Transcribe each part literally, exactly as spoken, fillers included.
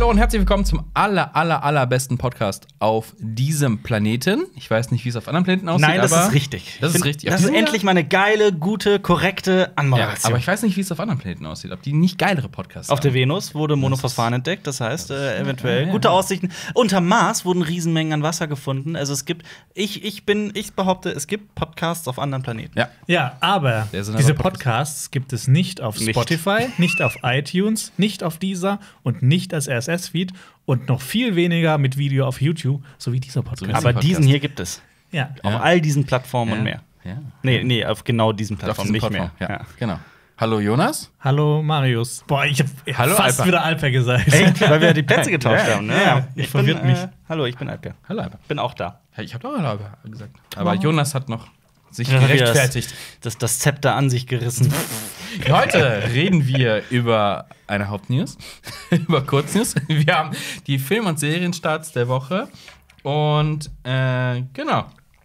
Hallo und herzlich willkommen zum aller, aller, allerbesten Podcast auf diesem Planeten. Ich weiß nicht, wie es auf anderen Planeten aussieht. Nein, das aber ist richtig. Das ist Find, richtig. Das ist endlich mal eine geile, gute, korrekte Anmoderation. Ja, aber ich weiß nicht, wie es auf anderen Planeten aussieht. Ob die nicht geilere Podcasts Auf haben. der Venus wurde Monophosphan entdeckt, das heißt äh, eventuell ja, ja. gute Aussichten. Unter Mars wurden Riesenmengen an Wasser gefunden. Also es gibt, ich, ich bin, ich behaupte, es gibt Podcasts auf anderen Planeten. Ja. Ja, aber Der sind diese aber Podcasts. Podcasts gibt es nicht auf Nicht. Spotify, nicht auf iTunes, nicht auf Deezer und nicht als R S S-Feed und noch viel weniger mit Video auf YouTube, so wie dieser Podcast. So wie Aber Podcast. diesen hier gibt es. ja. Auf Ja. all diesen Plattformen Ja. und mehr. Ja. Nee, nee, auf genau diesen Auf Plattformen, diesen nicht Plattform. mehr. Ja. Genau. Hallo Jonas. Hallo Marius. Boah, ich habe Hallo, fast Alper. wieder Alper gesagt. Echt? Weil wir die Plätze getauscht Ja. haben. Ne? Ja, ich bin, verwirrt mich. Äh, hallo, ich bin Alper. Hallo Alper. Bin auch da. Hey, ich habe doch Hallo Alper gesagt. Aber Jonas hat noch sich Ja, gerechtfertigt. Das, das Zepter an sich gerissen. Heute reden wir über eine Hauptnews, über Kurznews. Wir haben die Film- und Serienstarts der Woche. Und äh, genau.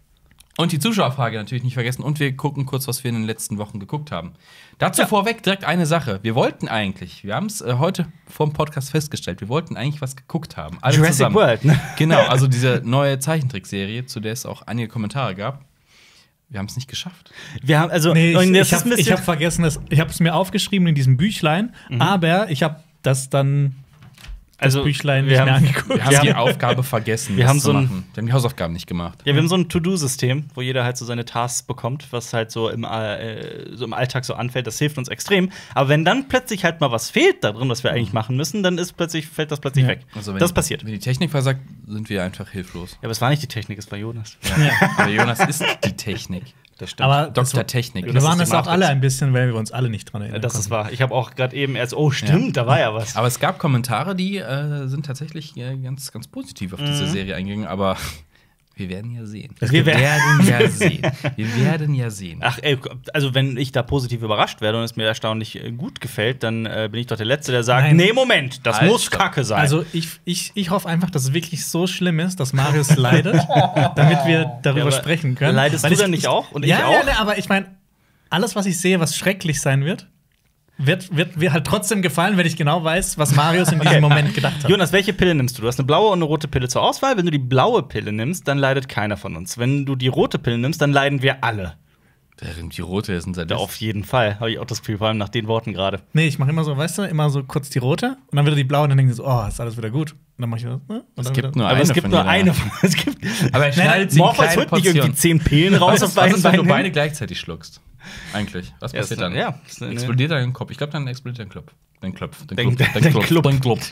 Und die Zuschauerfrage natürlich nicht vergessen. Und wir gucken kurz, was wir in den letzten Wochen geguckt haben. Dazu Ja. vorweg direkt eine Sache. Wir wollten eigentlich, wir haben es äh, heute vor dem Podcast festgestellt, wir wollten eigentlich was geguckt haben. Alle Jurassic zusammen. World, ne? Genau, also diese neue Zeichentrickserie, zu der es auch einige Kommentare gab. Wir haben es nicht geschafft. Wir haben, also, Nee, ich, und das ich ist habe ein bisschen- hab vergessen, das, ich habe es mir aufgeschrieben in diesem Büchlein, aber ich habe das dann das Also, Büchlein wir nicht haben- mehr angeguckt. Wir haben Wir die haben- Aufgabe vergessen, wir das haben zu so ein- machen. Wir haben die Hausaufgaben nicht gemacht. Ja, wir haben so ein To-Do-System, wo jeder halt so seine Tasks bekommt, was halt so im, äh, so im Alltag so anfällt. Das hilft uns extrem. Aber wenn dann plötzlich halt mal was fehlt da drin, was wir eigentlich machen müssen, dann ist plötzlich, fällt das plötzlich Ja. weg. Also wenn, das passiert. Wenn die Technik versagt, sind wir einfach hilflos. Ja, aber es war nicht die Technik, es war Jonas. Aber Jonas ist die Technik. Das stimmt. Aber Doktor das- Technik. wir Das waren ist die das auch Matrix. alle ein bisschen, weil wir uns alle nicht dran erinnern. das ist konnten. wahr. Ich habe auch gerade eben erst, oh, stimmt, da war ja was. Aber es gab Kommentare, die äh, sind tatsächlich äh, ganz, ganz positiv auf diese Serie eingegangen. Aber wir werden ja sehen. Es Wir gibt- werden ja sehen. Wir werden ja sehen. Ach, ey, also wenn ich da positiv überrascht werde und es mir erstaunlich äh, gut gefällt, dann äh, bin ich doch der Letzte, der sagt, Nein. nee, Moment, das Halt, muss stopp. Kacke sein. Also ich, ich, ich hoffe einfach, dass es wirklich so schlimm ist, dass Marius leidet, damit wir darüber Ja, aber sprechen können. leidest Weil du ich- denn nicht auch? Und ich ja, auch? Ja, ne, aber ich meine, alles, was ich sehe, was schrecklich sein wird, wird, wird mir halt trotzdem gefallen, wenn ich genau weiß, was Marius in diesem Moment gedacht hat. Jonas, welche Pille nimmst du? Du hast eine blaue und eine rote Pille zur Auswahl. Wenn du die blaue Pille nimmst, dann leidet keiner von uns. Wenn du die rote Pille nimmst, dann leiden wir alle. Die rote ist ein Ja, auf jeden Fall, habe ich auch das Gefühl, vor allem nach den Worten gerade. Nee, ich mache immer so, weißt du, immer so kurz die rote und dann wieder die blaue und dann denke ich so, oh, ist alles wieder gut. Und dann mache ich so, ne? Und Es dann gibt wieder. nur Aber eine es gibt von nur jeder. eine von es gibt Aber er schneidet sie in Morpheus kleine holt nicht irgendwie Portionen. zehn Pillen raus Was auf ist, was beiden ist, wenn du Beinen. beide gleichzeitig schluckst? Eigentlich. Was Ja, passiert ist- dann? ja, ist eine- Explodiert dein Kopf? Ich glaube, dann explodiert dein Klopf. Dein Klopf. Dein Dein- Klopf. dein Klopf. Dein Klopf.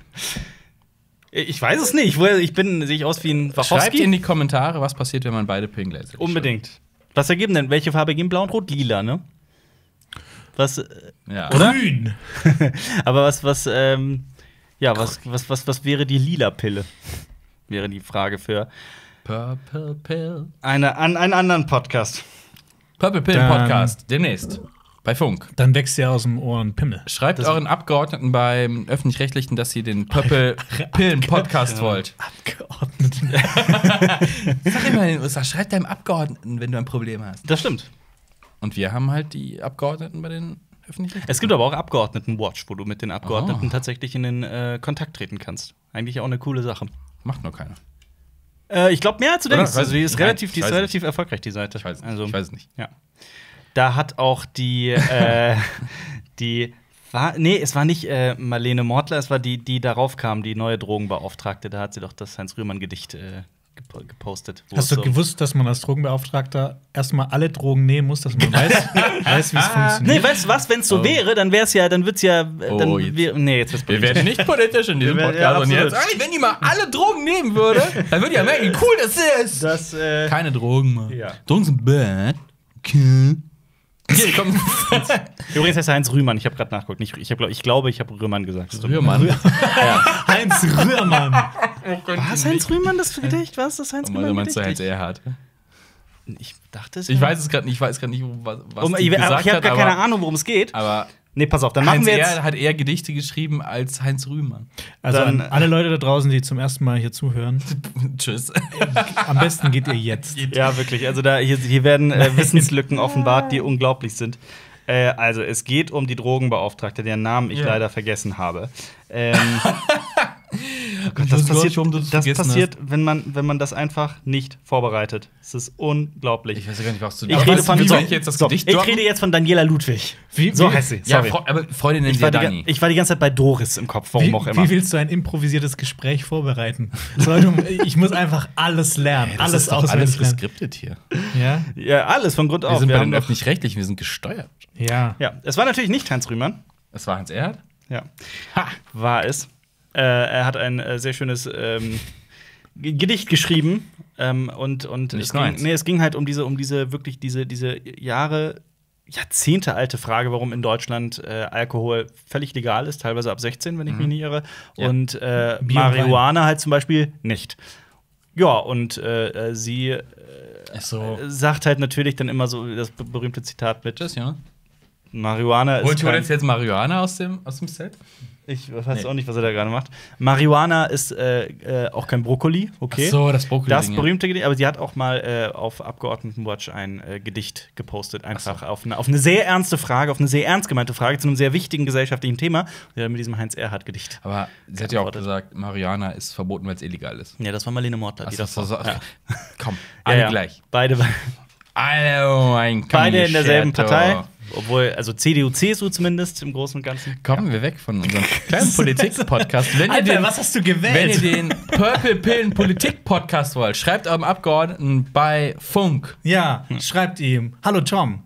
Ich weiß es nicht. Woher- Ich bin, sehe ich aus wie ein Schreibt Wachowski? in die Kommentare, was passiert, wenn man beide Pillen gleichzeitig Unbedingt. Was ergeben denn? Welche Farbe geben? Blau und Rot? Lila, ne? Was, äh, schluckt. Ja. Oder? Grün. aber was, was, ähm, ja, was, was, was, was wäre die lila Pille? Wäre die Frage für Purple Pill. eine, an, einen anderen Podcast. Purple Pill Dann- Podcast. Demnächst. Bei Funk. Dann wächst ja aus dem Ohr ein Pimmel. Schreibt euren Abgeordneten beim Öffentlich-Rechtlichen, dass ihr den Purple Pillen Podcast wollt. Abgeordneten. Sag immer in den U S A, schreibt deinem Abgeordneten, wenn du ein Problem hast. Das stimmt. Und wir haben halt die Abgeordneten bei den Öffentlich-Rechtlichen. Es gibt aber auch Abgeordneten-Watch, wo du mit den Abgeordneten Oh. tatsächlich in den äh, Kontakt treten kannst. Eigentlich auch eine coole Sache. Macht nur keiner. Äh, ich glaube, mehr als du Oder? denkst. Weiß Also, die ich ist nicht. relativ, Nein, die ich ist weiß relativ erfolgreich, die Seite. Ich weiß, also, ich weiß es nicht. Ja. Da hat auch die, äh, die war, nee, es war nicht äh, Marlene Mortler, es war die, die darauf kam, die neue Drogenbeauftragte. Da hat sie doch das Heinz-Rühmann-Gedicht äh, gep gepostet. wo Hast es du so- gewusst, dass man als Drogenbeauftragter erstmal alle Drogen nehmen muss, dass man weiß, weiß wie es funktioniert? Nee, weißt du was, wenn es so Oh. wäre, dann wär's ja, dann wird's ja, äh, dann Oh, jetzt. wir, nee, jetzt wird's Wir politisch. werden nicht politisch in diesem Wir werden- Podcast. ja, und jetzt, absolut. Ey, wenn die mal alle Drogen nehmen würde, dann würde ja merken, wie cool das ist. Das, äh, Keine Drogen, Mann. Ja. Drogen sind bad. Okay. Hier, komm. Übrigens heißt er Heinz Rühmann, ich habe gerade nachgeguckt. Nicht, ich, hab, glaub- ich glaube, ich habe Rühmann gesagt. Rührmann. Ja. Heinz Rührmann. War es Heinz Rühmann, das Gedicht? War es das Heinz Oder Rühmann? meinst du Heinz Gedicht? Erhardt? Ich dachte es Ich ja. weiß es gerade nicht. Ich weiß gerade nicht, was, was Um, die ich gesagt ich habe hat, gar aber, keine Ahnung, worum es geht. Aber Nee, pass auf, dann machen Heinz wir jetzt. Ehr hat eher Gedichte geschrieben als Heinz Rühmann. Also Dann- an alle Leute da draußen, die zum ersten Mal hier zuhören, Tschüss. am besten geht ihr jetzt. Ja, wirklich. Also da hier, hier werden äh, Wissenslücken offenbart, die unglaublich sind. Äh, also es geht um die Drogenbeauftragte, deren Namen ich Ja. leider vergessen habe. Ähm, Ich Das weiß gar passiert, nicht, warum du das das vergessen passiert wenn, man, wenn man das einfach nicht vorbereitet. Es ist unglaublich. Ich weiß ja gar nicht, was du Ich Aber rede was- von soll ich jetzt das so, Gedicht Ich droppen? rede jetzt von Daniela Ludwig. Wie- so wie- heißt sie. Ja, Sorry. Fre aber Freunde nennen ich, sie war ja die, Dani. ich war die ganze Zeit bei Doris im Kopf, warum Wie, auch immer. wie willst du ein improvisiertes Gespräch vorbereiten? Sollte, ich muss einfach alles lernen. Das alles ist doch auswendig alles lernen. geskriptet hier. Ja? Ja, alles von Grund Wir auf. sind bei haben den doch- öffentlich-rechtlichen, wir sind gesteuert. Ja. ja, es war natürlich nicht Heinz Rühmann. Es war Hans Erhardt. Ja, war es. Äh, er hat ein äh, sehr schönes ähm, G- Gedicht geschrieben ähm, und und Nicht es nur ging, eins. nee, es ging halt um diese um diese wirklich diese diese Jahre Jahrzehnte alte Frage, warum in Deutschland äh, Alkohol völlig legal ist, teilweise ab sechzehn, wenn ich mich nicht irre, Ja. und äh, Bier und Marihuana halt zum Beispiel nicht. Ja, und äh, äh, sie äh, So. sagt halt natürlich dann immer so das be- berühmte Zitat mit Tschüss, ja. Marihuana ist Holt kein- jetzt jetzt Marihuana aus dem, aus dem Set? Ich weiß Nee. auch nicht, was er da gerade macht. Marihuana ist äh, äh, auch kein Brokkoli, okay. Ach so, das Brokkoli. Das berühmte Gedicht, aber sie hat auch mal äh, auf Abgeordnetenwatch ein äh, Gedicht gepostet, einfach so. auf, eine, auf eine sehr ernste Frage, auf eine sehr ernst gemeinte Frage zu einem sehr wichtigen gesellschaftlichen Thema. Ja, mit diesem Heinz Erhardt-Gedicht. Aber sie hat ja auch Geantwortet. gesagt, Marihuana ist verboten, weil es illegal ist. Ja, das war Marlene Mortler, die Ach so, das so, so. Ja. Komm, Ja, alle ja. gleich. Beide, Alle ein beide in derselben Kamingescherto. Partei. Obwohl, also C D U, C S U zumindest im Großen und Ganzen. Kommen wir weg von unserem kleinen Politik-Podcast. Wenn, ihr Alter, den- was hast du gewählt? wenn ihr den Purple Pillen Politik-Podcast wollt, schreibt eurem Abgeordneten bei Funk. Ja, schreibt ihm. Hallo Tom.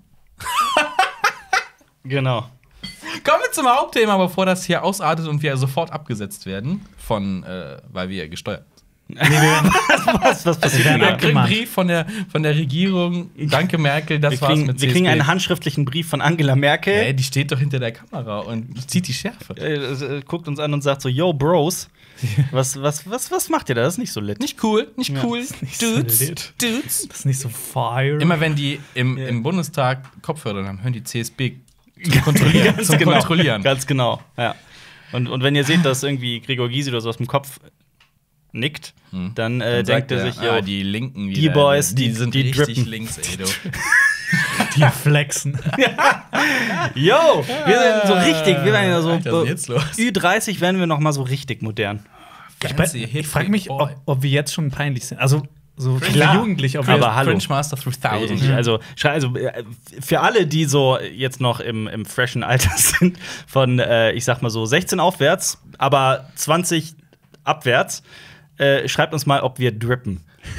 Genau. Kommen wir zum Hauptthema, bevor das hier ausartet und wir sofort abgesetzt werden, von, äh, weil wir gesteuert sind. Was, was passiert denn Ja, Wir da? kriegen einen Mann. Brief von der, von der Regierung. Danke, Merkel, das Wir war's kriegen, mit wir C S kriegen B. einen handschriftlichen Brief von Angela Merkel. Hä, die steht doch hinter der Kamera und zieht die Schärfe. Äh, äh, guckt uns an und sagt so, yo, Bros, was, was, was, was macht ihr da? Das ist nicht so lit. Nicht cool, nicht Ja, cool. ist nicht so Dudes, lit. Dudes. Das ist nicht so fire. Immer wenn die im, Ja. im Bundestag Kopfhörer haben, hören die C S B zum Kontrollieren. Ganz zum genau. Kontrollieren. Ganz genau, ja. Und, und wenn ihr seht, dass irgendwie Gregor Gysi oder so aus dem Kopf nickt, dann, äh, Dann denkt sagt er er, sich, ah, yo, die Linken die wieder, Boys, die, die- sind die richtig drippen. links, ey, du. die flexen. yo, wir sind so richtig, wir werden ja so, Alter, was ist denn jetzt los? Ü dreißig werden wir noch mal so richtig modern. Ich, Fancy, ich frage mich, boy. ob, ob wir jetzt schon peinlich sind. Also so für Klar. Jugendliche, ob wir Aber hallo. Fringe Master through Ich, Thousand. also, schrei- also äh, für alle, die so jetzt noch im, im freshen Alter sind, von, äh, ich sag mal so, sechzehn aufwärts, aber zwanzig abwärts, äh, schreibt uns mal, ob wir drippen.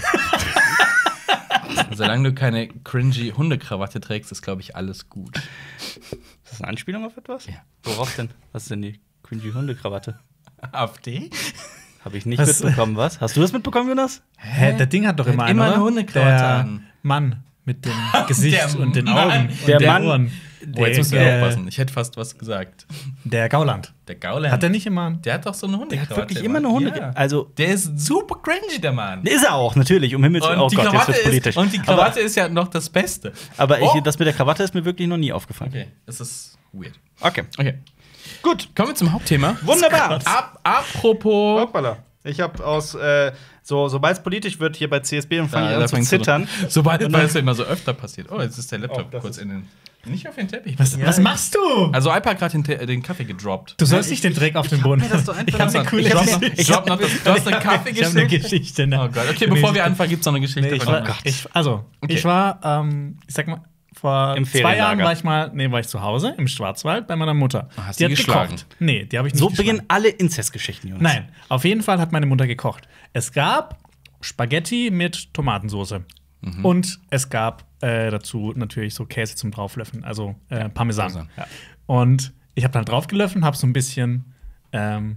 Solange du keine cringy Hundekrawatte trägst, ist, glaube ich, alles gut. Ist das eine Anspielung auf etwas? Ja. Worauf denn? Was ist denn die cringy Hundekrawatte? AfD? Habe ich nicht Was? mitbekommen, was? Hast du das mitbekommen, Jonas? Hä, das Ding hat doch Der immer, hat immer einen, eine oder? Hundekrawatte Der an. Mann mit dem Gesicht Der und den Mann. Augen. Der und den Mann- Ohren. Oh, jetzt musst du der, aufpassen. Ich hätte fast was gesagt. der Gauland. Der Gauland. Hat er nicht immer. Der hat doch so eine Der Hundekrawatte. hat wirklich immer eine Hunde. Ja. Also, Der ist super cringy, der Mann. ist er auch, natürlich, um Himmels Willen. Und, Oh die Gott, jetzt Krawatte wird's politisch. ist, und die Krawatte ist ja noch das Beste. aber Oh. ich, das mit der Krawatte ist mir wirklich noch nie aufgefallen. Okay, das ist weird. Okay. Okay. Gut, kommen wir zum Hauptthema. Wunderbar. Ab, apropos. Hoppala. Ich habe aus, äh, so, sobald es politisch wird hier bei C S B, dann fange Da- ich da an zu fängst du zittern. Sobald, weil es ja immer so öfter passiert. Oh, jetzt ist der Oh, Laptop das kurz ist- in den. Nicht auf den Teppich. Was, bitte. was machst du? Also, Alpa hat gerade den, Te- den Kaffee gedroppt. Du sollst nicht den Dreck auf den Boden. mir das doch einfach Ich habe eine noch- coole Ich hab noch- Geschichte. ich hab noch das- du hast eine Ich hab- Ich habe eine Kaffeegeschichte? Geschichte. Ne? Oh Gott. Okay, bevor wir anfangen, gibt es noch eine Geschichte. Nee, ich von war, dir. ich, also, Okay. ich war, ähm, ich sag mal, vor Im zwei Ferienlager. Jahren war ich mal, nee, war ich zu Hause im Schwarzwald bei meiner Mutter. Hast die du hat geschlagen? gekocht. Nee, die habe ich nicht So geschlagen. beginnen alle Inzestgeschichten, Jonas. Nein, auf jeden Fall hat meine Mutter gekocht. Es gab Spaghetti mit Tomatensauce. Mhm. Und es gab äh, dazu natürlich so Käse zum Drauflöffeln, also äh, Parmesan. Parmesan. Ja. Und ich habe dann draufgelöffelt, habe so ein bisschen ähm,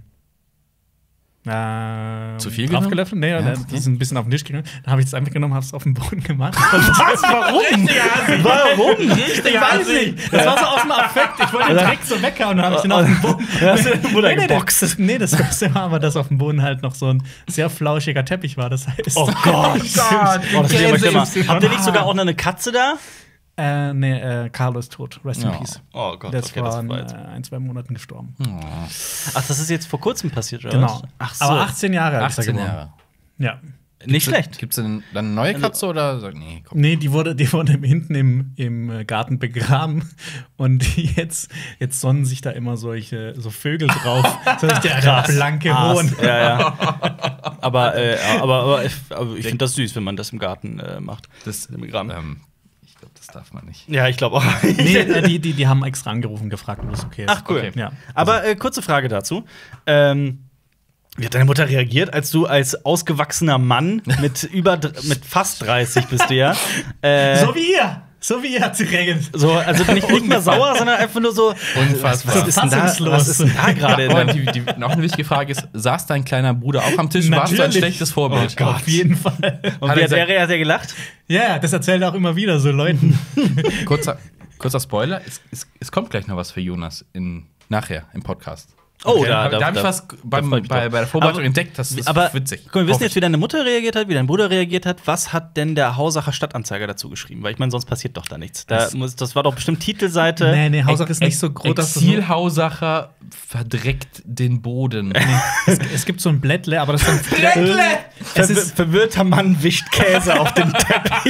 äh, Zu viel draufgelöffelt. Nee, Ja, das okay. ist ein bisschen auf den Tisch gegangen. Dann habe ich es einfach genommen, habe es auf den Boden gemacht. Was? Warum? Warum? Ich weiß nicht. Das war so aus dem Affekt. Ich wollte den Dreck so weghauen und dann habe ich den auf den Boden. Hast du deine Mutter Nee, nee, geboxt? das, nee, das Beste war aber, dass auf dem Boden halt noch so ein sehr flauschiger Teppich war. Das heißt. Oh Gott. Gott. Oh, das ist ja Gänse immer schlimmer. im- Habt ihr nicht sogar auch noch eine Katze da? Äh, nee, äh, Carlo ist tot. Rest in Ja. peace. Oh Gott, Der ist okay, das vor war äh, jetzt. ein, zwei Monaten gestorben. Ach, das ist jetzt vor kurzem passiert, oder? Genau. was? Ach so. Aber achtzehn Jahre alt ist er achtzehn geworden. Jahre. Ja. Nicht schlecht. Gibt es denn dann eine neue Katze oder so? Nee, komm. Nee, die wurde, die wurde hinten im, im Garten begraben. Und jetzt, jetzt sonnen sich da immer solche so Vögel drauf. so der, der blanke Hohn. Ja, ja. aber, äh, aber, aber ich, aber ich finde das süß, wenn man das im Garten äh, macht. Das, Im Begraben. ähm, ich glaube, das darf man nicht. Ja, ich glaube auch. Nee, äh, die, die, die haben extra angerufen, gefragt, ob das okay ist. Ach, cool. Okay. Ja. Aber äh, kurze Frage dazu. Ähm, wie hat deine Mutter reagiert, als du als ausgewachsener Mann mit über mit fast dreißig bist du ja? Äh, So wie ihr! So wie ihr hat sie reagiert. so, also nicht, nicht mehr sauer, sondern einfach nur so. Unfassbar. Was ist denn da, Fassungslos. was ist denn da gerade? in Und deinem- die, die, noch eine wichtige Frage ist: Saß dein kleiner Bruder auch am Tisch? Warst du ein Natürlich. schlechtes Vorbild? Oh Gott. Auf jeden Fall. Und Hat wie er hat er, gesagt- hat er gelacht? Ja, das erzählt er auch immer wieder so Leuten. Kurzer, kurzer Spoiler: es, es, es kommt gleich noch was für Jonas in, nachher im Podcast. Oh, Okay, da, da, habe ich was beim, freu ich mich bei, drauf. bei der Vorbereitung Aber- entdeckt. Das ist Aber witzig. guck mal, wir wissen Hoffe jetzt, wie deine Mutter reagiert hat, wie dein Bruder reagiert hat. Was hat denn der Hausacher Stadtanzeiger dazu geschrieben? Weil ich meine, sonst passiert doch da nichts. Da Das- muss, das war doch bestimmt Titelseite. nee, nee, Hausach ist nicht so groß, dass das nur, Exil-Hausacher verdreckt den Boden. es, es gibt so ein Blättle, aber das ist dann Blättle! Es Verwir ist, verwirrter Mann wischt Käse auf den Teppich.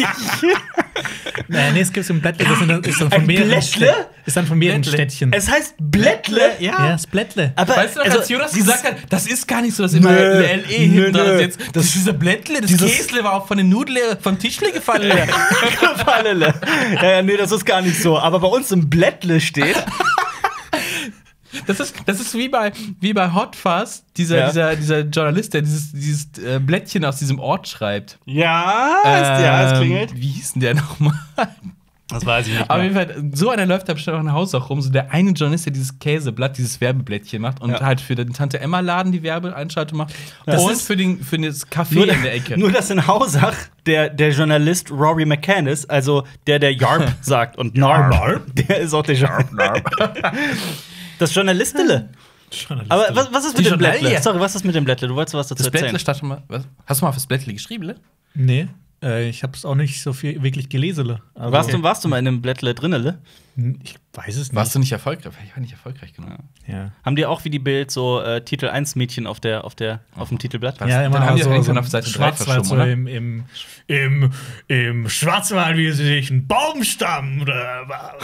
nee, nee, es gibt so ein Blättle, das sind dann- ist dann von Ein mehreren Blättle? Städt- ist dann von mehreren Blättle. Städtchen. Es heißt Blättle? ja, das Blättle. Aber Weißt du noch, also, als Jonas dieses- gesagt hat, das ist gar nicht so, dass immer Nö, eine L E nö, hinten dran nö. ist. Jetzt, das ist dieser Blättle, das Dieses- Käsle war auch von den Nudeln vom Tischle gefallen. Gefallene. Ja, ja, nee, das ist gar nicht so. Aber bei uns im Blättle steht. Das ist, das ist wie bei, wie bei Hot Fuzz, dieser, Ja. dieser, dieser Journalist, der dieses, dieses äh, Blättchen aus diesem Ort schreibt. Ja, ist, ja, es Ähm, klingelt. Wie hieß denn der nochmal? Das weiß ich nicht. Auf jeden Fall, so einer läuft da bestimmt auch ein Haus auch rum. So der eine Journalist, der dieses Käseblatt, dieses Werbeblättchen macht und Ja. halt für den Tante-Emma-Laden die Werbeeinschaltung macht. Das und ist- für, den, für das Café Nur, in der Ecke. nur dass in Hausach der, der Journalist Rory McCann ist, also der, der Yarp sagt und Narb, der ist auch der Yarp. Das Journalistele. Aber was, was ist mit Die dem Blättle? Journalie. Sorry, was ist mit dem Blättle? Du wolltest was dazu Das Blättle erzählen. stand schon mal. Was? Hast du mal fürs Blättle geschrieben, ne? Nee, äh, ich habe es auch nicht so viel wirklich gelesen. Also, Warst, du, warst du mal in dem Blättle drinnele? Ich weiß es nicht. Warst du nicht erfolgreich? Ich war nicht erfolgreich genug. Ja. Haben die auch wie die Bild so äh, Titel eins Mädchen auf, der, auf, der, auf dem Titelblatt? Was? Ja, immer Dann haben die so, doch so irgendwann auf Seite drei Schwarzwald, so verschoben, oder? im, im, im, im Schwarzwald, wie sich ein Baumstamm oder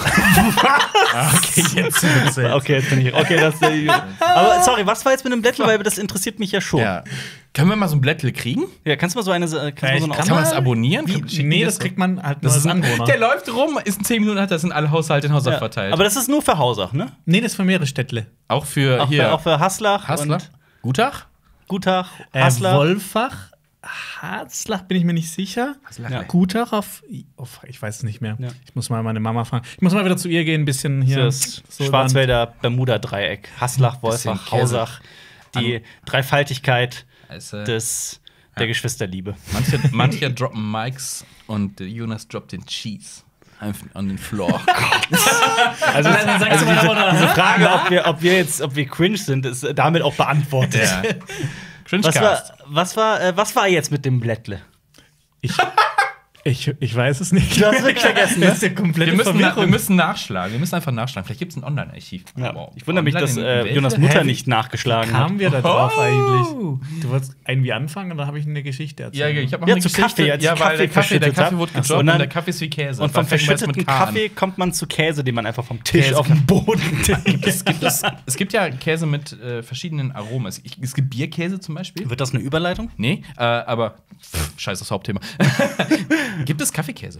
Okay, jetzt. Okay, jetzt bin ich. Okay, das, äh, aber sorry, was war jetzt mit dem Blättle? Weil das interessiert mich ja schon. Ja, Ja. Können wir mal so ein Blättle kriegen? kannst du mal so eine. äh, Kannst du Ja, mal ich so eine kann Kann man mal- das abonnieren? Wie, Kann- schicken nee, die das kriegt man halt nur Das als ist ein, Anwohner. der läuft rum, ist in zehn Minuten, hat das in alle Haushalte in Hausach Ja. verteilt. Aber das ist nur für Hausach, ne? Nee, das ist für mehrere Städtle. auch für Auch hier. für, auch für Haslach, Hassler? und Gutach? Gutach, Äh, Haslach. Wolfach, Harzlach bin ich mir nicht sicher. Haslach, Ja. ne. Gutach auf, auf. Ich weiß es nicht mehr. Ja. Ich muss mal meine Mama fragen. Ich muss mal wieder zu ihr gehen, ein bisschen hier. das so Schwarzwälder Bermuda-Dreieck. Haslach, Bisschen Wolfach, Käse. Hausach. Die Dreifaltigkeit Also, des, der Geschwisterliebe. manche, manche droppen Mikes und äh, Jonas droppt den Cheese. Einfach on den Floor. Also, Dann sagst du mal diese, aber, diese Frage, ob wir, ob wir jetzt ob wir cringe sind, ist damit auch beantwortet. ja. Was war, Cringecast. was, war, äh, was war jetzt mit dem Blättle? Ich, ich, ich weiß es nicht. Du hast wirklich vergessen, ne? Das ist ja komplette Wir müssen, na, wir Verwirrung. müssen nachschlagen. Wir müssen einfach nachschlagen. Vielleicht gibt es ein Online-Archiv. Ja. Wow. Ich wundere mich, Online dass in äh, Welt- Jonas Mutter Hä, wie- nicht nachgeschlagen hat. Kamen wir da drauf Oh. eigentlich? Du wolltest irgendwie anfangen und dann habe ich eine Geschichte Ja, erzählt. ich habe noch Ja, eine zu Geschichte. Kaffee, als ja, ich weil Kaffee der Kaffee, der verschüttet Kaffee hab. wurde Ach so, gedroppt und und, dann- der Kaffee ist wie Käse. Und vom Da fängt man erst verschütteten mit K an. Kaffee kommt man zu Käse, den man einfach vom Tisch Käse auf den Boden Es gibt, es, es gibt ja Käse mit äh, verschiedenen Aromen. Es, ich, es gibt Bierkäse zum Beispiel. Wird das eine Überleitung? Nee, äh, aber pff, scheiß aufs Hauptthema. Gibt es Kaffeekäse?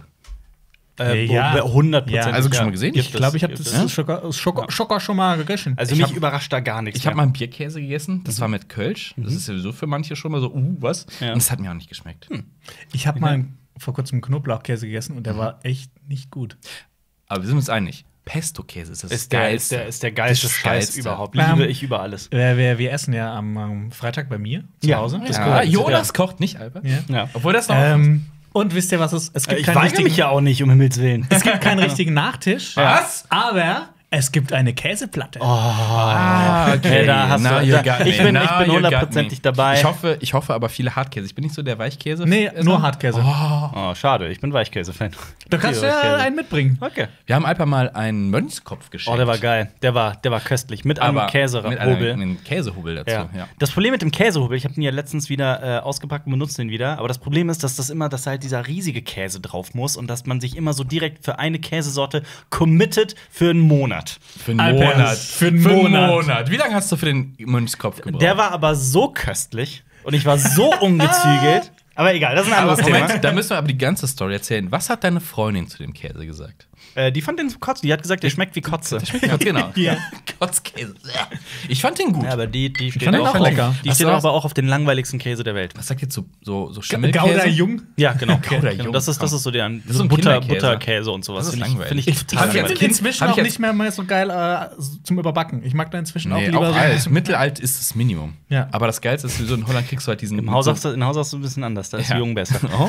Äh, Ja. hundert Prozent. Ja. Also schon mal gesehen? Gibt Ich glaube, ich habe gibt das es. ja? Schocker, Schocker, Schocker schon mal gegessen. Also Ich mich hab- überrascht da gar nichts. Ich habe mal mehr. einen Bierkäse gegessen. Das war mit Kölsch. Das ist sowieso für manche schon mal so, uh, was? Ja. Und es hat mir auch nicht geschmeckt. Ich habe mal vor kurzem Knoblauchkäse gegessen und der war echt nicht gut. Aber wir sind uns einig. Pesto-Käse ist das ist der, ist der, ist der geilste Das Scheiß Geilste. überhaupt. Ähm, Liebe ich über alles. Wir, wir, wir essen ja am, am Freitag bei mir zu Ja. Hause. Das Ja, korrekt. Jonas kocht nicht, Albert. Ja. Ja. Obwohl das noch. Ähm, und wisst ihr, was es Es gibt Ich keinen weigere richtigen, mich ja auch nicht, um Himmels Willen. Es gibt keinen richtigen Nachtisch. Was? Aber Es gibt eine Käseplatte. Oh, Ah, okay, da hast Now du. you Da, got ich me. bin, Now ich bin you got hundertprozentig me. dabei. Ich hoffe, ich hoffe aber viele Hartkäse. Ich bin nicht so der Weichkäse. Nee, nur Hartkäse. Oh. Oh, schade, ich bin Weichkäse-Fan. Du kannst Ich liebe ja Weichkäse. einen mitbringen. Okay. Wir haben Alper mal einen Mönchskopf geschenkt. Oh, der war geil. Der war, der war köstlich. Mit einem aber Käsehobel. mit einem, einem Käsehobel dazu. Ja. Ja. Das Problem mit dem Käsehobel, ich habe den ja letztens wieder äh, ausgepackt und benutze den wieder. Aber das Problem ist, dass das immer, dass halt dieser riesige Käse drauf muss und dass man sich immer so direkt für eine Käsesorte committet für einen Monat. Für einen Alper, Monat. für einen Monat. Wie lange hast du für den Mönchskopf gebraucht? Der war aber so köstlich und ich war so ungezügelt. Aber egal, das ist ein aber anderes Moment, Thema. da müssen wir aber die ganze Story erzählen. Was hat deine Freundin zu dem Käse gesagt? Äh, die fand den so kotzen. Die hat gesagt, der schmeckt wie Kotze. Ja, genau. Ja. Kotzkäse. Ich fand den gut. Ja, aber die, die steht fand den auch, auch auf, lecker. die Hast steht du aber was- auch auf den langweiligsten Käse der Welt. Was sagt ihr zu so, so Schimmelkäse? Gouda Jung. Ja, genau. Gouda Genau, Jung, Das ist, das komm. ist so der ist so so ein Butter, Kinderkäse. Butterkäse und sowas. Das ist Finde ich, langweilig. find ich total Ich finde langweilig. den inzwischen Hab ich auch jetzt- nicht mehr mal so geil äh, zum Überbacken. Ich mag da inzwischen auch Nee, lieber auch so alt. Mittelalt ist das Minimum. Ja. Aber das Geilste ist, so in Holland kriegst du halt diesen Im Haus hast du, in Haus hast du ein bisschen anders. Da ist Ja. Jung besser. Oh.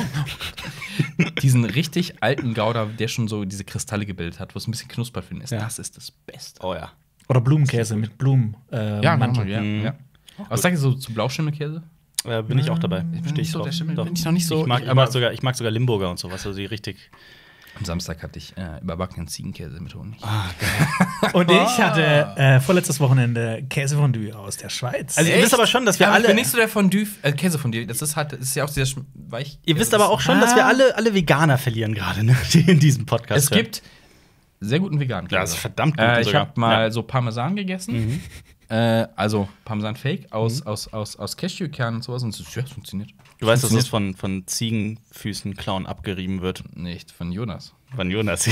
diesen richtig alten Gouda, der schon so diese Kristalle gebildet hat, wo es ein bisschen knusper für ihn ist. Ja. Das ist das Beste. Oh ja. Oder Blumenkäse mit Blumen. Äh, Ja, Mantel. Mantel, ja. Mhm. ja. Was sagst du so zu Blauschimmelkäse? Äh, bin ich auch dabei. bin Stehe nicht ich so drauf. der Schimmel, Doch. bin ich noch nicht so- Ich mag, ich- ich aber- mag, sogar, ich mag sogar Limburger und sowas. Also die richtig. Am Samstag hatte ich äh, überbackenen Ziegenkäse mit Honig. Und ich hatte äh, vorletztes Wochenende Käsefondue aus der Schweiz. Also ihr wisst aber schon, dass wir Ja, aber ich alle. bin nicht so der Fondue, äh, Käsefondue. Das ist halt, das ist ja auch sehr schm- weich. Ihr wisst aber auch schon, dass wir Ah. alle, alle Veganer verlieren gerade, ne? Die in diesem Podcast. Es hören. gibt sehr guten veganen Ja, das ist verdammt gut Äh, ich sogar. habe mal Ja. so Parmesan gegessen. Äh, also Parmesan Fake aus, aus, aus, aus Cashewkernen und sowas. Und das, ja, das funktioniert. Du weißt, dass das Funktioniert von, von Ziegenfüßen Klauen abgerieben wird. nicht von Jonas. Von Jonas.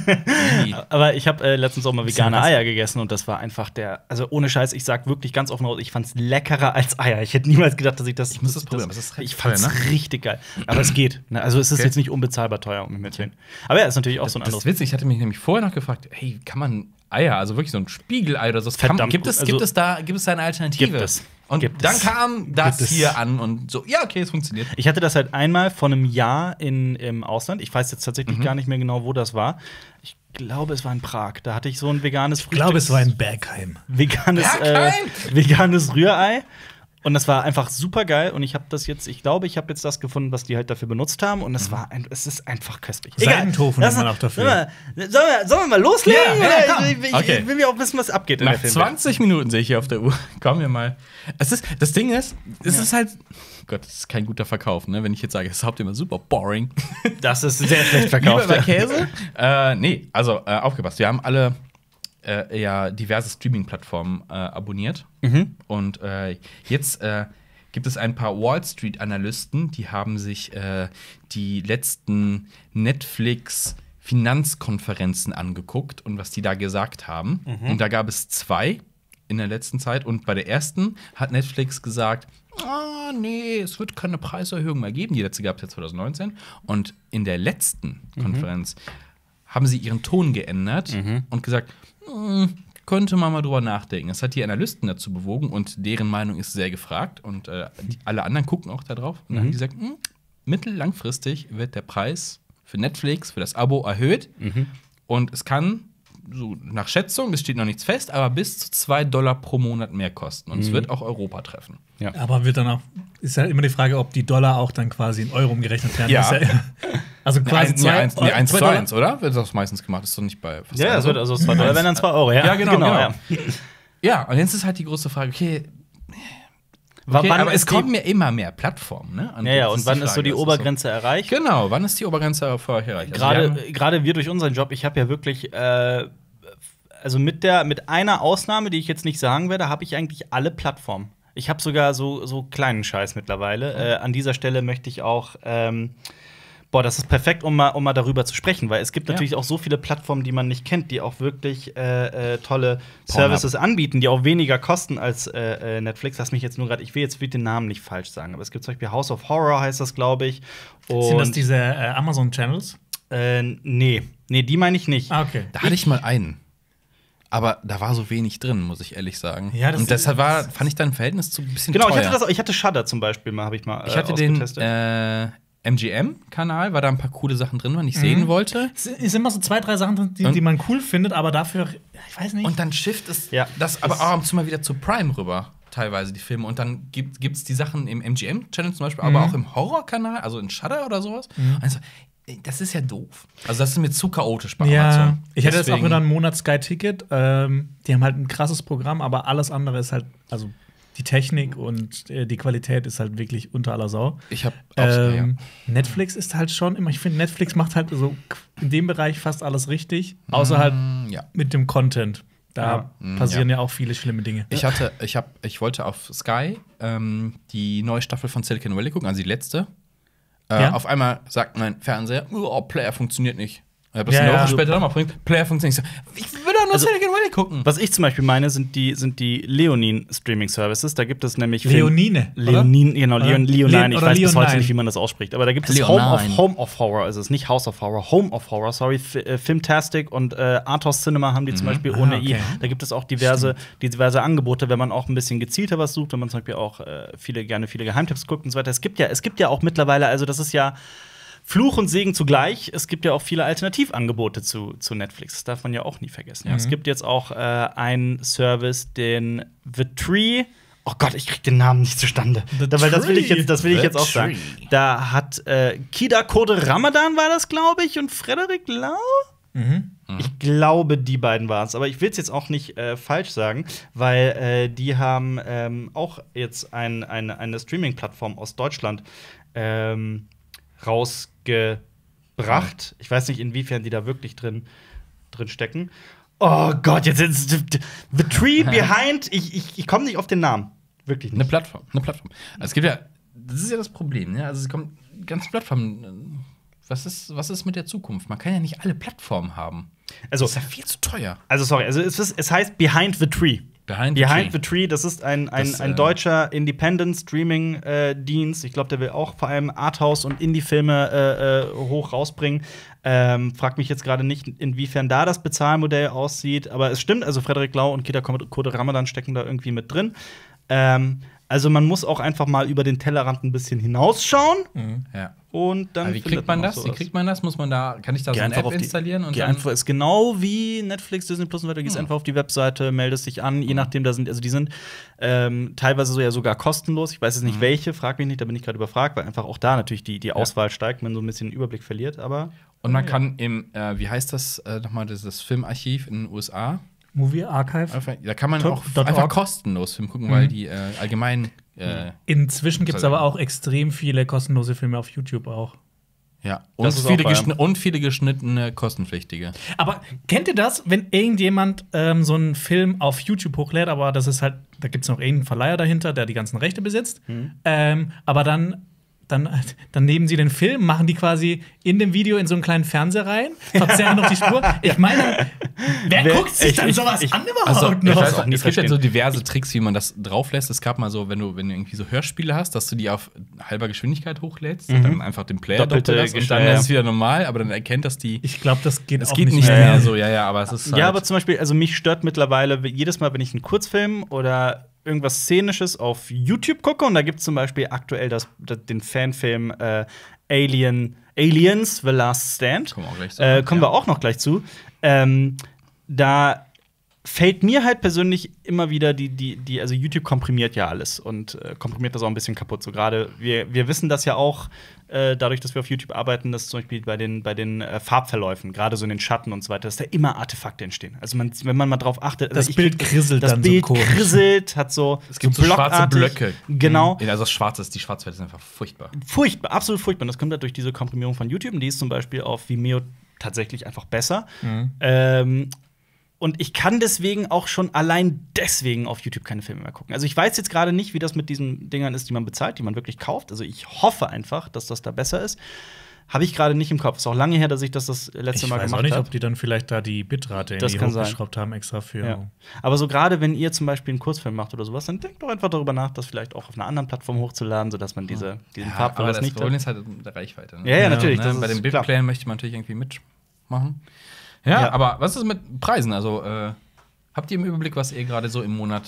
Aber ich habe äh, letztens auch mal vegane Eier gegessen und das war einfach der. Also ohne Scheiß, ich sag wirklich ganz offen raus, ich fand's leckerer als Eier. Ich hätte niemals gedacht, dass ich das. Ich muss das probieren, aber es ist Ich recht fand's teuer, ne? richtig geil. Aber es geht. Ne? Also es ist Okay. jetzt nicht unbezahlbar teuer, um mitzunehmen. Aber ja, ist natürlich auch so ein Das anderes. ist witzig, ich hatte mich nämlich vorher noch gefragt, hey, kann man Eier, also wirklich so ein Spiegelei oder so, das kann, Verdammt gibt, gut. es, Also- gibt es da gibt es da eine Alternative? Gibt es. Und Gibt dann es. kam das Gibt es. hier an und so, ja, okay, es funktioniert. Ich hatte das halt einmal vor einem Jahr in, im Ausland. Ich weiß jetzt tatsächlich gar nicht mehr genau, wo das war. Ich glaube, es war in Prag. Da hatte ich so ein veganes ich glaube, es war in Bergheim. veganes, äh, Bergheim? veganes Rührei. Und das war einfach super geil. Und ich habe das jetzt, ich glaube, ich habe jetzt das gefunden, was die halt dafür benutzt haben. Und es war, ein, es ist einfach köstlich. Seidentofu Lass- nimmt man auch dafür. Sollen wir, sollen wir, sollen wir mal loslegen? Ja, ja, Oder? komm. ich, ich, Okay. ich will mir auch wissen, was abgeht. in Nach der Film. zwanzig Minuten sehe ich hier auf der Uhr. Kommen wir mal. Es ist, das Ding ist, es ist halt. Gott, das ist kein guter Verkauf, ne? Wenn ich jetzt sage, das Hauptthema super boring. Das ist sehr schlecht Lieber verkauft. über Käse? äh, nee, also äh, aufgepasst. Wir haben alle äh, ja diverse Streaming-Plattformen äh, abonniert. Und äh, jetzt äh, gibt es ein paar Wall Street-Analysten, die haben sich äh, die letzten Netflix Finanzkonferenzen angeguckt und was die da gesagt haben. Und da gab es zwei in der letzten Zeit. Und bei der ersten hat Netflix gesagt, ah, nee, es wird keine Preiserhöhung mehr geben. Die letzte gab es ja zwanzig neunzehn. Und in der letzten Konferenz haben sie ihren Ton geändert und gesagt, "Hm, könnte man mal drüber nachdenken." Das hat die Analysten dazu bewogen und deren Meinung ist sehr gefragt. Und äh, die, alle anderen gucken auch da drauf. Und dann haben die gesagt, hm, mittellangfristig wird der Preis für Netflix, für das Abo erhöht. Und es kann, so nach Schätzung, es steht noch nichts fest, aber bis zu zwei Dollar pro Monat mehr kosten. Und es wird auch Europa treffen. Aber wird dann auch, ist ja immer die Frage, ob die Dollar auch dann quasi in Euro umgerechnet werden. Ja. Ist also quasi Eins, nee, zwei, eins, nee, eins zwei zu Dollar. eins, oder? Wird das meistens gemacht? Ist doch nicht bei fast Ja, allen das so? wird also zwei Dollar, wenn dann zwei Euro. Ja, Ja, genau, genau. Ja. Ja, und jetzt ist halt die große Frage, okay, Wa- okay wann aber ist es die- kommen ja immer mehr Plattformen, ne? Ja, ja, das und wann die ist so Frage, die das Obergrenze erreicht? Genau, wann ist die Obergrenze für euch erreicht? Also wir Gerade haben- gerade wir durch unseren Job, ich habe ja wirklich äh, also mit der mit einer Ausnahme, die ich jetzt nicht sagen werde, habe ich eigentlich alle Plattformen. Ich habe sogar so so kleinen Scheiß mittlerweile. Äh, an dieser Stelle möchte ich auch ähm, Boah, das ist perfekt, um mal, um mal darüber zu sprechen, weil es gibt Ja. natürlich auch so viele Plattformen, die man nicht kennt, die auch wirklich äh, äh, tolle Services anbieten, die auch weniger kosten als äh, äh, Netflix. Lass mich jetzt nur gerade, ich will jetzt will den Namen nicht falsch sagen, aber es gibt zum Beispiel House of Horror, heißt das, glaube ich. Und, Sind das diese äh, Amazon-Channels? äh, nee, nee, die meine ich nicht. Ah, okay. Da hatte ich mal einen. Aber da war so wenig drin, muss ich ehrlich sagen. Ja, das und deshalb war, fand ich da ein Verhältnis zu ein bisschen Genau, teuer. ich hatte das, auch- ich hatte Shudder zum Beispiel mal, habe ich mal. Äh, Ich hatte den ausgetestet. äh, M G M-Kanal, weil da ein paar coole Sachen drin waren, die ich sehen Mhm. wollte. Es ist immer so zwei, drei Sachen, drin, die, Und- die man cool findet, aber dafür, ich weiß nicht. Und dann schifft es Ja. das aber auch ab und zu mal wieder zu Prime rüber, teilweise die Filme. Und dann gibt es die Sachen im M G M-Channel zum Beispiel, aber Mhm. auch im Horror-Kanal, also in Shudder oder sowas. Und ich so, ey, das ist ja doof. Also das ist mir zu chaotisch bei ja, Amazon. ich hätte jetzt auch Deswegen- wieder einen Monat Sky-Ticket. Ähm, die haben halt ein krasses Programm, aber alles andere ist halt, also die Technik und äh, die Qualität ist halt wirklich unter aller Sau. Ich habe Ähm, Netflix ist halt schon immer, ich finde, Netflix macht halt so in dem Bereich fast alles richtig, außer halt ja. mit dem Content. Da Ja. Mm, passieren ja. auch viele schlimme Dinge. Ich hatte, ich hab, ich wollte auf Sky ähm, die neue Staffel von Silicon Valley gucken, also die letzte. Äh, Ja. Auf einmal sagt mein Fernseher, oh, Player funktioniert nicht. Ich habe das Ja, eine Woche ja. später nochmal bringt, Player funktioniert nicht. Ich, so, ich will doch nur Also, Silicon Valley gucken. Was ich zum Beispiel meine, sind die, sind die Leonin-Streaming-Services. Da gibt es nämlich Film- Leonine, oder? Leonin, genau, Leon, Oder? Leonine. Le- Ich oder weiß bis heute Leonine. nicht, wie man das ausspricht. Aber da gibt es Home Leonine. of, Home of Horror, also es ist nicht House of Horror, Home of Horror, sorry. F äh, Filmtastic und äh, Arthouse Cinema haben die zum Beispiel Ah, ohne okay. I. Da gibt es auch diverse, diverse Angebote, wenn man auch ein bisschen gezielter was sucht, wenn man zum Beispiel auch äh, viele, gerne viele Geheimtipps guckt und so weiter. Es gibt ja, es gibt ja auch mittlerweile, also das ist ja Fluch und Segen zugleich. Es gibt ja auch viele Alternativangebote zu, zu Netflix. Das darf man ja auch nie vergessen. Es gibt jetzt auch äh, einen Service, den The Tree. Oh Gott, ich krieg den Namen nicht zustande. The Da, weil das will ich Tree. jetzt, das will ich The jetzt auch sagen. Tree. Da hat äh, Kida Code Ramadan war das, glaube ich, und Frederik Lau. Mhm. Ich glaube, die beiden waren es. Aber ich will es jetzt auch nicht äh, falsch sagen, weil äh, die haben ähm, auch jetzt ein, eine, eine Streaming-Plattform aus Deutschland ähm, rausgebracht. Ich weiß nicht, inwiefern die da wirklich drin, drin stecken. Oh Gott, jetzt ist The Tree Behind. Ich, ich, ich komme nicht auf den Namen. Wirklich Eine nicht. Plattform, eine Plattform. Also es gibt ja, das ist ja das Problem, ne? Also es kommen ganze Plattformen. äh, Was ist, was ist mit der Zukunft? Man kann ja nicht alle Plattformen haben. Also, Das ist ja viel zu teuer. also sorry, also es, ist, es heißt Behind the Tree. Behind the Behind Tree. the Tree, das ist ein, ein, Das, ein äh, deutscher Independent-Streaming-Dienst. Ich glaube, der will auch vor allem Arthouse und Indie-Filme äh, äh, hoch rausbringen. Ähm, frag mich jetzt gerade nicht, inwiefern da das Bezahlmodell aussieht. Aber es stimmt, also Frederik Lau und Kida Code Ramadan stecken da irgendwie mit drin. Ähm, also man muss auch einfach mal über den Tellerrand ein bisschen hinausschauen. Ja. Und dann Aber wie findet kriegt man auch das? Wie sowas. kriegt man das? Muss man da, kann ich da Geh so eine einfach App auf die- installieren und Geh dann einfach, ist genau wie Netflix, Disney Plus und so weiter. Gehst Hm. einfach auf die Webseite, meldest dich an, je nachdem, da sind, also die sind ähm, teilweise so ja sogar kostenlos. Ich weiß jetzt nicht Mhm. welche, frag mich nicht, da bin ich gerade überfragt, weil einfach auch da natürlich die, die Auswahl steigt, wenn man so ein bisschen den Überblick verliert. Aber und man kann im, äh, wie heißt das äh, nochmal, dieses Filmarchiv in den U S A? Movie Archive. Einfach, da kann man Dot- auch dot einfach org. kostenlos Film gucken, Mhm. weil die äh, allgemein äh, Inzwischen gibt es Also- aber auch extrem viele kostenlose Filme auf YouTube auch. ja und Das ist viele, auch bei- geschni und viele geschnittene kostenpflichtige. Aber kennt ihr das, wenn irgendjemand ähm, so einen Film auf YouTube hochlädt, aber das ist halt, da gibt es noch irgendeinen Verleiher dahinter, der die ganzen Rechte besitzt, ähm, aber dann, dann, dann nehmen sie den Film, machen die quasi in dem Video in so einen kleinen Fernseher rein, verzerren noch die Spur. Ich meine, wer, Wer- guckt sich ich- dann ich- sowas ich- an überhaupt Also, ich noch? weiß, auch nie es gibt ja verstehen. so diverse Tricks, wie man das drauflässt. Es gab mal so, wenn du, wenn du irgendwie so Hörspiele hast, dass du die auf halber Geschwindigkeit hochlädst und dann einfach den Player Doppelte doppelst und dann Gesch- ist es wieder normal, aber dann erkennt das die. Ich glaube, das geht Es auch geht nicht nicht mehr. mehr so, ja, ja, aber es ist halt ja, aber zum Beispiel, also mich stört mittlerweile jedes Mal, wenn ich einen Kurzfilm oder irgendwas Szenisches auf YouTube gucke, und da gibt es zum Beispiel aktuell das, das, den Fanfilm äh, Alien, Aliens The Last Stand. Kommen wir auch gleich zu. Äh, kommen Ja. wir auch noch gleich zu. Ähm, da fällt mir halt persönlich immer wieder die, die, die also YouTube komprimiert ja alles und äh, komprimiert das auch ein bisschen kaputt. So gerade, wir, wir wissen das ja auch, äh, dadurch, dass wir auf YouTube arbeiten, dass zum Beispiel bei den, bei den äh, Farbverläufen, gerade so in den Schatten und so weiter, dass da immer Artefakte entstehen. Also man, wenn man mal drauf achtet, Das also ich Bild krieg- krisselt das dann so Bild komisch. krisselt, hat so Es gibt so schwarze blockartig- Blöcke. Genau. Also das Schwarze ist, die Schwarzwelt ist einfach furchtbar. Furchtbar, absolut furchtbar. Und das kommt halt durch diese Komprimierung von YouTube. Und die ist zum Beispiel auf Vimeo tatsächlich einfach besser. Ähm, und ich kann deswegen auch schon allein deswegen auf YouTube keine Filme mehr gucken. Also ich weiß jetzt gerade nicht, wie das mit diesen Dingern ist, die man bezahlt, die man wirklich kauft. Also ich hoffe einfach, dass das da besser ist. Habe ich gerade nicht im Kopf. Ist auch lange her, dass ich das das letzte Ich Mal weiß gemacht auch nicht, habe. ob die dann vielleicht da die Bitrate Das irgendwie kann sein. hochgeschraubt haben, extra für. Ja. Aber so gerade, wenn ihr zum Beispiel einen Kurzfilm macht oder sowas, dann denkt doch einfach darüber nach, das vielleicht auch auf einer anderen Plattform hochzuladen, sodass man diese, diesen aber Farbverlust das nicht Problem hat. ist halt der Reichweite. Ne? Ja, ja, natürlich, Ne? das Bei ist den klar. Bildplayern möchte man natürlich irgendwie mitmachen. Ja, Ja. aber was ist mit Preisen? Also, äh, habt ihr im Überblick, was ihr gerade so im Monat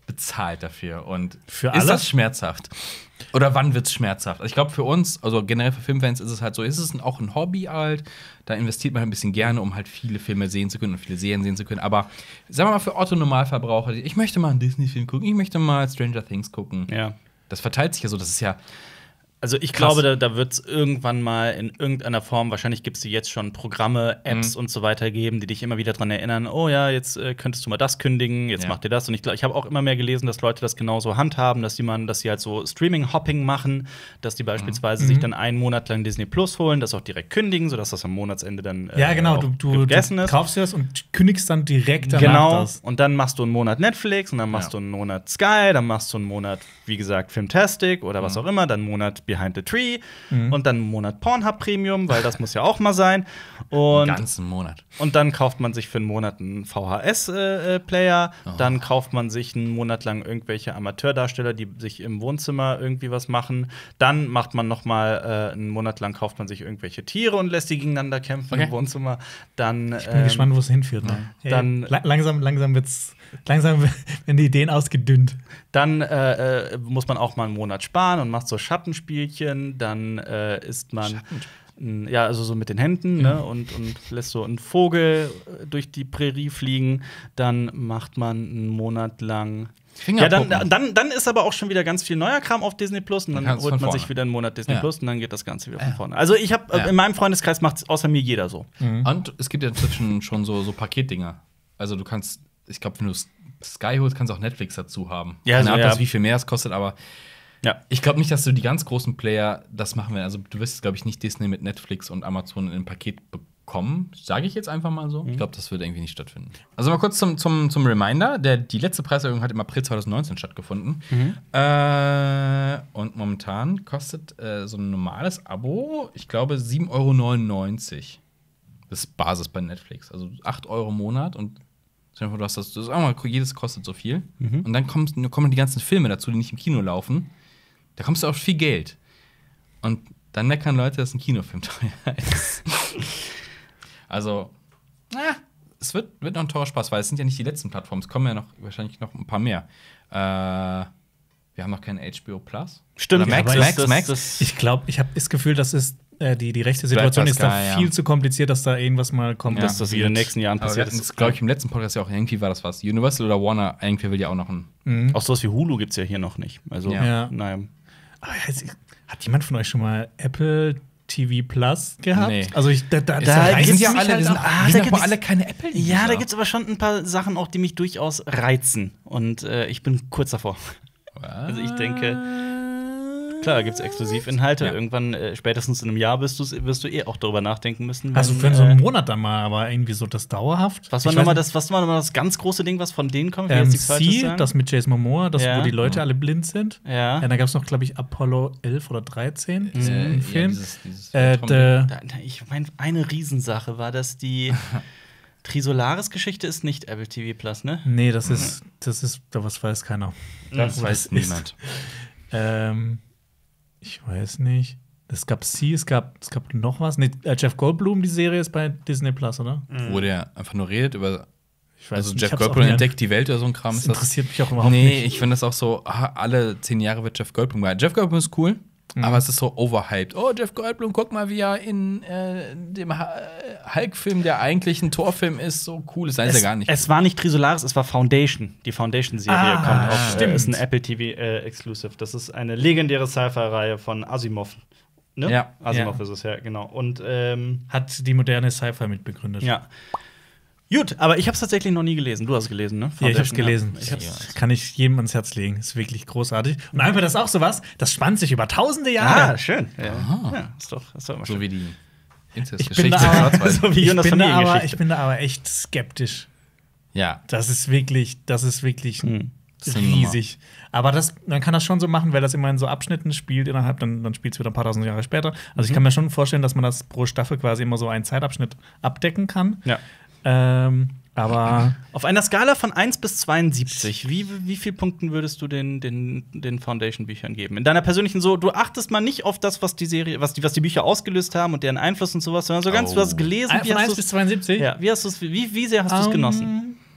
bezahlt dafür. Und Für ist alles? das schmerzhaft? Oder wann wird's schmerzhaft? Also ich glaube, für uns, also generell für Filmfans, ist es halt so, ist es auch ein Hobby halt. Da investiert man ein bisschen gerne, um halt viele Filme sehen zu können und viele Serien sehen zu können. Aber sagen wir mal, für Otto-Normalverbraucher, ich möchte mal einen Disney-Film gucken, ich möchte mal Stranger Things gucken. Ja. Das verteilt sich ja so, das ist ja. Also ich Krass. glaube, da, da wird es irgendwann mal in irgendeiner Form, wahrscheinlich gibt es jetzt schon Programme, Apps Mhm. und so weiter geben, die dich immer wieder daran erinnern, oh ja, jetzt äh, könntest du mal das kündigen, jetzt Ja. macht ihr das. Und ich, glaub, ich habe auch immer mehr gelesen, dass Leute das genauso handhaben, dass die man, dass sie halt so Streaming-Hopping machen, dass die beispielsweise Mhm. sich dann einen Monat lang Disney Plus holen, das auch direkt kündigen, sodass das am Monatsende dann äh, Ja, genau, auch du, du, gegessen du ist. kaufst dir das und kündigst dann direkt danach Genau, das. und dann machst du einen Monat Netflix und dann machst Ja. du einen Monat Sky, dann machst du einen Monat, wie gesagt, Filmtastic oder was Mhm. auch immer, dann einen Monat Behind the Tree Mhm. und dann einen Monat Pornhub Premium, weil das muss ja auch mal sein. Und, einen ganzen Monat. und dann kauft man sich für einen Monat einen V H S-Player, Oh. dann kauft man sich einen Monat lang irgendwelche Amateurdarsteller, die sich im Wohnzimmer irgendwie was machen. Dann macht man noch mal äh, einen Monat lang kauft man sich irgendwelche Tiere und lässt die gegeneinander kämpfen Okay. im Wohnzimmer. Dann Ich bin gespannt, wo es hinführt. Ne? Hey, Dann- la langsam, langsam wird's, langsam werden die Ideen ausgedünnt. Dann äh, äh, muss man auch mal einen Monat sparen und macht so Schattenspielchen. Dann äh, isst man n- ja, also so mit den Händen, ne? und, und lässt so einen Vogel äh, durch die Prärie fliegen. Dann macht man einen Monat lang. Ja, dann, Fingerpuppen. dann, dann ist aber auch schon wieder ganz viel neuer Kram auf Disney Plus und Dann dann kannst du holt von man vorne. sich wieder einen Monat Disney Ja. Plus und dann geht das Ganze wieder von Ja. vorne. Also ich habe Ja. in meinem Freundeskreis macht es außer mir jeder so. Und es gibt ja inzwischen schon so, so Paketdinger. Also du kannst, ich glaube, wenn du Sky holst, kannst du auch Netflix dazu haben. Ja, Keine also, Ahnung, ja. wie viel mehr es kostet, aber Ja. ich glaube nicht, dass du die ganz großen Player das machen werden. Also du wirst, glaube ich, nicht Disney mit Netflix und Amazon in einem Paket bekommen. Sage ich jetzt einfach mal so. Mhm. Ich glaube, das wird irgendwie nicht stattfinden. Also mal kurz zum, zum, zum Reminder. Der, die letzte Preiserhöhung hat im April zwanzig neunzehn stattgefunden. Mhm. Äh, und momentan kostet äh, so ein normales Abo, ich glaube, sieben Euro neunundneunzig. Das ist Basis bei Netflix. Also acht Euro im Monat und stell dir vor, du hast das, das ist auch mal, jedes kostet so viel. Mhm. Und dann kommst, kommen die ganzen Filme dazu, die nicht im Kino laufen. Da kommst du auf viel Geld. Und dann meckern Leute, dass ein Kinofilm teuer ist. Also, na, es wird, wird noch ein teurer Spaß, weil es sind ja nicht die letzten Plattformen. Es kommen ja noch wahrscheinlich noch ein paar mehr. Äh, wir haben noch keinen H B O Plus. Stimmt, Oder Max, aber Max, das- Max. das- Ich glaube, ich habe das Gefühl, das ist äh, die, die rechte Situation bei ist da Sky, ja. viel zu kompliziert, dass da irgendwas mal kommt. Ja. dass das in den nächsten Jahren Aber wir passiert hatten ist. das, glaube ich, im letzten Podcast ja auch irgendwie war das was. Universal oder Warner, irgendwie will ja auch noch ein. Mhm. Auch sowas wie Hulu gibt es ja hier noch nicht. Also, Ja. Ja. naja. Aber jetzt, hat jemand von euch schon mal Apple T V Plus gehabt? Nee. Also ich, da, da, Da da gibt's reißt Wir sind ja mich alle, halt wir sind, auch- ah, da wir sind aber gibt's- alle keine Apple. Ja, da gibt es aber schon ein paar Sachen auch, die mich durchaus reizen. Und äh, ich bin kurz davor. Also ich denke, klar, da gibt es Exklusivinhalte. Ja. Irgendwann, äh, spätestens in einem Jahr, wirst, du's- wirst du eh auch darüber nachdenken müssen. Also wenn, für so einen äh, Monat dann mal, aber irgendwie so das dauerhaft. was war Ich nochmal weiß das, was war noch mal das ganz große Ding, was von denen kommt? nicht, ähm, jetzt nichts Falsches Sie, sagen? das mit Jason Momoa, das, Ja. wo die Leute alle blind sind. ja. Ja, da gab es noch, glaube ich, Apollo elf oder dreizehn, so Äh, ein ja, Film. dieses- dieses äh, Weltraum- der, Da, da, ich meine, eine Riesensache war, dass die Trisolaris-Geschichte ist nicht Apple T V Plus, ne? nee, das ist, das ist, da was weiß keiner. Das Wo weiß ist. niemand. Ähm, ich weiß nicht. Es gab Sie, es gab, es gab noch was. Nee, äh, Jeff Goldblum, die Serie ist bei Disney Plus, oder? Wo der einfach nur redet über. Ich weiß Also nicht, Jeff ich hab's auch Goldblum nie- entdeckt die Welt oder so ein Kram. Das Ist das? interessiert mich auch überhaupt Nee, nicht. ich finde das auch so, ah, alle zehn Jahre wird Jeff Goldblum geil. Jeff Goldblum ist cool, Mhm. aber es ist so overhyped. Oh, Jeff Goldblum, guck mal, wie er in äh, dem Ha- äh, Hulk-Film, der eigentlich ein Torfilm ist, so cool ist. Nein, ist Es, er gar nicht. es war nicht Trisolaris, es war Foundation. Die Foundation-Serie Ah, kommt auf, stimmt. äh, ist ein Apple T V-Exclusive. das ist eine legendäre Sci-Fi-Reihe von Asimov. Ne? Ja. Asimov Ja. ist es, ja, genau. Und ähm, Hat die moderne Sci-Fi mitbegründet. ja. Gut, aber ich habe es tatsächlich noch nie gelesen. Du hast es gelesen, ne? Ja, ich hab's Foundation, gelesen. Ja. Ich hab's, kann ich jedem ans Herz legen. Ist wirklich großartig. Und einfach das ist auch sowas, das spannt sich über tausende Jahre. Ah, schön. Ja, ja ist doch, ist doch immer so schön. wie die Ich bin Inzestgeschichte da in aber- Schwarzwald. so wie ich, Jonas bin da aber, Familiengeschichte. ich bin da aber echt skeptisch. Ja. Das ist wirklich, das ist wirklich Hm. Das ist eine Nummer. riesig. Aber das, man kann das schon so machen, weil das immer in so Abschnitten spielt innerhalb, dann, dann spielt es wieder ein paar tausend Jahre später. Also ich kann mir schon vorstellen, dass man das pro Staffel quasi immer so einen Zeitabschnitt abdecken kann. Ja. Ähm, aber Auf einer Skala von eins bis zweiundsiebzig, wie, wie viel Punkten würdest du den, den, den Foundation-Büchern geben? In deiner persönlichen so, du achtest mal nicht auf das, was die Serie, was die, was die Bücher ausgelöst haben und deren Einfluss und sowas, sondern so ganz, Oh. du hast gelesen, wie von hast eins du's- bis zweiundsiebzig? ja, wie, hast du's, wie, wie sehr hast du es Ähm, genossen?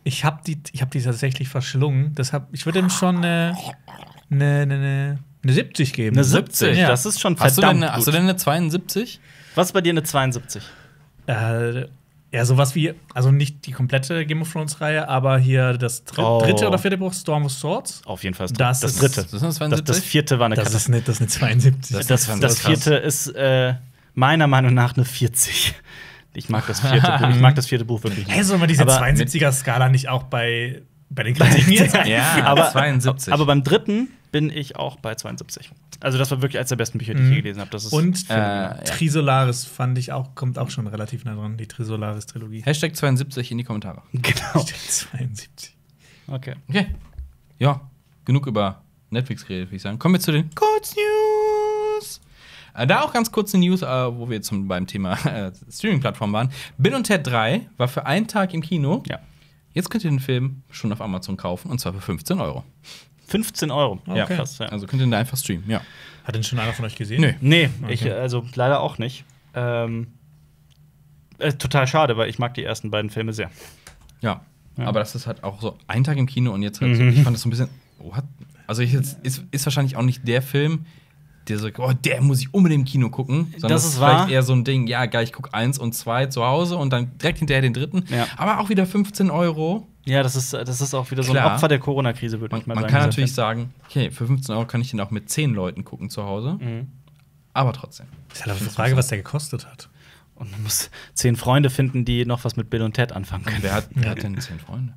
Ich habe die, ich hab die tatsächlich verschlungen. Deshalb, ich würde ihm schon eine, eine, eine, eine siebzig geben. Eine siebzig, Ja. das ist schon Hast du, verdammt denn eine, hast du gut. denn eine zweiundsiebzig? Was ist bei dir eine zweiundsiebzig? Äh, ja, sowas wie, also nicht die komplette Game of Thrones-Reihe, aber hier das dr Oh. dritte oder vierte Buch, Storm of Swords. Auf jeden Fall das, Das das ist- dritte. Das ist eine Das, zweiundsiebzig? das vierte war eine Das ist Katastrophe. nicht, das ist eine zweiundsiebzig. Das- Das, das das, ist krass. vierte ist äh, meiner Meinung nach eine vierzig. Ich mag das vierte Buch. Ich mag das vierte Buch wirklich nicht. Hey, soll man diese Aber zweiundsiebziger-Skala nicht auch bei, bei den Kritiken jetzt Ja, aber, zweiundsiebzig. aber beim dritten bin ich auch bei zweiundsiebzig. Also das war wirklich eines der besten Bücher, die ich Mhm. je gelesen habe. Das ist Und Äh, ja. Trisolaris fand ich auch, kommt auch schon relativ nah dran, die Trisolaris-Trilogie. Hashtag zweiundsiebzig in die Kommentare. genau. zweiundsiebzig. Okay. Okay. Ja, genug über Netflix geredet, würde ich sagen. Kommen wir zu den Kurznews. Äh, da auch ganz kurze News, äh, wo wir zum, beim Thema äh, Streaming-Plattform waren. Bill und Ted drei war für einen Tag im Kino. Ja. Jetzt könnt ihr den Film schon auf Amazon kaufen, und zwar für fünfzehn Euro. fünfzehn Euro. Ja, Okay. krass. Ja. Also könnt ihr den da einfach streamen, ja. Hat den schon einer von euch gesehen? Nö. Nee, Okay. ich also leider auch nicht. Ähm, äh, total schade, weil ich mag die ersten beiden Filme sehr. Ja. Ja. Aber das ist halt auch so ein Tag im Kino und jetzt halt so, Mhm. ich fand das so ein bisschen, what? Also ich jetzt, ist, ist wahrscheinlich auch nicht der Film, der so, oh, der muss ich unbedingt im Kino gucken. Sondern Das es ist vielleicht wahr. eher so ein Ding, ja, geil, ich guck eins und zwei zu Hause und dann direkt hinterher den dritten. Ja. Aber auch wieder fünfzehn Euro. Ja, das ist, das ist auch wieder so Klar. ein Opfer der Corona-Krise, würde Man, ich mal man sagen. kann dieser natürlich Film. sagen, okay, für fünfzehn Euro kann ich den auch mit zehn Leuten gucken zu Hause. Mhm. Aber trotzdem. Ist halt auch die Frage, was der gekostet hat. Und man muss zehn Freunde finden, die noch was mit Bill und Ted anfangen können. Wer hat, wer hat denn zehn Freunde?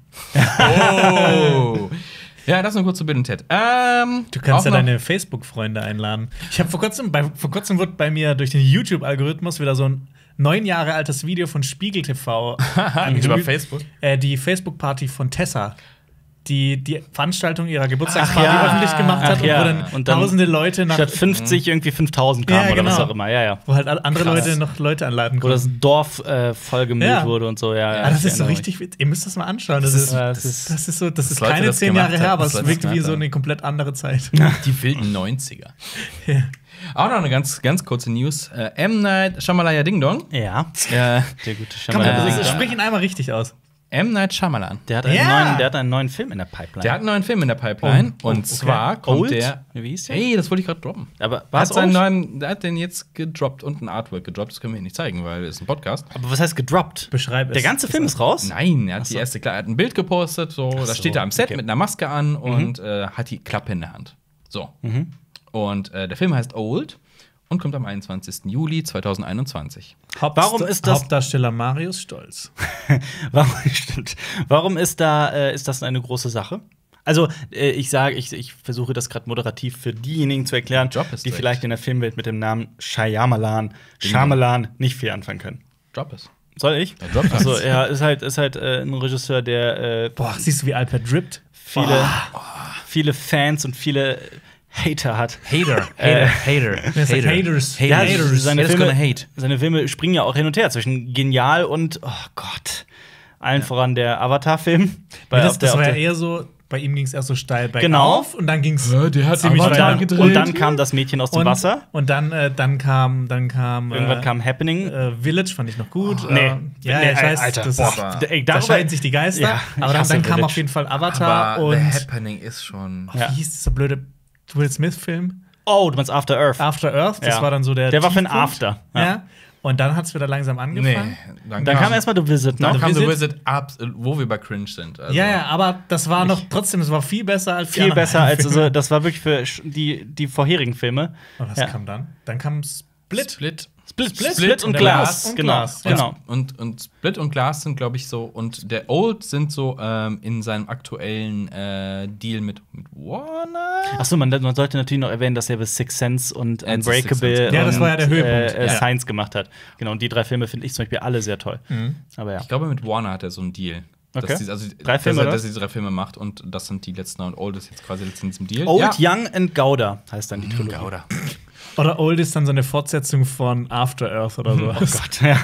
Oh! Ja, das nur kurz zu Bill und Ted. Ähm, Du kannst auch ja noch- deine Facebook-Freunde einladen. Ich habe vor kurzem, bei, vor kurzem wurde bei mir durch den YouTube-Algorithmus wieder so ein neun Jahre altes Video von Spiegel T V angezeigt. Über Facebook? Äh, die Facebook-Party von Tessa. Die die Veranstaltung ihrer Geburtstagsparty Ach ja. öffentlich gemacht hat Ach ja. und wo dann, Und dann tausende Leute nach. Statt fünfzig irgendwie fünftausend kamen Ja, oder was genau. auch immer. Ja, ja. Wo halt andere Krass. Leute noch Leute anladen Wo das konnten. Dorf äh, vollgemüllt Ja. wurde und so. Ja, ja, Ah, das ich ist so erinnere mich. richtig. wit- Ihr müsst das mal anschauen. Das, Das ist, ist- ja, das, das ist- ist so. Das ist Leute keine das zehn gemacht Jahre her, haben, aber das es Leute wirkt das wie gemacht so haben. eine komplett andere Zeit. Die wilden neunziger. Ja. Auch noch eine ganz, ganz kurze News. Äh, M. Night Shyamalaya Ding Dong. Ja, Äh, der gute Komm, Shyamalan. Äh, äh, sprich ihn einmal richtig aus. M. Night Shyamalan. Der hat, einen Ja. neuen, der hat einen neuen Film in der Pipeline. Der hat einen neuen Film in der Pipeline. Oh, oh, und okay. zwar kommt Old? der. Wie hieß der? Hey, das wollte ich gerade droppen. Aber Der war hat, es seinen old? neuen, der hat den jetzt gedroppt und ein Artwork gedroppt. Das können wir hier nicht zeigen, weil es ist ein Podcast. Aber was heißt gedroppt? Beschreib es. Der ganze Film ist raus? Nein, er hat die erste, er hat ein Bild gepostet, so, da so, steht er am Set okay. mit einer Maske an und äh, hat die Klappe in der Hand. So. Mhm. Und äh, der Film heißt Old und kommt am einundzwanzigsten Juli zweitausendeinundzwanzig. Haupt Warum ist das- Hauptdarsteller Marius Stolz? Warum, stimmt. Warum ist da äh, ist das eine große Sache? Also, äh, ich sage, ich, ich versuche das gerade moderativ für diejenigen zu erklären, Job ist die direkt. vielleicht in der Filmwelt mit dem Namen Shyamalan, Shyamalan nicht viel anfangen können. Drop es. Soll ich? Ja, drop Also, es. er ist halt, ist halt äh, ein Regisseur, der äh, Boah, siehst du, wie Alper drippt? viele, viele Fans und viele Hater hat. Hater, Äh, Hater, Wer sagt Haters? Ja, Haters. seine Haters Filme, gonna hate. seine Filme springen ja auch hin und her zwischen genial und, oh Gott, allen voran der Avatar-Film. Weil das auf der- das auf war ja der- eher so, bei ihm ging es erst so steil bergauf Genau. und dann ging es Ja, der hat ziemlich Avatar weit gedreht. Und dann kam das Mädchen aus dem und, Wasser. Und dann, äh, dann kam, dann kam, Irgendwann äh, kam Happening. äh, Village, fand ich noch gut. nee. Äh, ja, Nee, ich weiß, Alter, das boah. ist, Aber- Ey, da darüber- scheiden sich die Geister. Ja, ich aber dann, hasse dann kam Village. auf jeden Fall Avatar Aber und The Happening ist schon. Ja. wie hieß dieser blöde Will Smith-Film? Oh, du meinst After Earth. After Earth, das Ja. war dann so der. Der war für ein Tiefpunkt. After, Ja. ja. Und dann hat es wieder langsam angefangen. dann, Dann kam erstmal The Visit, dann ne? kam The The Visit. Wizard Ups, wo wir bei Cringe sind. Also, Ja, ja, aber das war noch trotzdem, es war viel besser als die Viel anderen besser als, Filme. also, das war wirklich für sch- die, die vorherigen Filme. Und was Ja. kam dann? Dann kam Split. Split. Split, Split, Split und und Glas. Glas. Und Genau, Glas, ja. genau. Und, und Split und Glass sind, glaube ich, so. Und der Old sind so ähm, in seinem aktuellen äh, Deal mit, mit Warner. Achso, man, man sollte natürlich noch erwähnen, dass er bis Sixth Sense und Äh, Sixth Unbreakable Sense. Ja, das und, war ja der Höhepunkt. Äh, äh, Ja. Science gemacht hat. Genau, und die drei Filme finde ich zum Beispiel alle sehr toll. Mhm. Aber ja. Ich glaube, mit Warner hat er so einen Deal. Okay. Dass die, also, Drei Filme, dass, er, oder? dass er die drei Filme macht und das sind die letzten. Und Old ist jetzt quasi jetzt in diesem Deal. Old, Young and Gouda heißt dann die Trilogie. Gouda. Oder Old ist dann so eine Fortsetzung von After Earth oder so. Oh Gott, ja.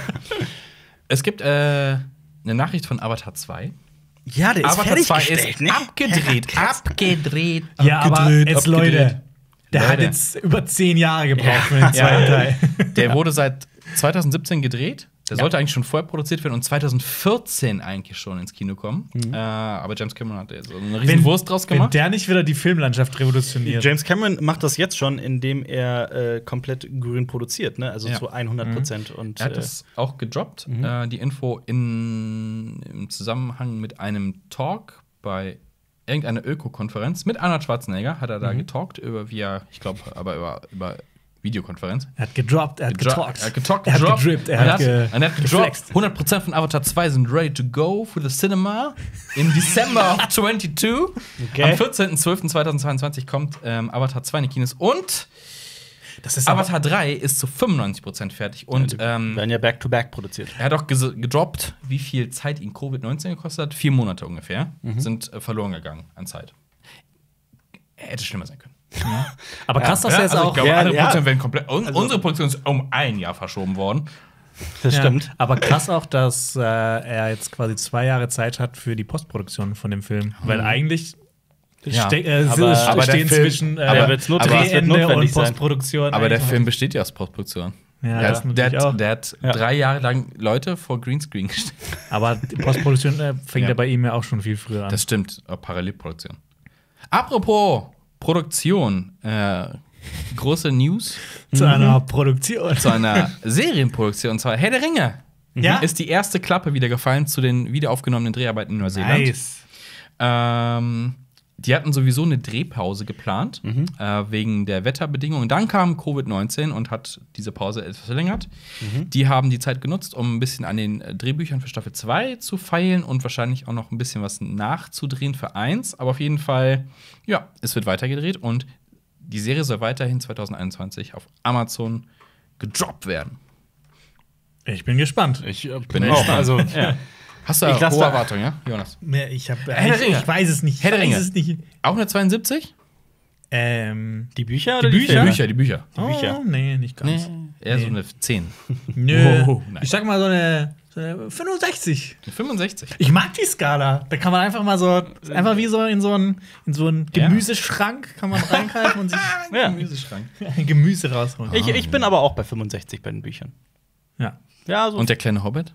Es gibt äh, eine Nachricht von Avatar zwei. Ja, der ist Avatar zwei fertiggestellt, ist ne? abgedreht. abgedreht. Ja, aber Abgedreht, jetzt, abgedreht. Leute, der hat Leute. jetzt über zehn Jahre gebraucht Ja. für den zweiten Ja. Teil. Der wurde seit zweitausendsiebzehn gedreht. Der sollte eigentlich schon vorher produziert werden und zwanzig vierzehn eigentlich schon ins Kino kommen. Mhm. Äh, aber James Cameron hat so eine riesen Wenn- Wurst draus Wenn gemacht. der nicht wieder die Filmlandschaft revolutioniert. James Cameron macht das jetzt schon, indem er äh, komplett grün produziert, ne? Also Ja. zu hundert Prozent. Und Er hat äh, das auch gedroppt, äh, die Info in, im Zusammenhang mit einem Talk bei irgendeiner Öko-Konferenz mit Arnold Schwarzenegger hat er da getalkt über via, ich glaube, aber über, über Videokonferenz. Er hat gedroppt, er hat Gedro- getalkt. Er hat getalkt, er hat gedroppt. gedrippt, er Und hat, ge und er hat gedroppt. geflext. hundert Prozent von Avatar zwei sind ready to go for the cinema in December of zweiundzwanzig. Okay. Am vierzehnten zwölften zweitausendzweiundzwanzig kommt ähm, Avatar zwei in die Kinos und Das ist Avatar drei ist zu fünfundneunzig Prozent fertig. Und ähm, werden ja back-to-back produziert. er hat auch ges- gedroppt, wie viel Zeit ihn Covid neunzehn gekostet hat. Vier Monate ungefähr sind äh, verloren gegangen an Zeit. Hätte schlimmer sein können. aber krass, dass Ja, er jetzt also ich auch. glaube, Ja, andere ja. Produktionen werden komplett. Un Also- unsere Produktion ist um ein Jahr verschoben worden. Das Ja, stimmt. aber krass auch, dass äh, er jetzt quasi zwei Jahre Zeit hat für die Postproduktion von dem Film. Weil eigentlich Ja, ste äh, aber- st- aber der stehen Film- zwischen äh, aber- wird's not- aber- es wird Drehende notwendig und sein. Postproduktion. Aber der eigentlich. Film besteht ja aus Postproduktion. Ja, der, das hat, der, natürlich auch. hat, der hat Ja. drei Jahre lang Leute vor Greenscreen gestellt. Aber die Postproduktion äh, fängt ja. Ja. bei ihm ja auch schon viel früher an. Das stimmt, äh, Parallelproduktion. Apropos Produktion, äh, große News Zu einer Produktion. zu einer Serienproduktion, und zwar Herr der Ringe. Ja? Ist die erste Klappe wieder gefallen zu den wiederaufgenommenen Dreharbeiten in Neuseeland. Nice. Ähm, die hatten sowieso eine Drehpause geplant, äh, wegen der Wetterbedingungen. Dann kam Covid neunzehn und hat diese Pause etwas verlängert. Die haben die Zeit genutzt, um ein bisschen an den äh, Drehbüchern für Staffel zwei zu feilen und wahrscheinlich auch noch ein bisschen was nachzudrehen für eins. Aber auf jeden Fall, ja, es wird weitergedreht und die Serie soll weiterhin zwanzig einundzwanzig auf Amazon gedroppt werden. Ich bin gespannt. Ich äh, bin auch. gespannt. Also, ja. Hast du Ich lass hohe da- Erwartungen, ja, Jonas? Mehr, ich, hab, Herr der ich, Ringe. ich weiß es nicht. Ich Herr der weiß Ringe. es nicht. Auch eine zweiundsiebzig? Ähm, Die Bücher Die oder Bücher? Die Filme? Bücher, die Bücher. oh, Bücher. nee, nicht ganz. Eher so Nee. eine zehn. Nö. Wow, nein. Ich sag mal so eine, so eine fünfundsechzig. Eine fünfundsechzig. Ich mag die Skala. Da kann man einfach mal so, einfach wie so in so einen, in so einen Ja. Gemüseschrank kann man reingreifen und sich Ja. Gemüseschrank. ein Gemüse rausholen. Ich, ich bin aber auch bei fünfundsechzig bei den Büchern. ja. Ja, so. Und der kleine Hobbit?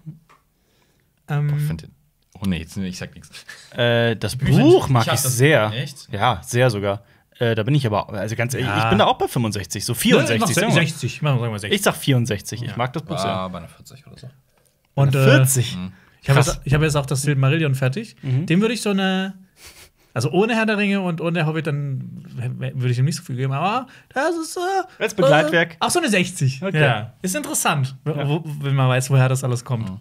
Ähm, Ich find den. Oh nee, jetzt, ich sag nichts. äh, das Bücher- Buch mag Ich hab ich das- sehr. Echt? Ja, sehr sogar. Äh, da bin ich aber, also ganz ehrlich, Ja. ich bin da auch bei fünfundsechzig, so vierundsechzig. sagen wir mal. sechzig. Machen wir mal sechzig. Ich sag vierundsechzig. Ich mag das Buch sehr. Ah, bei einer vierzig oder so. Und äh, vierzig. ich habe Krass. jetzt, ich hab jetzt auch das Silmarillion fertig. Dem würde ich so eine. Also ohne Herr der Ringe und ohne Hobbit, dann würde ich ihm nicht so viel geben. Aber das ist. Äh, Als Begleitwerk. Äh, ach, so eine sechzig. Okay. Ja. Ist interessant, wo, wenn man weiß, woher das alles kommt.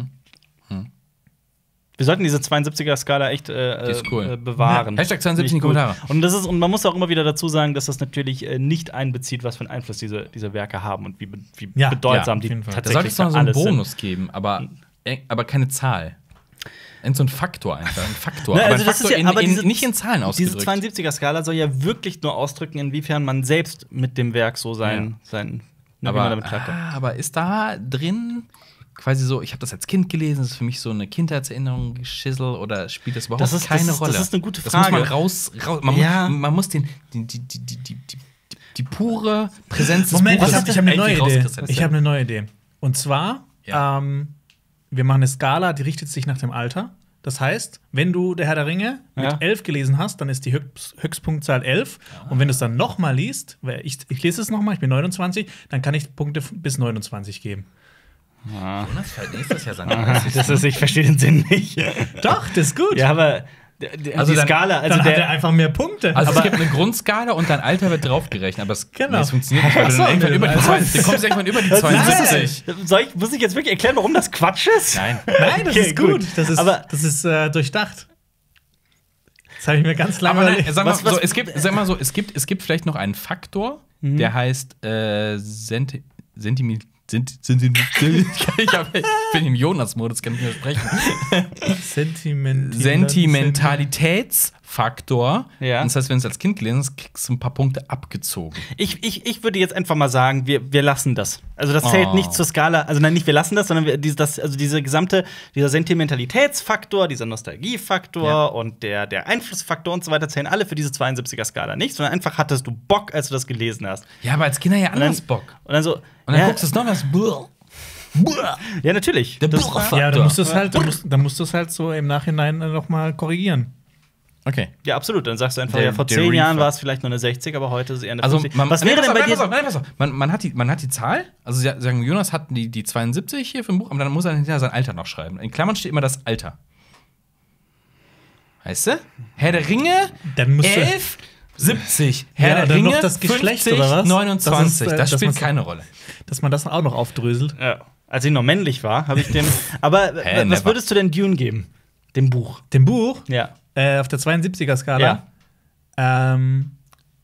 Wir sollten diese zweiundsiebziger-Skala echt äh, Die ist cool. äh, bewahren. Ja. Hashtag zweiundsiebzig in die Nicht gut. Kommentare. Und, das ist, und man muss auch immer wieder dazu sagen, dass das natürlich äh, nicht einbezieht, was für einen Einfluss diese, diese Werke haben und wie, be wie Ja, bedeutsam ja, auf die jeden Fall. Da tatsächlich sollte es noch für so einen alles sind. Bonus geben, aber, äh, aber keine Zahl. Irgend so ein Faktor einfach. Ein Faktor. Ne, aber also ein das Faktor ist ja- in, aber in, diese- nicht in Zahlen Diese ausgedrückt. zweiundsiebziger-Skala soll ja wirklich nur ausdrücken, inwiefern man selbst mit dem Werk so sein, Ja. sein ne, wie man aber, damit klarkommt. ah, aber ist da drin quasi so, ich habe das als Kind gelesen, das ist für mich so eine Kindheitserinnerung, Geschissel oder spielt das überhaupt Das ist- keine das ist- Rolle? das ist eine gute Das muss man Frage. raus, raus man, Ja. muss, man muss den, die, die, die, die, die, die, die pure Präsenz des Moment, ich Buches habe hab eine neue eigentlich Idee. rauskristallisieren. Ich habe eine neue Idee. Und zwar, Ja. ähm, wir machen eine Skala, die richtet sich nach dem Alter. Das heißt, wenn du der Herr der Ringe mit Ja. elf gelesen hast, dann ist die Höchst Höchstpunktzahl elf. Und wenn du es dann noch mal liest, weil ich, ich lese es noch mal, ich bin neunundzwanzig, dann kann ich Punkte f- bis neunundzwanzig geben. Jonas fällt nächstes Jahr sein. Das ist, ich verstehe den Sinn nicht. Doch, das ist gut. Ja, aber d- d- Also die dann- Skala, also dann hat er der, einfach mehr Punkte. Also Aber es gibt eine Grundskala und dein Alter wird draufgerechnet, aber es Genau. nee, es funktioniert nicht, weil du Ach dann so, irgendwann nee, über die also- zweiundsiebzig, du kommst irgendwann über die Nein. zweiundsiebzig. Soll ich, muss ich jetzt wirklich erklären, warum das Quatsch ist? Nein. Nein, das Okay, ist gut. gut. Das ist, Aber- das ist äh, durchdacht. Das habe ich mir ganz lange Aber nein, überlegt. sag mal, Was- was- so, es gibt, sag mal so, es gibt, es gibt vielleicht noch einen Faktor, der heißt äh, Senti Sentimi Sent Sentimi ich, hab, ich bin im Jonas-Modus, kann ich nicht mehr sprechen. Sentiment Sentimentalitätsfaktor. Ja. Das heißt, wenn du es als Kind gelesen hast, kriegst du ein paar Punkte abgezogen. Ich, ich, ich würde jetzt einfach mal sagen, wir, wir lassen das. Also das zählt Oh. nicht zur Skala, also nein, nicht wir lassen das, sondern wir, diese, das, also diese gesamte, dieser Sentimentalitätsfaktor, dieser Nostalgiefaktor Ja. und der, der Einflussfaktor und so weiter zählen alle für diese zweiundsiebziger-Skala nicht, sondern einfach hattest du Bock, als du das gelesen hast. Ja, aber als Kinder ja Und dann, anders Bock. Und dann so, Und dann ja, guckst du es noch und das Ja, natürlich. Der Das- Buchfaktor. Ja, dann musst du es halt, dann musst, dann musst du es halt so im Nachhinein noch mal korrigieren. Okay. Ja, absolut. Dann sagst du einfach, Der- ja, vor der zehn Jahren Reefer. war es vielleicht nur eine sechzig, aber heute ist es eher eine Also, fünfzig. man, Was nee, wäre pass denn auf, bei nein, dir? pass auf, nein, pass auf. Man, man, hat die, man hat die Zahl, also sie sagen, Jonas hat die, die zweiundsiebzig hier für ein Buch, aber dann muss er hinterher sein Alter noch schreiben. In Klammern steht immer das Alter. Weißt du? Herr der Ringe, Dann musst du- elf, siebzig. Herr Ja, der dann Ringe, noch das Geschlecht, fünfzig, oder was? neunundzwanzig. Das ist, äh, Das, dass spielt man's- keine Rolle. Dass man das auch noch aufdröselt. Ja. Als ich noch männlich war, habe ich den. Aber Hä, was never. würdest du denn Dune geben? Dem Buch. Dem Buch Ja. äh, auf der zweiundsiebziger-Skala ähm,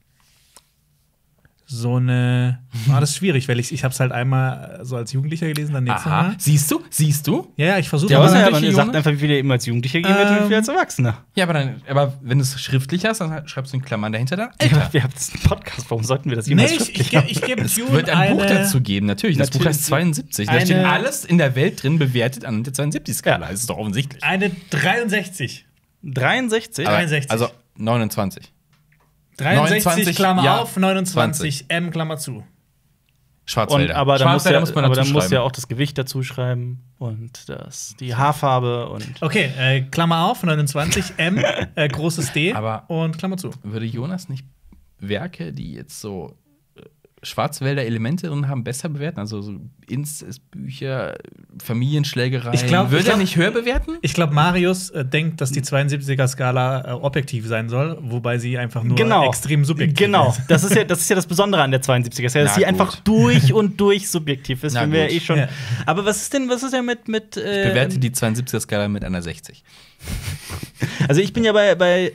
so eine. War das ist schwierig, weil ich, ich habe es halt einmal so als Jugendlicher gelesen, dann nächstes Aha. Mal. Siehst du? Siehst du? Ja, ja, ich versuche Ja, Ja, was aber ist ja, welche man sagt Junge? einfach, wie viel ihr ihm als Jugendlicher gegeben wird und wie viel Ähm, als Erwachsener. Ja, aber, dann, aber wenn du es schriftlich hast, dann schreibst du in Klammern dahinter dann Alter. Wir haben jetzt einen Podcast, warum sollten wir das Nee, jemals ich, schriftlich ich, haben? ge- ich gebe Es Dune wird ein Buch eine, dazu geben, natürlich. Das Buch Natürlich. heißt zweiundsiebzig. Da Eine- steht alles in der Welt drin bewertet an der zweiundsiebzig-Skala. Ja. Das ist doch offensichtlich. eine dreiundsechzig. dreiundsechzig? Aber, dreiundsechzig. Also neunundzwanzig. dreiundsechzig, neunundzwanzig, Klammer ja, auf, neunundzwanzig, M, Klammer zu. Und, Schwarzwälder. aber da muss, Schwarzwälder ja, muss man aber dazu dann muss ja schreiben. auch das Gewicht dazu schreiben und das, die Haarfarbe und. Okay, äh, Klammer auf, neunundzwanzig, M, äh, großes D Aber- und Klammer zu. Würde Jonas nicht Werke, die jetzt so äh, Schwarzwälder Elemente drin haben, besser bewerten? Also so Inzestbücher, Familienschlägereien. Ich glaub- Würde ich glaub- er nicht höher bewerten? Ich glaube, Marius äh, denkt, dass die zweiundsiebziger-Skala äh, objektiv sein soll, wobei sie einfach nur Genau. extrem subjektiv Genau, ist. das ist, ja, das ist ja das Besondere an der zweiundsiebziger, dass Na sie gut. einfach durch und durch subjektiv ist, Na wenn wir gut. ja eh schon. Ja. Aber was ist denn, was ist denn mit. mit äh, Ich bewerte die zweiundsiebziger-Skala mit einer sechzig. Also ich bin ja bei. bei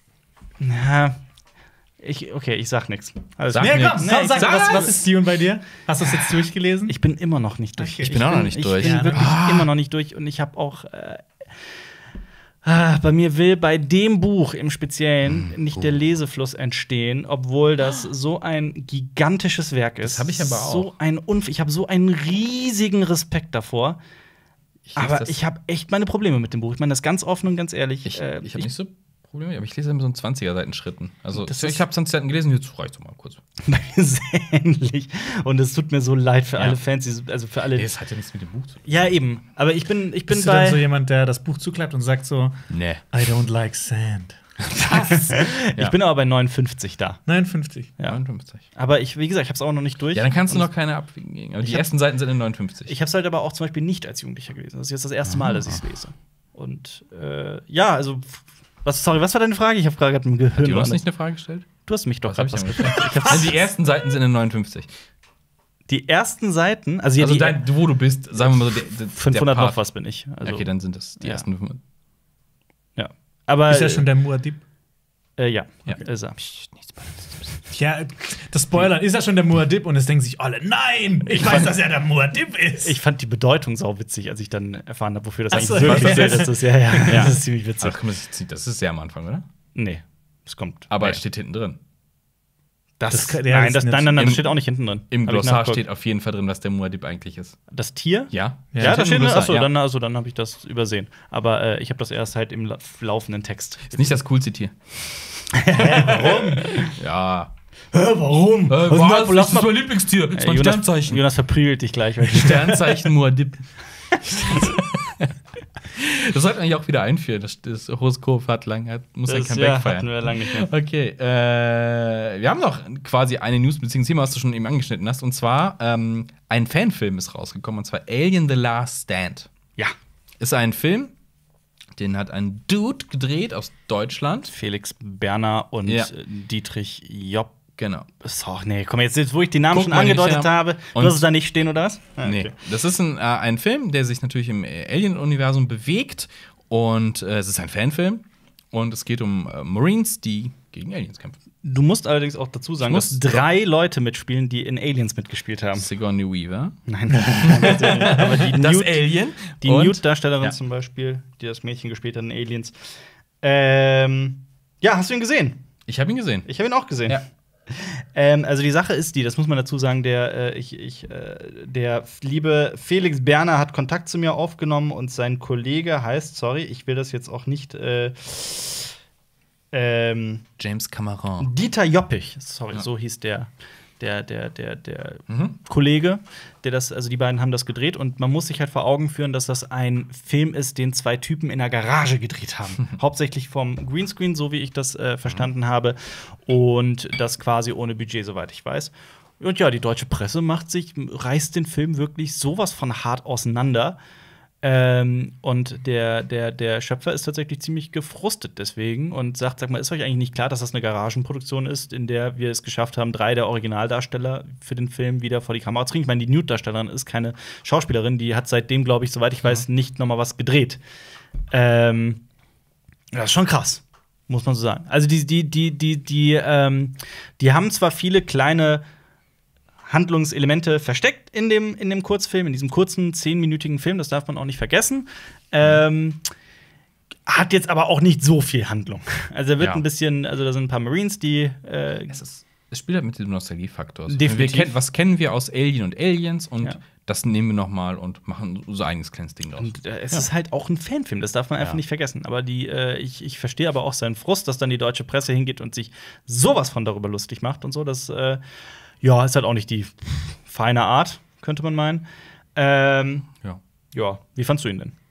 na, ich, okay, ich sag nichts. Also, Sag Nee, nix. komm, Nee, komm, ich sag, sag was, es. was ist Dune bei dir? Hast du es jetzt durchgelesen? ich bin immer noch nicht durch. Okay. Ich bin auch noch nicht durch. Ich bin Ja, ne? wirklich immer noch nicht durch und ich habe auch. Äh, ah, bei mir will bei dem Buch im Speziellen Hm, nicht oh. der Lesefluss entstehen, obwohl das so ein gigantisches Werk ist. Das hab ich aber auch. So ein Unf ich habe so einen riesigen Respekt davor. Ich lese Aber das- ich habe echt meine Probleme mit dem Buch. Ich meine das ganz offen und ganz ehrlich. Ich, äh, ich habe nicht so Probleme, aber ich lese immer so in zwanziger-Seiten-Schritten. Also, Das ich ist- habe zwanzig Seiten gelesen, jetzt reicht doch mal kurz. bei mir sehr ähnlich. Und es tut mir so leid für Ja. alle Fans, die- also für alle. Nee, es hat ja nichts mit dem Buch zu tun. Ja, eben. Aber ich bin, ich bin Bist du dann bei. so jemand, der das Buch zuklappt und sagt so, Nee. I don't like sand? Ich bin aber bei neunundfünfzig da. neunundfünfzig. Ja. neunundfünfzig. Aber ich, wie gesagt, ich habe es auch noch nicht durch. Ja, dann kannst du Und noch keine abwägen. Aber die Ich hab- ersten Seiten sind in neunundfünfzig. Ich habe es halt aber auch zum Beispiel nicht als Jugendlicher gelesen. Das ist jetzt das erste Mal, Ah. dass ich es lese. Und äh, ja, also. Was, sorry, was war deine Frage? Ich habe gerade im Gehirn. Hat Jonas woanders- nicht eine Frage gestellt? Du hast mich doch Was habe ich grad denn was gefragt? Ich hab's- Die ersten Seiten sind in neunundfünfzig. Die ersten Seiten, also, ja, Also, die dein, wo du bist, sagen wir mal so, der, der, fünfhundert der noch Part. was bin ich. Also, Okay, dann sind das die Ja. ersten fünfhundert. ja. Aber Ist ja schon der Muad'Dib. äh, ja, Ja. ist er. Psst, nichts bei- Ja, das Spoilern ist ja schon der Muad'Dib und es denken sich alle, nein, ich weiß, dass er der Muad'Dib ist. Ich fand die Bedeutung sau witzig, als ich dann erfahren habe, wofür das Ach eigentlich so, wirklich okay. steht. Das ist ja, ja, Ja. das ist ziemlich witzig. Ach, komm, das ist- das ist sehr am Anfang, oder? Nee, es kommt. Aber nee. es steht hinten drin. das, Das kann- ja, nein, das das, ist nein, nein, nein, Im- das steht auch nicht hinten drin. Im Hab ich Glossar nachgeguckt. steht auf jeden Fall drin, was der Muad'Dib eigentlich ist. Das Tier? Ja? Ja, Ja, steht da im steht, Glossar, achso, ja. dann, also, dann habe ich das übersehen. Aber äh, ich habe das erst halt im la laufenden Text. Ist nicht das coolste Tier. Warum? Ja. Warum? Äh, Was was? lass Das ist mal- mein Lieblingstier. Das ist Ey, mein Jonas, Sternzeichen. Jonas verprügelt dich gleich. Weil ich Sternzeichen Muad'Dib. Das sollten wir eigentlich auch wieder einführen. Das, das Horoskop hat lang, hat, muss ein das Comeback ja, hatten feiern. wir lange nicht mehr. Okay, äh, wir haben noch quasi eine News, beziehungsweise Thema, was du schon eben angeschnitten hast. Und zwar, ähm, ein Fanfilm ist rausgekommen, und zwar Alien The Last Stand. Ja. Ist ein Film, den hat ein Dude gedreht aus Deutschland. Felix Berner und Ja. äh, Dietrich Jopp. Genau. So, nee, komm, jetzt, jetzt wo ich die Namen Guck schon mal nicht, angedeutet ja. habe, du Und- hast es da nicht stehen, oder was? Ah, Nee, das ist ein, äh, ein Film, der sich natürlich im äh, Alien-Universum bewegt. Und äh, es ist ein Fanfilm. Und es geht um äh, Marines, die gegen Aliens kämpfen. Du musst allerdings auch dazu sagen, Ich dass muss- drei Leute mitspielen, die in Aliens mitgespielt haben. Sigourney Weaver. Nein, aber die Das Newt, Alien. die Und- Newt-Darstellerin Ja. zum Beispiel, die das Mädchen gespielt hat in Aliens. Ähm, ja, hast du ihn gesehen? Ich habe ihn gesehen. Ich habe ihn auch gesehen. Ja. Ähm, also die Sache ist die, das muss man dazu sagen, der, äh, ich, ich, äh, der liebe Felix Berner hat Kontakt zu mir aufgenommen und sein Kollege heißt, sorry, ich will das jetzt auch nicht, äh, ähm, James Cameron. Dieter Joppich, sorry, Ja. so hieß der, der, der, der, der Mhm. Kollege, der das, also die beiden haben das gedreht und man muss sich halt vor Augen führen, dass das ein Film ist, den zwei Typen in der Garage gedreht haben. Hauptsächlich vom Greenscreen, so wie ich das äh, verstanden habe. Und das quasi ohne Budget, soweit ich weiß. Und ja, die deutsche Presse macht sich, reißt den Film wirklich sowas von hart auseinander. Ähm, und der, der, der Schöpfer ist tatsächlich ziemlich gefrustet deswegen und sagt, sag mal, ist euch eigentlich nicht klar, dass das eine Garagenproduktion ist, in der wir es geschafft haben, drei der Originaldarsteller für den Film wieder vor die Kamera zu kriegen? Ich meine, die Newt-Darstellerin ist keine Schauspielerin, die hat seitdem, glaube ich, soweit ich weiß, nicht noch mal was gedreht. Ähm, das ist schon krass, muss man so sagen. Also die, die, die, die, die, ähm, die haben zwar viele kleine Handlungselemente versteckt in dem, in dem Kurzfilm, in diesem kurzen, zehnminütigen Film, das darf man auch nicht vergessen. Ähm, hat jetzt aber auch nicht so viel Handlung. Also er wird Ja. ein bisschen, also da sind ein paar Marines, die äh, Es, ist, es spielt halt mit dem Nostalgiefaktor. Also, Definitiv. Wir kennen, was kennen wir aus Alien und Aliens und Ja. das nehmen wir noch mal und machen so eigenes kleines Ding draus. Und äh, es ist halt auch ein Fanfilm, das darf man einfach Ja. nicht vergessen. Aber die, äh, ich, ich verstehe aber auch seinen Frust, dass dann die deutsche Presse hingeht und sich sowas von darüber lustig macht und so. Das äh, ja, ist halt auch nicht die feine Art, könnte man meinen. Ähm, Ja. ja, wie fandst du ihn denn?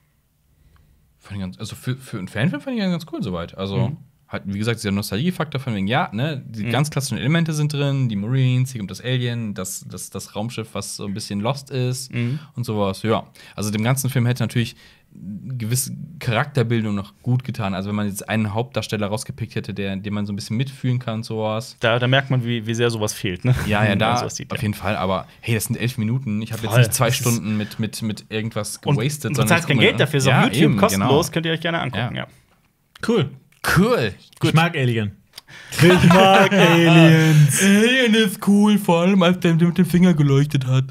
Fand ich ganz, also für, für einen Fanfilm fand ich ihn ganz cool soweit. Also Mhm. halt, wie gesagt, dieser Nostalgiefaktor von wegen, ja, ne, die ganz klassischen Elemente sind drin, die Marines, hier kommt das Alien, das, das, das Raumschiff, was so ein bisschen lost ist Mhm. und sowas. Ja. Also dem ganzen Film hätte natürlich gewisse Charakterbildung noch gut getan. Also wenn man jetzt einen Hauptdarsteller rausgepickt hätte, der, den man so ein bisschen mitfühlen kann, sowas. Da, da merkt man, wie, wie sehr sowas fehlt, ne? Ja, ja, Wenn man da sowas sieht, auf ja. jeden Fall. Aber hey, das sind elf Minuten. Ich habe jetzt Voll. nicht zwei Das ist- Stunden mit, mit, mit irgendwas Und gewastet. du sondern zahlst ich kein guck mir- Geld dafür, ist Ja, auf YouTube eben, kostenlos, genau. könnt ihr euch gerne angucken, ja. Ja. Cool. Cool. Ich mag Alien. Ich mag Aliens. Alien ist cool, vor allem als der mit dem Finger geleuchtet hat.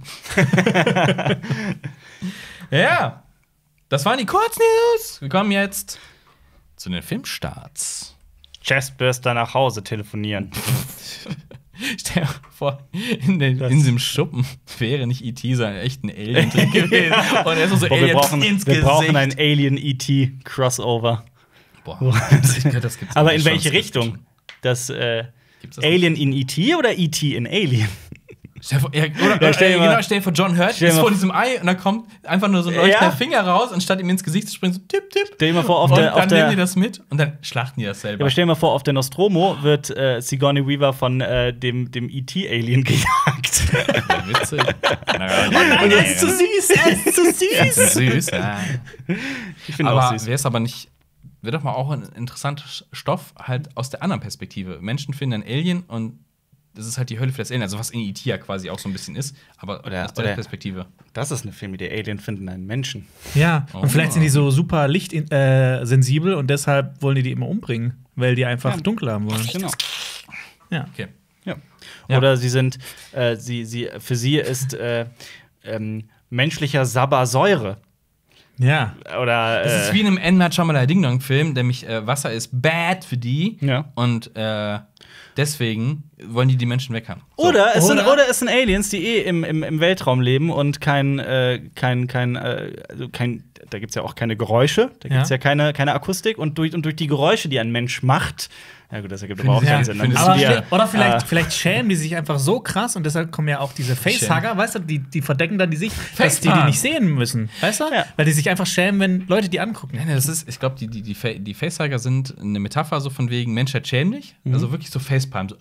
Ja, das waren die Kurznews. Wir kommen jetzt zu den Filmstarts. Chestburster nach Hause telefonieren. Stell dir vor, in, den, in diesem Schuppen wäre nicht E T, sondern echt ein Alien drin gewesen. Und er ist so Boah, wir Alien brauchen, ins wir Gesicht. brauchen ein Alien-E T-Crossover. Boah, das gibt's Aber auch in nicht, welche sonst Richtung? Das, äh, Gibt's das Alien in E T oder E T in Alien? Stell dir vor, ja, oder, Ja, stell dir äh, mal- genau, stell dir vor, John Hurt stell dir ist mal- vor diesem Ei und da kommt einfach nur so ein leuchtender Ja. Finger raus, anstatt ihm ins Gesicht zu springen, so tipp, tipp. Stell dir mal vor, auf und der, dann auf der nehmen die das mit und dann schlachten die das Ja, selber. aber stell dir mal vor, auf der Nostromo wird äh, Sigourney Weaver von äh, dem, dem E T-Alien gejagt. Ja, witzig. Nein, er ist zu süß, er ist zu süß. süß. Ja. Ich finde auch Aber süß. wäre es aber nicht, wäre doch mal auch ein interessanter Stoff halt aus der anderen Perspektive. Menschen finden ein Alien und das ist halt die Hölle für das Alien, also was in E T ja quasi auch so ein bisschen ist, aber Oder- aus der oder- Perspektive. Das ist eine Filmidee. Alien finden einen Menschen. Ja, Oh. und vielleicht sind die so super lichtsensibel äh, sensibel und deshalb wollen die die immer umbringen, weil die einfach Ja. dunkel haben wollen. Genau. Ja. Okay. Ja. Ja. Oder sie sind, äh, sie, sie, für sie ist äh, ähm, menschlicher Sabbersäure. Ja. Oder Das äh, ist wie in einem M. Night Shyamalan Ding Dong Film, nämlich äh, Wasser ist bad für die Ja. und äh, deswegen wollen die die Menschen weg haben. So. Oder es, Sind, Oder- oder es sind Aliens, die eh im, im, im Weltraum leben und kein, äh, kein, kein, äh, also kein, da gibt es ja auch keine Geräusche, da gibt es Ja. ja keine, keine Akustik und durch, und durch die Geräusche, die ein Mensch macht, ja gut, das ergibt aber auch Ja, keinen Sinn. Dann findest müssen Aber, du wir, oder vielleicht, äh, vielleicht schämen die sich einfach so krass und deshalb kommen ja auch diese Facehugger, weißt du, die, die verdecken dann die Sicht, dass die die Facepalm. nicht sehen müssen, weißt du? Ja. Weil die sich einfach schämen, wenn Leute die angucken. Nein, nein, das ist, ich glaube, die, die, die, Fa die Facehugger sind eine Metapher so von wegen Menschheit schäm dich. Mhm. Also wirklich so Facepalm. So,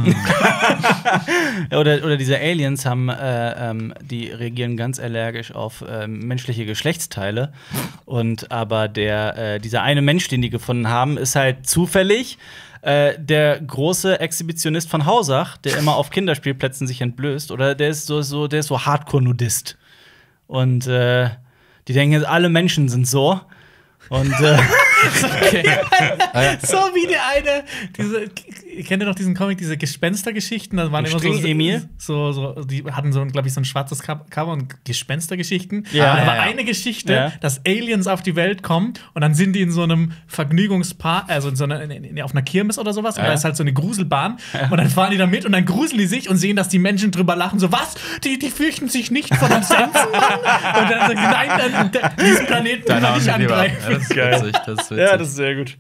Oder, oder diese Aliens haben, äh, ähm, die reagieren ganz allergisch auf ähm, menschliche Geschlechtsteile. Und aber der, äh, dieser eine Mensch, den die gefunden haben, ist halt zufällig äh, der große Exhibitionist von Hausach, der immer auf Kinderspielplätzen sich entblößt. Oder der ist so, so, der ist so Hardcore-Nudist. Und äh, die denken jetzt, alle Menschen sind so. Und äh, okay. So wie der eine, diese, kennt ihr noch diesen Comic, diese Gespenstergeschichten? Da waren Den immer so, String-Emil? so, so, die hatten so, glaube ich, so ein schwarzes Co- Cover und Gespenstergeschichten. Ja, und da ja, war ja. eine Geschichte, Ja. dass Aliens auf die Welt kommen und dann sind die in so einem Vergnügungspark, also in so einer, in, in, auf einer Kirmes oder sowas, und Ja. da ist halt so eine Gruselbahn und dann fahren die da mit und dann gruseln die sich und sehen, dass die Menschen drüber lachen, so, was? Die, die fürchten sich nicht vor dem Sensenmann? Und dann sagen die, nein, dann, dann, diesen Planeten Deine kann ich Arme lieber. Ja, angreifen. das ist witzig. Das ist witzig. ja, das ist sehr gut.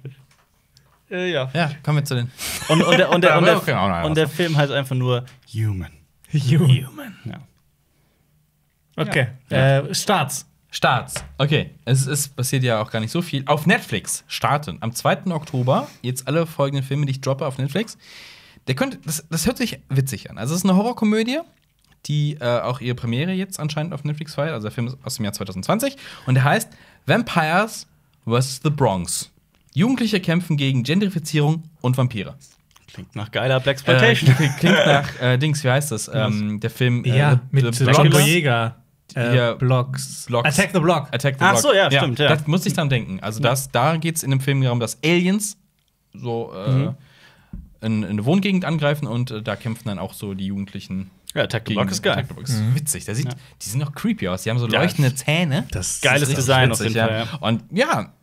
Äh, ja. ja, kommen wir zu den. Und, und, der, und, der, und, Aber okay, auch noch der, was. und der Film heißt einfach nur Human. Human. Ja. Okay. Äh, Starts. Starts. Okay, es ist passiert ja auch gar nicht so viel. Auf Netflix starten am zweiten Oktober jetzt alle folgenden Filme, die ich droppe auf Netflix. Der könnte, das, das hört sich witzig an. Also es ist eine Horrorkomödie, die äh, auch ihre Premiere jetzt anscheinend auf Netflix feiert. Also der Film ist aus dem Jahr zwanzig zwanzig und der heißt Vampires versus. The Bronx. Jugendliche kämpfen gegen Gentrifizierung und Vampire. Klingt nach geiler Blaxploitation. Äh, klingt nach äh, Dings, wie heißt das? Ähm, der Film äh, Ja, The- mit The John Blocks. Boyega. Äh, Ja, Blocks. Blocks. Attack the Block. Attack the Ach Block. so, ja, stimmt, ja. Das musste ich dran denken. Also das, da geht es in dem Film darum, dass Aliens so äh, Mhm. in, in eine Wohngegend angreifen und äh, da kämpfen dann auch so die Jugendlichen. Ja, Attack the gegen Block ist geil. Attack the Block ist witzig. Der sieht, Ja. Die sehen auch creepy aus. Die haben so Ja. leuchtende Zähne. Das Geiles ist richtig Design auf witzig, jeden Fall, ja. Und ja,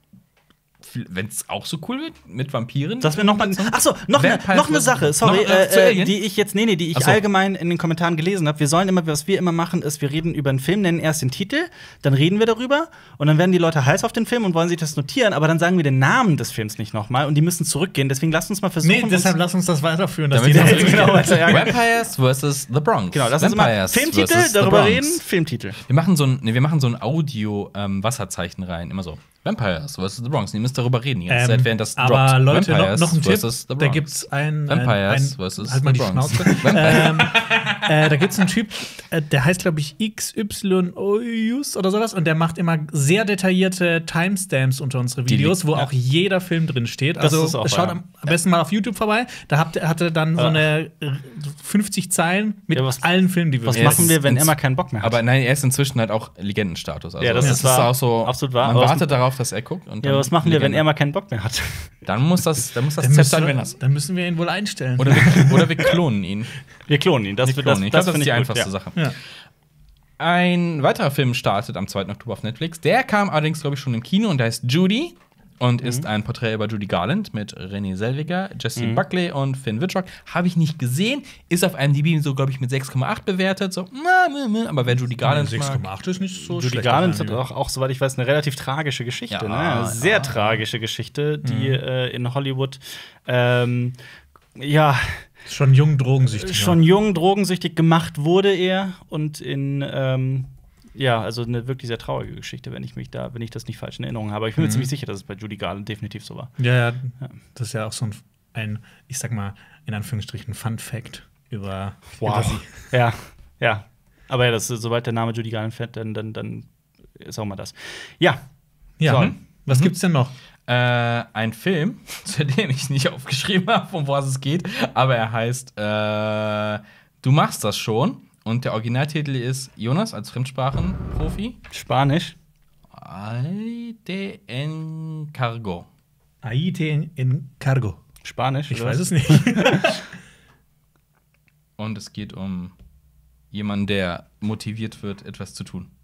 wenn es auch so cool wird mit Vampiren. Dass wir noch mal Achso, noch eine Vampires noch eine versus- Sache, sorry, Noch was zu äh, Alien? die ich jetzt nee, nee, die ich Ach so. allgemein in den Kommentaren gelesen habe. Wir sollen immer, was wir immer machen, ist, wir reden über einen Film, nennen erst den Titel, dann reden wir darüber und dann werden die Leute heiß auf den Film und wollen sich das notieren, aber dann sagen wir den Namen des Films nicht nochmal und die müssen zurückgehen. Deswegen lasst uns mal versuchen. Nee, deshalb uns lass uns das weiterführen. Dass Damit die wir da uns genau weiter ärgern. Vampires versus. The Bronx. Genau, lass uns immer Vampires Filmtitel, versus. The darüber Bronx. reden, Filmtitel. Wir machen so ein, nee, wir machen so ein Audio-Wasserzeichen rein, immer so. Vampires versus. The Bronx. Ihr müsst darüber reden die ganze Ähm, Zeit, während das aber droppt. Leute, noch, Vampires noch ein Tipp. versus. The Da Bronx. gibt's ein, Vampires ein, ein versus. halt mal The die Bronx. Schnauze. ähm, äh, da gibt's einen Typ, äh, der heißt glaube ich X Y Oyus oder sowas und der macht immer sehr detaillierte Timestamps unter unsere Die Videos, li- wo ja. auch jeder Film drin steht. Das Also ist auch schaut wahr. am am besten mal auf YouTube vorbei. Da habt, hat er dann so Ja. eine äh, fünfzig Zeilen mit Ja, was- allen Filmen, die wir Was Ja, machen es wir, ist wenn ins- Emma keinen Bock mehr hat? Aber nein, er ist inzwischen halt auch Legendenstatus. Also Ja, das es ist wahr. auch so. Absolut wahr. Man Aber was- wartet darauf, dass er guckt. Und ja, dann was machen wir, wenn Legende. er mal keinen Bock mehr hat? Dann muss das, dann muss das Dann Zepter müssen, anwenden. wir, dann müssen wir ihn wohl einstellen. Oder wir, oder wir klonen ihn. Wir klonen ihn. Das, Wir wird- klonen ihn. Ich das, glaube, das ist finde die ich gut, einfachste ja. Sache. ja. Ein weiterer Film startet am zweiten Oktober auf Netflix. Der kam allerdings, glaube ich, schon im Kino und der heißt Judy und Mhm. ist ein Porträt über Judy Garland mit Renée Zellweger, Jessie Buckley und Finn Wittrock. Habe ich nicht gesehen. Ist auf I M D B so, glaube ich, mit sechs Komma acht bewertet. So, na, na, na. Aber wer Judy Garland sechs mag, Komma acht ist nicht so Judy schlecht. Garland hat auch, auch, soweit ich weiß, eine relativ tragische Geschichte. Ja, ne? Eine sehr ja. tragische Geschichte, die äh, in Hollywood ähm, ja schon jung drogensüchtig. schon jung drogensüchtig gemacht wurde er und in ähm, ja, also eine wirklich sehr traurige Geschichte, wenn ich mich da, wenn ich das nicht falsch in Erinnerung habe. Ich bin mir ziemlich sicher, dass es bei Judy Garland definitiv so war. Ja, ja, das ist ja auch so ein, ein, ich sag mal, in Anführungsstrichen Fun Fact über, über sie. Ja, ja. Aber ja, das, sobald der Name Judy Garland fällt, dann, dann, dann ist auch mal das. Ja. Ja, So. hm? Was gibt's denn noch? Äh, ein Film, zu dem ich nicht aufgeschrieben habe, um was es geht, aber er heißt äh, Du machst das schon. Und der Originaltitel ist Jonas als Fremdsprachenprofi. Spanisch. Aite en Cargo. Aite in, in Cargo. Spanisch. Ich oder weiß was? es nicht. Und es geht um jemanden, der motiviert wird, etwas zu tun.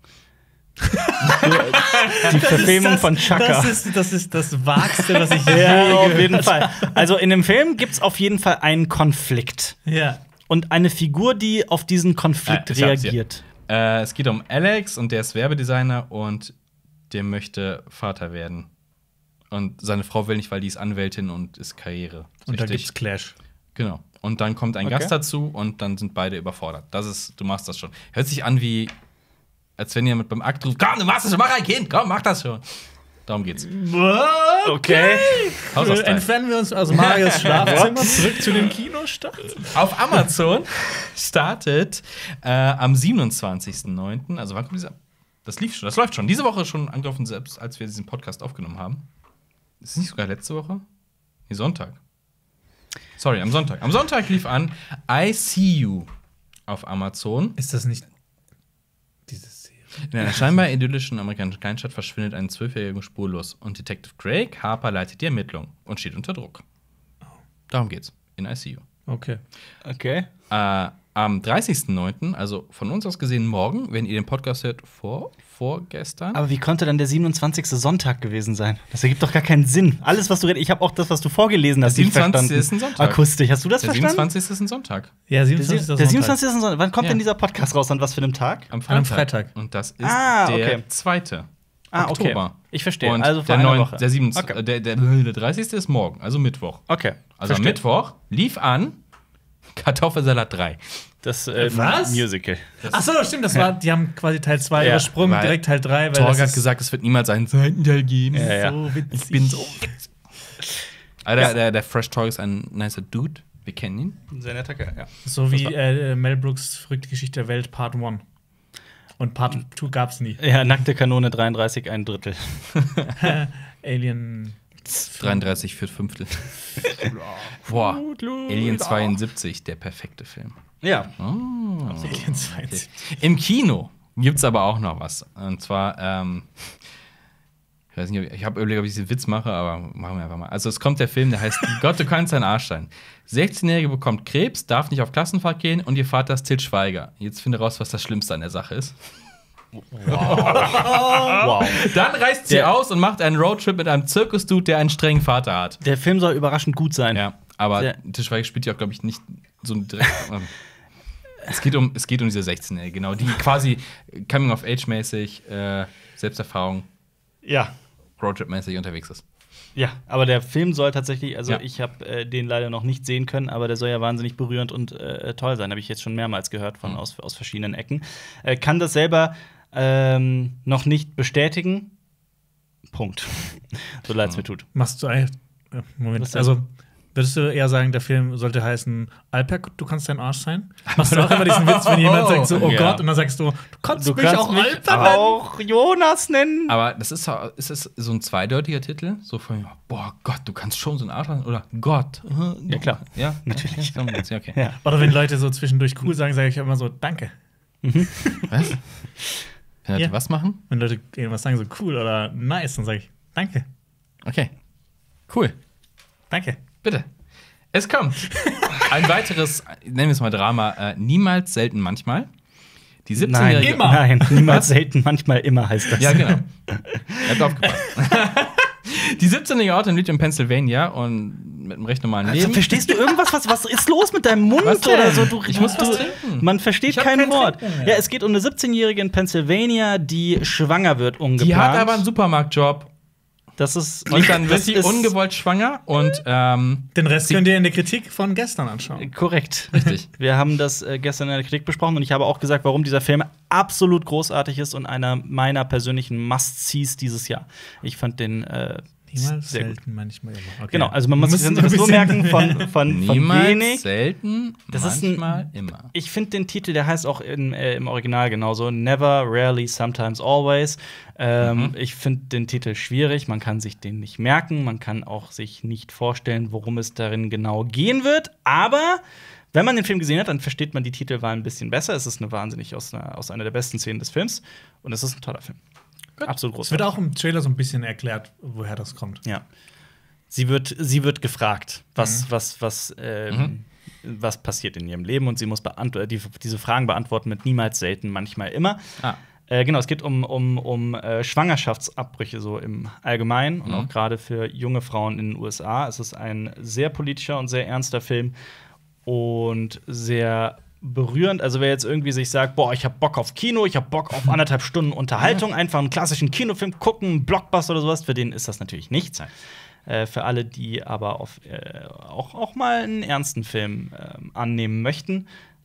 Die Verfilmung von Chaka. Das ist, das ist das Vagste, was ich Ja, je auf gehört jeden Fall. Also in dem Film gibt es auf jeden Fall einen Konflikt. Ja. Und eine Figur, die auf diesen Konflikt Äh, ich hab's hier. reagiert. Äh, es geht um Alex und der ist Werbedesigner und der möchte Vater werden. Und seine Frau will nicht, weil die ist Anwältin und ist Karriere. Und da gibt's Clash. Genau. Und dann kommt ein Okay. Gast dazu und dann sind beide überfordert. Das ist, du machst das schon. Hört sich an wie, als wenn jemand beim Akt ruft: Komm, du machst das schon, mach ein Kind, komm, mach das schon. Darum geht's. Okay. Hausaufteil. Entfernen wir uns aus Marius Schlafzimmer zurück zu dem Kinostart. Auf Amazon startet äh, am siebenundzwanzigsten neunten Also wann kommt dieser? Das lief schon, das läuft schon. Diese Woche schon angelaufen, selbst als wir diesen Podcast aufgenommen haben. Ist es nicht sogar letzte Woche? Nee, Sonntag. Sorry, am Sonntag. Am Sonntag lief an I See You auf Amazon. Ist das nicht dieses Serie? In einer scheinbar idyllischen amerikanischen Kleinstadt verschwindet ein Zwölfjähriger spurlos und Detective Craig Harper leitet die Ermittlung und steht unter Druck. Darum geht's in I See You. Okay. Okay. Äh, am dreißigsten neunten also von uns aus gesehen morgen, wenn ihr den Podcast hört, vor, vorgestern. Aber wie konnte dann der siebenundzwanzigste Sonntag gewesen sein? Das ergibt doch gar keinen Sinn. Alles, was du redest, ich habe auch das, was du vorgelesen hast, Der nicht siebenundzwanzigste verstanden. ist ein Sonntag. Akustisch, hast du das der verstanden? siebenundzwanzigste ist ein Sonntag. Ja, Der, siebenundzwanzigste Sie- der siebenundzwanzigste ist ein Sonntag. Wann kommt Ja. denn dieser Podcast raus? An was für einem Tag? Am Am Freitag. Und das ist Ah, der okay. zweite Ah, okay. Oktober. Ich verstehe. Und Also vor der, einer neun- Woche. der, siebenundzwanzigste Okay. der, der, der dreißigste ist morgen, also Mittwoch. Okay. Also am Verstehe. Mittwoch lief an Kartoffelsalat drei. Das äh, Was? Musical. Ach so, stimmt, das war, die haben quasi Teil zwei Ja, übersprungen, weil direkt Teil drei. Torg hat gesagt, es wird niemals einen zweiten Teil geben. Ja, ja. so witzig. Ich bin so witzig. Aber der, der, der Fresh Torg ist ein nicer Dude. Wir kennen ihn. Ein sehr netter Kerl, ja. So wie äh, Mel Brooks Verrückte Geschichte der Welt Part eins. Und Part zwei gab's nie. Ja, nackte Kanone dreiunddreißig, ein Drittel. Alien. dreiunddreißig für Fünftel. Boah, Alien zweiundsiebzig, der perfekte Film. Ja. Oh. Alien zweiundsiebzig. Im Kino gibt's aber auch noch was. Und zwar, ähm, ich weiß nicht, ob ich, ich habe überlegt, ob ich diesen Witz mache, aber machen wir einfach mal. Also es kommt der Film, der heißt Gott, du kannst dein Arsch sein. sechzehnjährige bekommt Krebs, darf nicht auf Klassenfahrt gehen und ihr Vater ist Til Schweiger. Jetzt finde raus, was das Schlimmste an der Sache ist. Wow. Dann reist sie Der- aus und macht einen Roadtrip mit einem Zirkusdude, der einen strengen Vater hat. Der Film soll überraschend gut sein. Ja, aber Sehr- Til Schweiger spielt ja auch, glaube ich, nicht so direkt. ähm, es, geht um, es geht um diese sechzehnjährige, genau, die quasi Coming-of-Age-mäßig, äh, Selbsterfahrung, Ja. Roadtrip-mäßig unterwegs ist. Ja, aber der Film soll tatsächlich, also Ja. ich habe äh, den leider noch nicht sehen können, aber der soll ja wahnsinnig berührend und äh, toll sein. Habe ich jetzt schon mehrmals gehört von aus, aus verschiedenen Ecken. Äh, kann das selber ähm, noch nicht bestätigen. Punkt. So leid es mir tut. Machst du eigentlich. äh, Was Moment, denn? also. Würdest du eher sagen, der Film sollte heißen, Alper, du kannst dein Arsch sein? Machst du auch immer diesen Witz, wenn jemand sagt so, oh Ja. Gott, und dann sagst du, du kannst Du mich kannst auch mich Alper nennen? auch Jonas nennen. Aber das ist, so- ist es so ein zweideutiger Titel? So von, boah, Gott, du kannst schon so ein Arsch haben? Oder Gott. äh, Ja, klar. Ja, Natürlich. Okay, okay. okay. Ja. Oder wenn Leute so zwischendurch cool sagen, sage ich immer so, danke. Was? Wenn Leute Ja. was machen? Wenn Leute irgendwas sagen, so cool oder nice, dann sage ich, danke, Okay. Cool. danke. Bitte. Es kommt. Ein weiteres, nennen wir es mal Drama, äh, niemals, selten, manchmal. Die Nein, siebzehnjährige. Immer. Nein, niemals selten, manchmal immer heißt das. Ja, genau. Ihr habt aufgepasst. Die siebzehnjährige Autorin lebt in Pennsylvania und mit einem recht normalen Also, Leben. verstehst du irgendwas? Was, was ist los mit deinem Mund Was denn? oder so? Du, Ich muss du, was trinken. Man versteht Ich hab kein kein Wort. Trinken mehr. Ja, es geht um eine siebzehnjährige in Pennsylvania, die schwanger wird ungeplant. Die hat aber einen Supermarktjob. Das ist Und dann wird das sie ist ungewollt schwanger und ähm, Den Rest könnt ihr in der Kritik von gestern anschauen. korrekt. Richtig. Wir haben das äh, gestern in der Kritik besprochen und ich habe auch gesagt, warum dieser Film absolut großartig ist und einer meiner persönlichen Must-Sees dieses Jahr. Ich fand den äh, Niemals, sehr gut. selten, manchmal immer. Okay. Genau, also man muss Wir sich müssen das so ein bisschen- merken von, von, von niemals, wenig. selten, Das ist ein- manchmal, immer. Ich finde den Titel, der heißt auch in, äh, im Original genauso: Never, Rarely, Sometimes, Always. Ähm, Mhm. Ich finde den Titel schwierig. Man kann sich den nicht merken. Man kann auch sich nicht vorstellen, worum es darin genau gehen wird. Aber wenn man den Film gesehen hat, dann versteht man die Titelwahl ein bisschen besser. Es ist eine wahnsinnig aus einer, aus einer der besten Szenen des Films. Und es ist ein toller Film. Absolut groß. Es wird auch im Trailer so ein bisschen erklärt, woher das kommt. Ja. Sie wird, sie wird gefragt, was, Mhm. was, was, ähm, Mhm. was passiert in ihrem Leben, und sie muss beantw- die, diese Fragen beantworten mit niemals, selten, manchmal, immer. Ah. Äh, genau, es geht um, um, um äh, Schwangerschaftsabbrüche so im Allgemeinen und Mhm. auch gerade für junge Frauen in den U S A. Es ist ein sehr politischer und sehr ernster Film und sehr berührend. Also wer jetzt irgendwie sich sagt, boah, ich hab Bock auf Kino, ich hab Bock auf anderthalb Stunden Unterhaltung, einfach einen klassischen Kinofilm gucken, einen Blockbuster oder sowas, für den ist das natürlich nichts. Äh, für alle, die aber auf, äh, auch, auch mal einen ernsten Film ähm, annehmen möchten,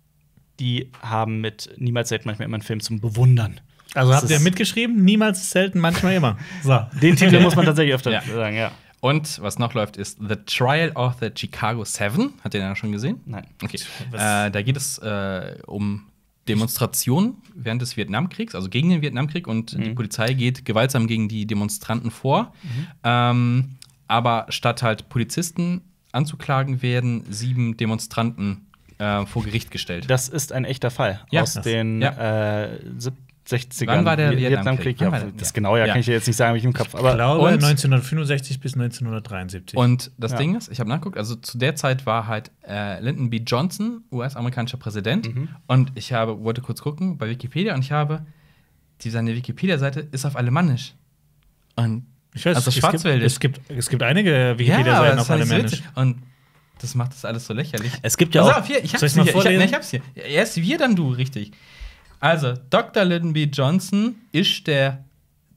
die haben mit Niemals, selten, manchmal immer einen Film zum Bewundern. Also Das habt ihr ist- mitgeschrieben? Niemals, selten, manchmal immer. So. Den Titel muss man tatsächlich öfter Ja. sagen, ja. Und was noch läuft, ist The Trial of the Chicago Seven. Hat ihr den schon gesehen? Nein. Okay. Was- Äh, da geht es äh, um Demonstrationen während des Vietnamkriegs, also gegen den Vietnamkrieg. Und die Mhm. Polizei geht gewaltsam gegen die Demonstranten vor. Ähm, aber statt halt Polizisten anzuklagen, werden sieben Demonstranten äh, vor Gericht gestellt. Das ist ein echter Fall Ja. aus den Ja. äh, sieb- sechzigern. Wann war der Vi- Vietnamkrieg? Ja, Wann war der? das Ja. genau, ja, Ja. kann ich dir jetzt nicht sagen, habe ich im Kopf. Ich Aber glaube und- neunzehnhundertfünfundsechzig bis neunzehnhundertdreiundsiebzig. Und das Ja. Ding ist, ich habe nachgeguckt, also zu der Zeit war halt äh, Lyndon B. Johnson, U S-amerikanischer Präsident. Mhm. Und ich habe, wollte kurz gucken bei Wikipedia und ich habe, die, seine Wikipedia-Seite ist auf Alemannisch. Und ich weiß, also es, gibt, Schwarzwäldisch. es, gibt, es gibt einige aber Wikipedia-Seiten das auf fand ich so Alemannisch. witzig. Und das macht das alles so lächerlich. es gibt ja Pass auch. auf, hier, ich Soll hab's ich's mal hier. Ich, hab, vorlesen? nee, ich hab's hier. Erst wir, dann du, richtig. Also, Doktor Lyndon B. Johnson ist der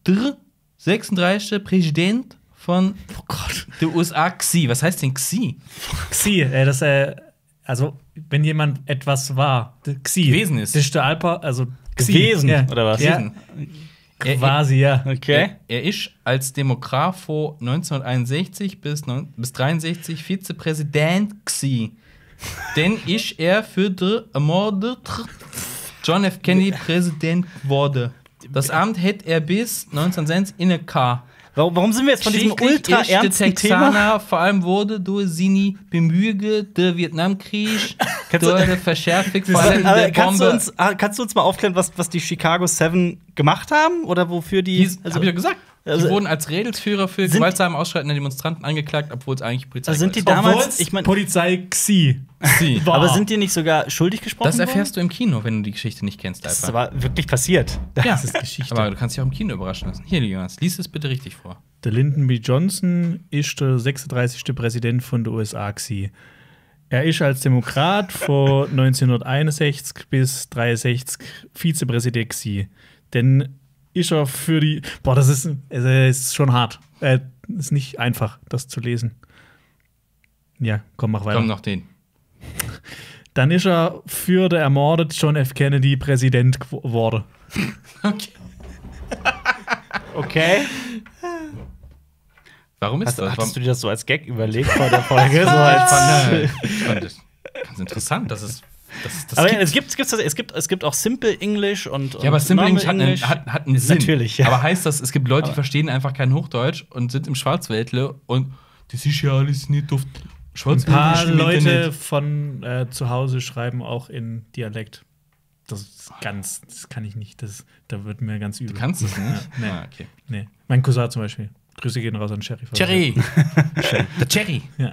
sechsunddreißigste Präsident von Oh Gott. der U S A. Xi. Was heißt denn Xi? Xi, äh, das ist äh, also wenn jemand etwas war, d- Xi. Gewesen ist. Das ist der Alper, also Xi. Gewesen, ja. oder was? Ja, Er- quasi, ja. Okay. Er, er ist als Demokrat von neunzehnhunderteinundsechzig bis, neun, bis dreiundsechzig Vizepräsident gsi. Dann ist er für den ermordeten John F. Kennedy Präsident geworden. Das Amt hätte er bis neunzehnhundertsechzig inne gehabt. Warum, warum sind wir jetzt von diesem Schicklich ultra ist der ernsten Thema? Texaner vor allem wurde durch seine Bemühungen der Vietnamkrieg, Kannst du- durch die Verschärfung vor allem Aber der kannst, du Bombe. uns, ah, kannst du uns mal aufklären, was, was die Chicago Seven gemacht haben? Oder wofür die. Die, also, hab ich ja gesagt. also- die wurden als Redelsführer für Sind- gewaltsame Ausschreitende Demonstranten angeklagt, obwohl es eigentlich Polizei Also sind die ist. damals- Obwohl's ich mein- Polizei Xi. Sie. war. aber sind die nicht sogar schuldig gesprochen? Das erfährst du im Kino, wenn du die Geschichte nicht kennst. Das ist Alter. aber wirklich passiert. Das ist Geschichte. Aber du kannst dich auch im Kino überraschen lassen. Hier, Jonas, lies es bitte richtig vor. Der Lyndon B. Johnson ist der sechsunddreißigste Präsident von den U S A gsi. Er ist als Demokrat von neunzehnhunderteinundsechzig bis dreiundsechzig Vizepräsident gsi. Denn ist er für die. Boah, das ist, also, ist schon hart. Äh, ist nicht einfach, das zu lesen. Ja, komm, mach weiter. Komm noch den. Dann ist er für der ermordete John F. Kennedy Präsident geworden. Okay. Okay. Warum ist Hast, das? hattest du Warum? dir das so als Gag überlegt vor der Folge? so Ich als fand, äh, ich fand das ganz interessant. Das ist. Das, das aber gibt- es gibt, es, gibt, es, gibt, es gibt auch Simple English und. und ja, aber Simple Normal English hat einen, English. hat, hat einen Sinn. Natürlich, ja. Aber heißt das, es gibt Leute, die Aber- verstehen einfach kein Hochdeutsch und sind im Schwarzwäldle und das ist ja alles nicht auf Ein Schwarzwäldle. paar im Leute Internet. von äh, zu Hause schreiben auch in Dialekt. Das ist ganz, das kann ich nicht. Das, da wird mir ganz übel. Du kannst es nicht? Ja, nee. Ah, okay. Nee. Mein Cousin zum Beispiel. Grüße gehen raus an Sheriff. Cherry. Der Cherry. Ja.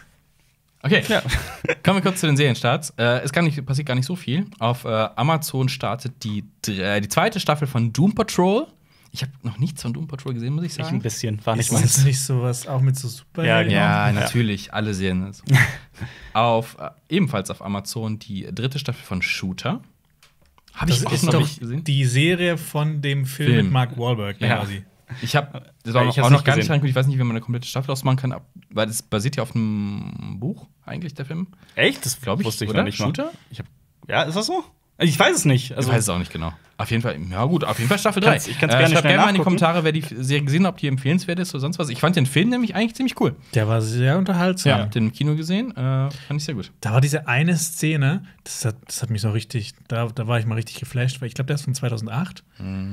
Okay, kommen wir kurz zu den Serienstarts. Äh, es kann nicht, passiert gar nicht so viel. Auf äh, Amazon startet die, dr- äh, die zweite Staffel von Doom Patrol. Ich habe noch nichts von Doom Patrol gesehen, muss ich Ich ein sagen. bisschen. War nicht Ich Ist meins. das nicht sowas auch mit so super? Ja, genau. Ja, Ja. natürlich, alle Serien. das. auf, äh, ebenfalls auf Amazon die dritte Staffel von Shooter. Habe Das ich auch ist noch doch nicht gesehen. die Serie von dem Film, Film. mit Mark Wahlberg Ja. quasi. Ich habe das Ja, war ich auch hab's noch nicht gar nicht gesehen. reingeguckt. Ich weiß nicht, wie man eine komplette Staffel ausmachen kann, ab- weil das basiert ja auf einem Buch, eigentlich, der Film. Echt? Das Glaube ich, wusste ich oder? noch nicht mal. Shooter? Ich hab, ja, ist das so? Ich weiß es nicht. Also, ich weiß es auch nicht genau. Auf jeden Fall, ja gut, auf jeden Fall Staffel drei. Kannst- ich kann's äh, gerne schreibt schnell gerne mal in die nachgucken. Kommentare, wer die Serie gesehen hat, ob die empfehlenswert ist oder sonst was. Ich fand den Film nämlich eigentlich ziemlich cool. Der war sehr unterhaltsam. Ja, den im Kino gesehen, äh, fand ich sehr gut. Da war diese eine Szene, das hat, das hat mich so richtig, da, da war ich mal richtig geflasht, weil ich glaube, der ist von zweitausendacht.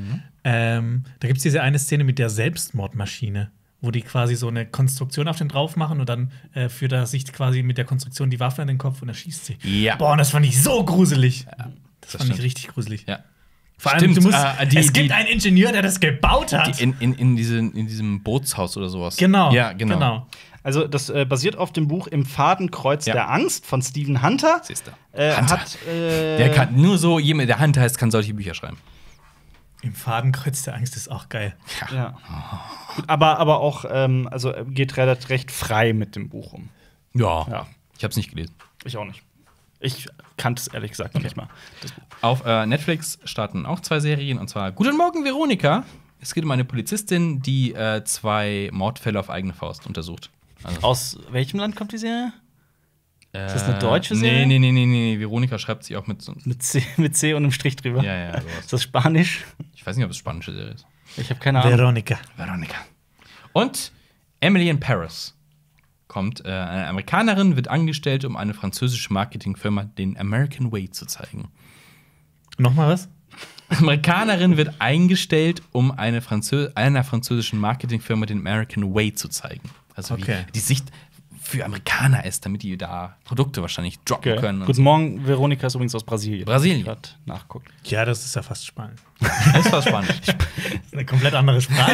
Ähm, da gibt es diese eine Szene mit der Selbstmordmaschine, wo die quasi so eine Konstruktion auf den drauf machen und dann äh, führt er sich quasi mit der Konstruktion die Waffe in den Kopf und er schießt sie. Ja. Boah, und das fand ich so gruselig. das das fand stimmt. ich richtig gruselig. Ja. Vor allem, Stimmt, du musst, äh, die- es gibt die- einen Ingenieur, der das gebaut hat. Die in, in, in, diesen, in diesem Bootshaus oder sowas. genau. Ja, genau. also, das äh, basiert auf dem Buch Im Fadenkreuz Ja. der Angst von Stephen Hunter. Siehst du. Äh, Hunter. hat, äh, Der kann nur so, jemand, der Hunter heißt, kann solche Bücher schreiben. Im Fadenkreuz der Angst ist auch geil. Ja. Gut, aber, aber auch, ähm, also er geht relativ recht frei mit dem Buch um. Ja. Ja. Ich habe es nicht gelesen. Ich auch nicht. Ich kannte es ehrlich gesagt noch nicht mal. Das Buch. Auf äh, Netflix starten auch zwei Serien, und zwar Guten Morgen, Veronika. Es geht um eine Polizistin, die äh, zwei Mordfälle auf eigene Faust untersucht. Also, Aus welchem Land kommt die Serie? ist das eine deutsche Serie? Nee, nee, nee, nee, nee. Veronika schreibt sie auch mit so. Mit C, mit C und einem Strich drüber. Ja, ja, Ist sowas. das Spanisch? Ich weiß nicht, ob es spanische Serie ist. Ich habe keine Ahnung. Veronika. Veronika. Und Emily in Paris kommt. Äh, eine Amerikanerin wird angestellt, um eine französische Marketingfirma den American Way zu zeigen. Nochmal was? Amerikanerin wird eingestellt, um eine Franzö einer französischen Marketingfirma den American Way zu zeigen. Also Okay. wie die Sicht für Amerikaner ist, damit die da Produkte wahrscheinlich droppen Okay. können. Und Guten so. Morgen, Veronika ist übrigens aus Brasilien. Brasilien. Grad nachguckt. Ja, das ist ja fast spannend. Das war spannend. Das ist eine komplett andere Sprache.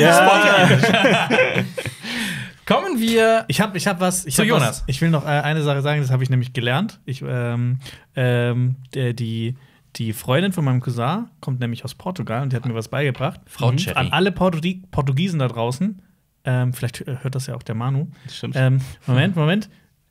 Kommen wir. Ich habe ich hab was. Ich Zu hab Jonas. Was, ich will noch äh, eine Sache sagen, das habe ich nämlich gelernt. Ich, ähm, ähm, der, die, die Freundin von meinem Cousin kommt nämlich aus Portugal und die hat mir was beigebracht. Frau Mhm. Cherry. An alle Portu Portugiesen da draußen. Ähm, vielleicht hört das ja auch der Manu. Das stimmt. Ähm, Moment, Moment.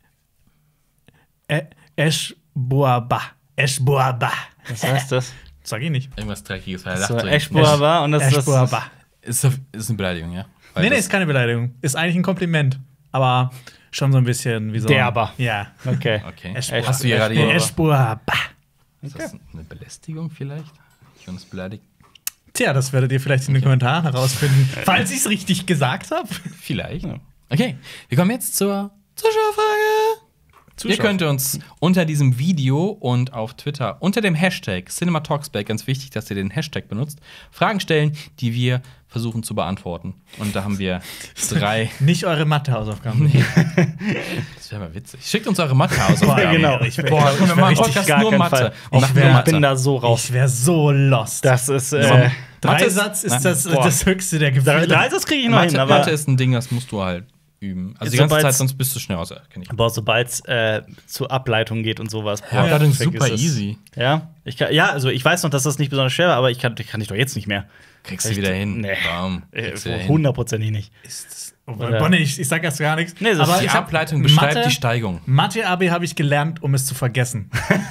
Ä- Es boaba. Es boaba. Was heißt das? Sag ich nicht. Irgendwas Dreckiges, weil er So, lacht so. Eschboaba und das Es ist das. boaba. Ist, ist eine Beleidigung, ja? Weil Nee, nee, das- ist keine Beleidigung. Ist eigentlich ein Kompliment. Aber schon so ein bisschen wie so. Derber. Ja. Okay. Okay. Eschboa. Hast du hier gerade Nee, hier. Eschboa. Bah. Ist das eine Belästigung vielleicht? Ich uns beleidigt. Tja, das werdet ihr vielleicht in den Kommentaren herausfinden, falls ich es richtig gesagt habe. Vielleicht. Okay, wir kommen jetzt zur Zuschauerfrage. Ihr Zuschauer. könnt uns unter diesem Video und auf Twitter unter dem Hashtag CinemaTalksback, ganz wichtig, dass ihr den Hashtag benutzt, Fragen stellen, die wir versuchen zu beantworten. Und da haben wir drei. Nicht eure Mathe-Hausaufgaben. Das wäre mal witzig. Schickt uns eure Mathe-Hausaufgaben. Boah, genau. Ich wär- Boah, ich wir wär machen richtig Podcast gar nur keinen Mathe. Fall. Wir Ich, machen wär, nur ich Mathe. bin da so raus. Ich wäre so lost. Das ist. Äh, Dreisatz ist das, Boah. das höchste der Gefühle. Dreisatz kriege ich noch hin, Mathe, aber. Mathe ist ein Ding, das musst du halt üben. Also die ganze Sobald's- Zeit, sonst bist du schnell aus. Kenn ich. Aber sobald es äh, zu Ableitung geht und sowas. Ja, boah, gerade vergiss super es. easy. Ja, ich kann, ja, also ich weiß noch, dass das nicht besonders schwer war, aber ich kann, kann ich doch jetzt nicht mehr. Kriegst du Echt? wieder hin. Nee. Bam. Äh, Kriegst du wieder hin. Hundertprozentig nicht. Oh, Oder- Bonnie, ich, ich sag erst gar nichts. Nee, das ist Die ich hab Ableitung beschreibt Mathe- die Steigung. Mathe-Abi habe ich gelernt, um es zu vergessen.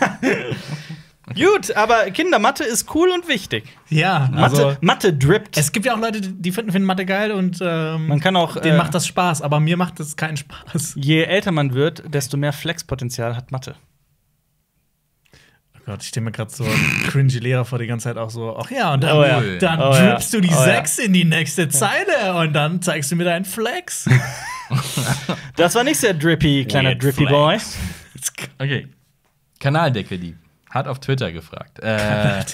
Gut, aber Kinder, Mathe ist cool und wichtig. Ja, Mathe, also Mathe drippt. es gibt ja auch Leute, die finden, finden Mathe geil und ähm, Man kann auch, denen äh, macht das Spaß, aber mir macht das keinen Spaß. Je älter man wird, desto mehr Flexpotenzial hat Mathe. Oh Gott, ich stelle mir gerade so einen cringy Lehrer vor die ganze Zeit auch so, ach ja, und dann, Oh ja. dann Oh ja. drippst du die Oh ja. sechs in die nächste Zeile und dann zeigst du mir deinen Flex. Das war nicht sehr drippy, kleiner Weird Drippy Boy. Flex. Okay. Kanaldeckeldieb hat auf Twitter gefragt. Äh,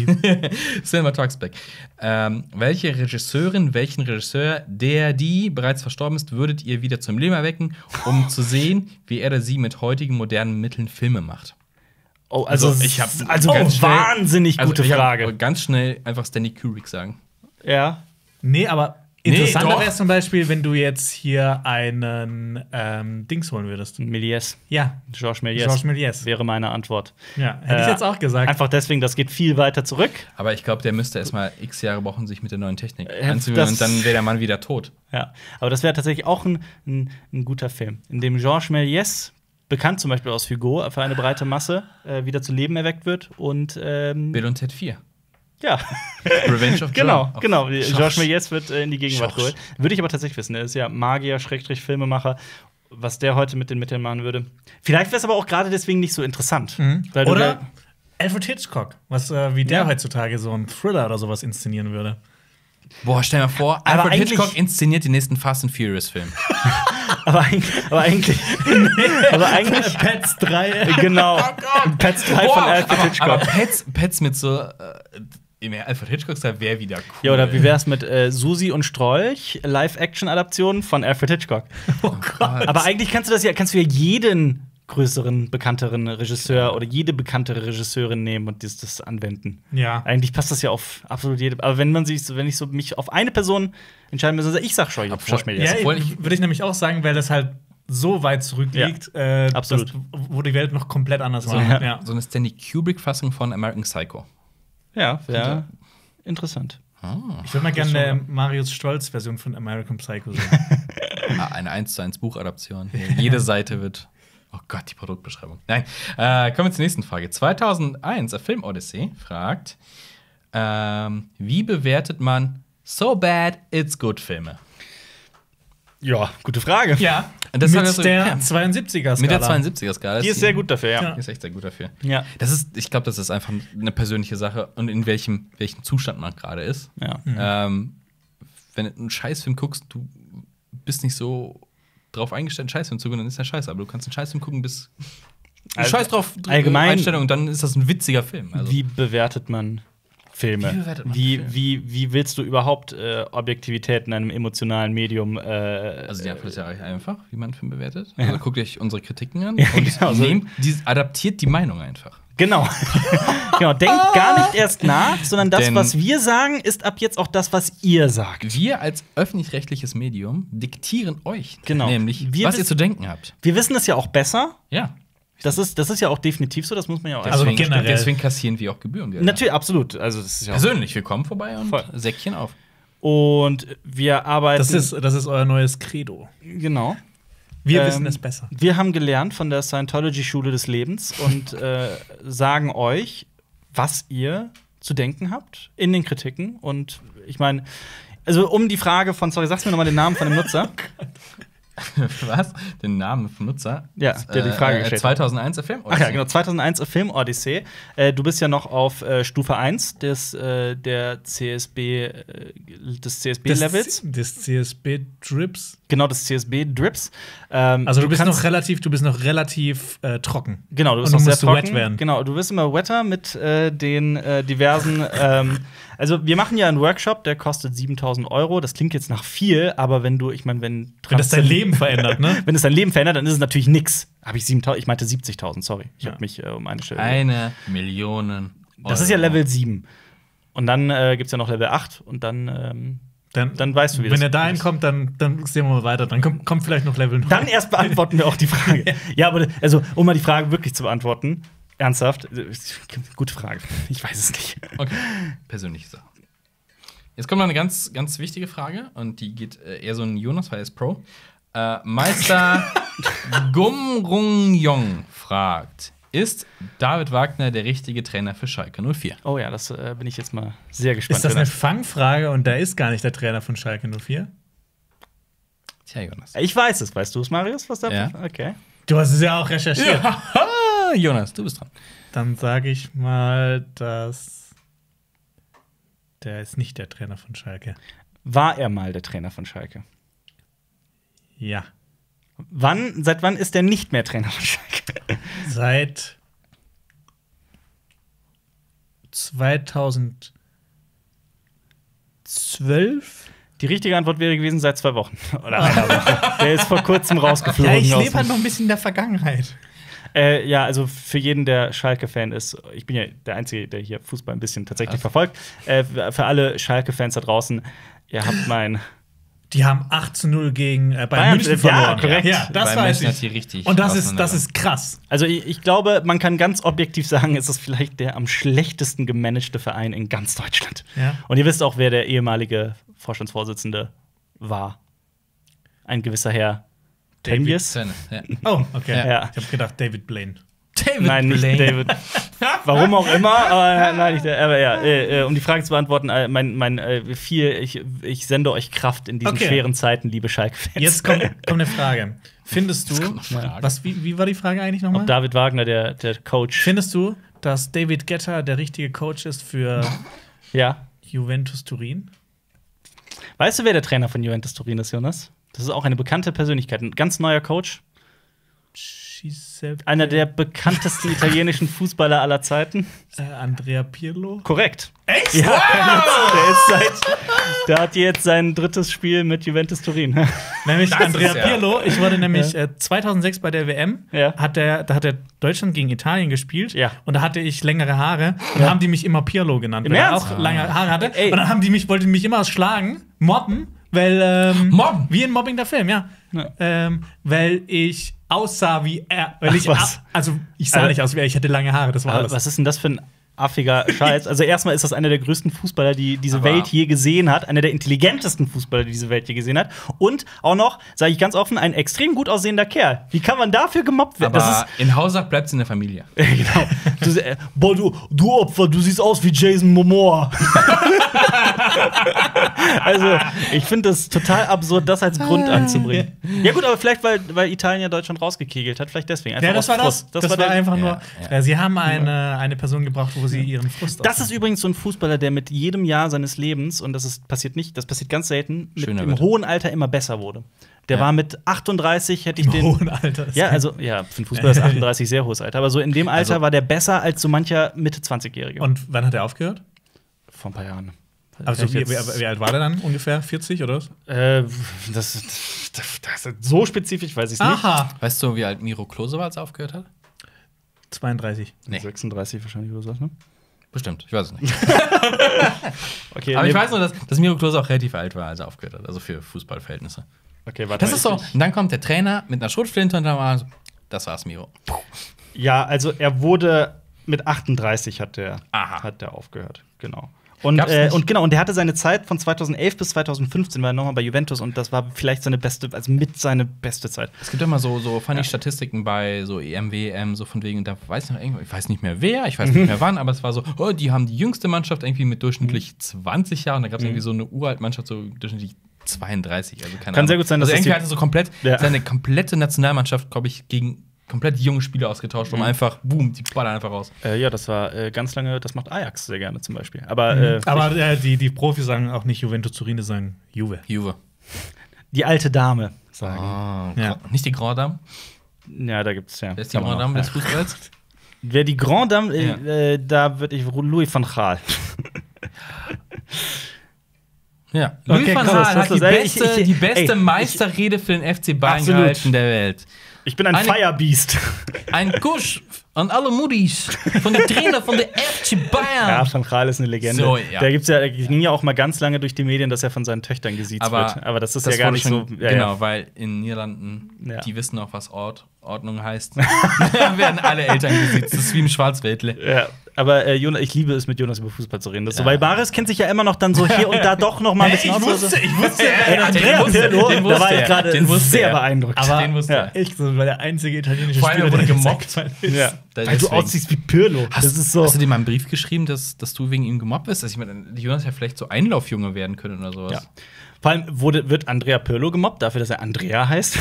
Cinema Talksback. Ähm, welche Regisseurin, welchen Regisseur, der die bereits verstorben ist, würdet ihr wieder zum Leben erwecken, um zu sehen, wie er oder sie mit heutigen modernen Mitteln Filme macht? Oh, also, Also, ich hab also ganz schnell- wahnsinnig gute ich hab Frage. Ganz schnell einfach Stanley Kubrick sagen. Ja. Nee, aber Nee, interessanter doch. wäre es zum Beispiel, wenn du jetzt hier einen ähm, Dings holen würdest. Méliès. Ja, Georges Méliès. Georges Méliès. Wäre meine Antwort. Ja, hätte ich Äh, jetzt auch gesagt. Einfach deswegen, das geht viel weiter zurück. Aber ich glaube, der müsste erst mal x Jahre brauchen, sich mit der neuen Technik Äh, einzugewöhnen das- und dann wäre der Mann wieder tot. Ja. Aber das wäre tatsächlich auch ein, ein, ein guter Film, in dem Georges Méliès, bekannt zum Beispiel aus Hugo, für eine breite Masse, äh, wieder zu Leben erweckt wird. Und ähm, Bill und Ted vier. ja. Revenge of Genau, John. genau. Auf- Georges Méliès wird äh, in die Gegenwart Georges. geholt. Würde ich aber tatsächlich wissen. Er ist ja Magier, Schrägstrich, Filmemacher. Was der heute mit den Mitteln machen würde. Vielleicht wäre es aber auch gerade deswegen nicht so interessant. Weil du Oder da- Alfred Hitchcock, was äh, wie der Ja. heutzutage so einen Thriller oder sowas inszenieren würde. Boah, stell dir mal vor, Aber Alfred eigentlich- Hitchcock inszeniert den nächsten Fast and Furious Film. aber, eigentlich, aber eigentlich. aber eigentlich. Pets drei. Genau. Pets drei von Alfred aber, Hitchcock. aber Pets, Pets mit so äh, im Alfred Hitchcock Style wäre wieder cool. Ja, oder wie wär's mit äh, Susi und Strolch, Live-Action-Adaption von Alfred Hitchcock? Oh Gott. Aber eigentlich kannst du das ja, kannst du ja jeden größeren, bekannteren Regisseur oder jede bekanntere Regisseurin nehmen und das, das anwenden. Ja. Eigentlich passt das ja auf absolut jede. Aber wenn man sich, so- wenn ich so mich auf eine Person entscheiden müsste, ich sag schon, Obwohl- Schauspiel. Ja, Obwohl ich, ich- würde ich nämlich auch sagen, weil das halt so weit zurückliegt, äh, absolut. dass- wo die Welt noch komplett anders so, war. eine, Ja. so eine Stanley Kubrick-Fassung von American Psycho. Ja, wäre interessant. Ich würde mal gerne eine Marius Stolz-Version von American Psycho sehen. Ah, eine eins zu eins Buchadaption. Jede Seite wird. Oh Gott, die Produktbeschreibung. Nein. Äh, kommen wir zur nächsten Frage. zweitausendeins, A Film Odyssey, fragt: ähm, Wie bewertet man So Bad It's Good Filme? Ja, gute Frage. Ja, Das mit hat also- der ja. zweiundsiebziger-Skala. Mit der zweiundsiebziger-Skala. Die ist sehr gut dafür, ja. Ja. Die ist echt sehr gut dafür. Ja. Das ist, ich glaube, das ist einfach eine persönliche Sache und in welchem, welchem Zustand man gerade ist. Ja. Ähm, wenn du einen Scheißfilm guckst, du bist nicht so drauf eingestellt, einen Scheißfilm zu gucken, dann ist der scheiße. Aber du kannst einen Scheißfilm gucken, bis Also, Scheiß drauf, allgemein- Einstellung und dann ist das ein witziger Film. Also, Wie bewertet man Filme? Wie bewertet man wie, Filme? wie, wie willst du überhaupt äh, Objektivität in einem emotionalen Medium? Äh, also die Antwort ist ja recht einfach, wie man einen Film bewertet. Also guckt euch unsere Kritiken an Ja, und genau, so. nehmt, die, adaptiert die Meinung einfach. Genau. genau. Denkt gar nicht erst nach, sondern das, Denn- was wir sagen, ist ab jetzt auch das, was ihr sagt. Wir als öffentlich-rechtliches Medium diktieren euch Genau. nämlich, Wir was ihr wissen- zu denken habt. Wir wissen es ja auch besser. Ja. Das ist, das ist ja auch definitiv so, das muss man ja auch Also Deswegen, generell. deswegen kassieren wir auch Gebühren. Natürlich, absolut. Also, das ist ja auch Persönlich, wir kommen vorbei und Voll. Säckchen auf. Und wir arbeiten. Das ist, das ist euer neues Credo. genau. Wir Ähm, wissen es besser. Wir haben gelernt von der Scientology-Schule des Lebens und äh, sagen euch, was ihr zu denken habt in den Kritiken. Und ich meine, also um die Frage von, sorry, sagst du mir nochmal den Namen von dem Nutzer? Was? Den Namen vom Nutzer? Ja, der die Frage äh, gestellt hat. zweitausendeins Film? Ach ja, genau, zweitausendeins A Film Odyssey. Äh, du bist ja noch auf äh, Stufe eins des, äh, der C S B, äh, des C S B-Levels. Des, des C S B-Drips. Genau, des C S B-Drips. Ähm, Also du, bist kannst- noch relativ, du bist noch relativ äh, trocken. Genau, du bist Und du noch sehr musst trocken. wet werden. Genau, du wirst immer wetter mit äh, den äh, diversen. ähm, also wir machen ja einen Workshop, der kostet siebentausend Euro. Das klingt jetzt nach viel, aber wenn du, ich meine, wenn Wenn das dein Leben verändert, ne? wenn es dein Leben verändert, dann ist es natürlich nix. Habe ich siebentausend? Ich meinte siebzigtausend. Sorry, ich Ja. habe mich äh, um eine Stelle. Eine Million Euro. Das ist ja Level sieben. Und dann äh, gibt es ja noch Level acht und dann. Ähm, Dann, Dann weißt du, wie Wenn das er dahin ist. kommt, dann, dann sehen wir mal weiter. Dann kommt, kommt vielleicht noch Level neun. Dann erst beantworten wir auch die Frage. Ja, aber also, um mal die Frage wirklich zu beantworten, ernsthaft, äh, gute Frage. Ich weiß es nicht. Okay, persönliche Sache. Jetzt kommt noch eine ganz, ganz wichtige Frage und die geht äh, eher so in Jonas, weil er ist Pro. Äh, Meister Gumrung Jong fragt: Ist David Wagner der richtige Trainer für Schalke null vier? Oh ja, das äh, bin ich jetzt mal sehr gespannt. Ist das wer eine Fangfrage und da ist gar nicht der Trainer von Schalke null vier? Tja, Jonas. Ich weiß es. Weißt du es, Marius? Was da? Ja. Okay. Du hast es ja auch recherchiert. Ah, Jonas, du bist dran. Dann sage ich mal, dass der ist nicht der Trainer von Schalke. War er mal der Trainer von Schalke? Ja. Wann, seit wann ist er nicht mehr Trainer von Schalke? Seit zweitausendzwölf? Die richtige Antwort wäre gewesen seit zwei Wochen. Oder einer Woche. Der ist vor kurzem rausgeflogen. Ja, ich aus lebe dem- halt noch ein bisschen in der Vergangenheit. Äh, ja, also für jeden, der Schalke-Fan ist, ich bin ja der Einzige, der hier Fußball ein bisschen tatsächlich Ach. verfolgt. Äh, für alle Schalke-Fans da draußen, ihr habt mein. Die haben acht zu null gegen äh, Bayern Bayern, München ja, verloren. korrekt. Ja, das Bayern weiß München hat ich. hier richtig Und das ist, das auseinandergenommen. ist krass. Also ich, ich glaube, man kann ganz objektiv sagen, es ist vielleicht der am schlechtesten gemanagte Verein in ganz Deutschland. Ja. Und ihr wisst auch, wer der ehemalige Vorstandsvorsitzende war. Ein gewisser Herr Tönnies. Tennis, ja. Oh, okay. Ja. Ich habe gedacht, David Blaine. David Nein, nicht Blaine. David. Warum auch immer, aber nein, nicht der. Aber ja, äh, äh, um die Frage zu beantworten, äh, mein, mein äh, viel, ich, ich sende euch Kraft in diesen Okay. schweren Zeiten, liebe Schalke-Fans. Jetzt kommt, kommt eine Frage. Findest du, kommt eine Frage. was, wie, wie war die Frage eigentlich nochmal? Ob David Wagner der, der Coach. Findest du, dass David Guetta der richtige Coach ist für Ja. Juventus Turin? Weißt du, wer der Trainer von Juventus Turin ist, Jonas? Das ist auch eine bekannte Persönlichkeit, ein ganz neuer Coach. Giuseppe, Einer der bekanntesten italienischen Fußballer aller Zeiten. äh, Andrea Pirlo? Korrekt. Echt? Ja, der, ist seit, der hat jetzt sein drittes Spiel mit Juventus Turin. Nämlich Das Andrea ist ja- Pirlo. Ich wurde nämlich äh, zweitausendsechs bei der W M. Ja. Hat der, da hat er Deutschland gegen Italien gespielt. Ja. Und da hatte ich längere Haare. Und da haben die mich immer Pirlo genannt, Im weil er Ernst? auch lange Haare hatte. Ey. Und dann haben die mich, wollten mich immer schlagen, mobben, weil ähm, Mobben? wie in Mobbing der Film, ja. Ja. Ähm, weil ich aussah wie er. Weil Ach, ich, was? also ich sah Aber- nicht aus wie er, ich hatte lange Haare, das war Aber alles. was ist denn das für ein affiger Scheiß? Also erstmal ist das einer der größten Fußballer, die diese Aber- Welt je gesehen hat, einer der intelligentesten Fußballer, die diese Welt je gesehen hat, und auch noch, sage ich ganz offen, ein extrem gut aussehender Kerl. Wie kann man dafür gemobbt werden? Aber in Hausach bleibt es in der Familie. Das ist genau. Du, äh, boah, du, du Opfer, du siehst aus wie Jason Momoa. Also, ich finde das total absurd, das als Grund anzubringen. Ja gut, aber vielleicht, weil, weil Italien ja Deutschland rausgekegelt hat, vielleicht deswegen. Einfach ja, das aus war das. Frust. Das, war, der- einfach nur. Ja, ja. Äh, sie haben eine, eine Person gebraucht, wo sie ihren Frust Das ist auslassen. übrigens so ein Fußballer, der mit jedem Jahr seines Lebens, und das ist, passiert nicht, das passiert ganz selten, mit Schöner im wird. hohen Alter immer besser wurde. Der Ja. war mit achtunddreißig, hätte ich im den. hohen Alter. Ja, also, ja, für einen Fußballer ist achtunddreißig sehr hohes Alter. Aber so in dem Alter Also- war der besser als so mancher Mitte zwanzig-Jährige. Und wann hat er aufgehört? Vor ein paar Jahren. Also, wie, Vielleicht wie, jetzt- wie alt war der dann? Ungefähr vierzig oder was? Äh, das, das, das ist so spezifisch, weiß ich es nicht. Aha. Weißt du, wie alt Miro Klose war, als er aufgehört hat? zweiunddreißig. Nee. sechsunddreißig wahrscheinlich oder so, ne? Bestimmt, ich weiß es nicht. Okay, Aber ich nee, weiß nur, dass, dass Miro Klose auch relativ alt war, als er aufgehört hat. Also für Fußballverhältnisse. okay, warte Das mal, ist so. ich- Und dann kommt der Trainer mit einer Schrotflinte und dann war so, das war's, Miro. Ja, also er wurde mit achtunddreißig hat der, Aha. hat der aufgehört, genau. Und, Gab's äh, nicht- und genau, und der hatte seine Zeit von zweitausendelf bis zweitausendfünfzehn war er nochmal bei Juventus und das war vielleicht seine beste, also mit seine beste Zeit. Es gibt immer so, so funny Statistiken bei so E M, W M, so von wegen, und da weiß ich noch irgendwo, ich weiß nicht mehr wer, ich weiß nicht mehr wann, aber es war so, oh, die haben die jüngste Mannschaft irgendwie mit durchschnittlich zwanzig Jahren, da gab es irgendwie so eine uralt Mannschaft, so durchschnittlich zweiunddreißig, also keine Kann Ahnung. sehr gut sein, dass also das irgendwie die- hatte so komplett Ja. seine komplette Nationalmannschaft, glaube ich, gegen komplett junge Spieler ausgetauscht, Mhm. um einfach, boom, die ballern einfach raus. Äh, ja, das war äh, ganz lange, das macht Ajax sehr gerne zum Beispiel. Aber, Mhm. äh, Aber äh, die, die Profis sagen auch nicht Juventus Turin, die sagen Juve. Juve. die alte Dame sagen. Ah, Ja. Nicht die Grand Dame? Ja, da gibt's ja. Wer ist die kann man Grand Dame noch, des Fußballs? Wer die Grand Dame, äh, Ja. äh, da würde ich Louis van Gaal. Ja. Okay, Louis van krass, Gaal das hat die ist- ey, ich- beste, ich- die beste ey, Meisterrede für den F C Bayern Absolut. gehalten der Welt. Ich bin ein Eine- Firebeast. Ein Kuss an alle Muttis von der Trainer von der F C Bayern. Ja, Van Gaal ist eine Legende. So, ja. Da gibt's ja, da ging ja auch mal ganz lange durch die Medien, dass er von seinen Töchtern gesiezt Aber, wird. Aber das ist ja gar wurde nicht schon, so. Ja, genau, ja. weil in Niederlanden, Ja. die wissen auch, was Ort, Ordnung heißt. Da werden alle Eltern gesiezt. Das ist wie im Schwarzwäldle. Ja, aber äh, Jonas, ich liebe es, mit Jonas über Fußball zu reden. Das ist so, Ja. weil Baris kennt sich ja immer noch dann so hier und da doch noch mal ein bisschen aus. ich wusste, ich wusste, Ey, den Andrea wusste- Pirlo, den da wusste war ich er. gerade Den wusste sehr er. beeindruckt. aber den wusste ja. er. echt so, weil der einzige italienische Vor allem, er Spieler, wurde der gemobbt. gesagt ist. ja. Da- Weil du deswegen. aussiehst wie Pirlo. Hast, das ist so. hast du dir mal einen Brief geschrieben, dass, dass du wegen ihm gemobbt bist? Also ich meine, Jonas ja vielleicht so Einlaufjunge werden können oder sowas. Ja. Vor allem wurde, wird Andrea Pirlo gemobbt, dafür, dass er Andrea heißt.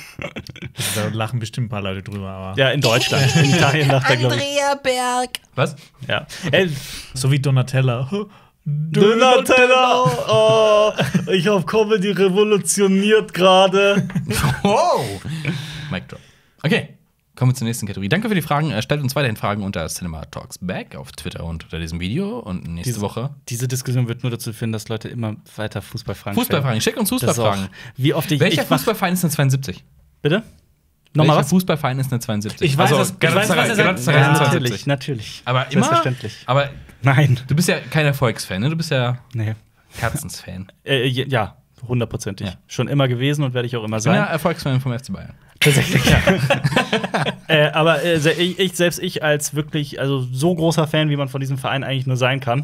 Da lachen bestimmt ein paar Leute drüber, aber. Ja, in Deutschland. In Italien lacht er, glaube ich. Berg. Was? Ja. Äh, So wie Donatella. Donatella! Oh, ich habe Comedy revolutioniert gerade. Wow. Mic drop. Okay, kommen wir zur nächsten Kategorie. Danke für die Fragen. Äh, Stellt uns weiterhin Fragen unter Cinema Talks Back auf Twitter und unter diesem Video. Und nächste Diese- Woche Diese Diskussion wird nur dazu führen, dass Leute immer weiter Fußballfragen Fußballfragen. Schickt uns stellen. Das ist auch- Fußballfragen. Wie oft ich. Welcher ich mach- Fußballverein ist eine zweiundsiebzig? Bitte? Nochmal Welcher was? Fußballverein ist eine zweiundsiebzig? Ich weiß, was- ich weiß, was er sagt. Galatasaray Ja, ist eine natürlich, zweiundsiebzig. natürlich. Aber immer? Selbstverständlich. Aber Nein. du bist ja kein Erfolgsfan, ne? Du bist ja Nee. Herzensfan. Äh, ja, hundertprozentig. Ja. Schon immer gewesen und werde ich auch immer Ich bin ja sein. Erfolgsfan vom F C Bayern. Tatsächlich. äh, aber äh, se- ich, ich, selbst ich als wirklich, also so großer Fan, wie man von diesem Verein eigentlich nur sein kann,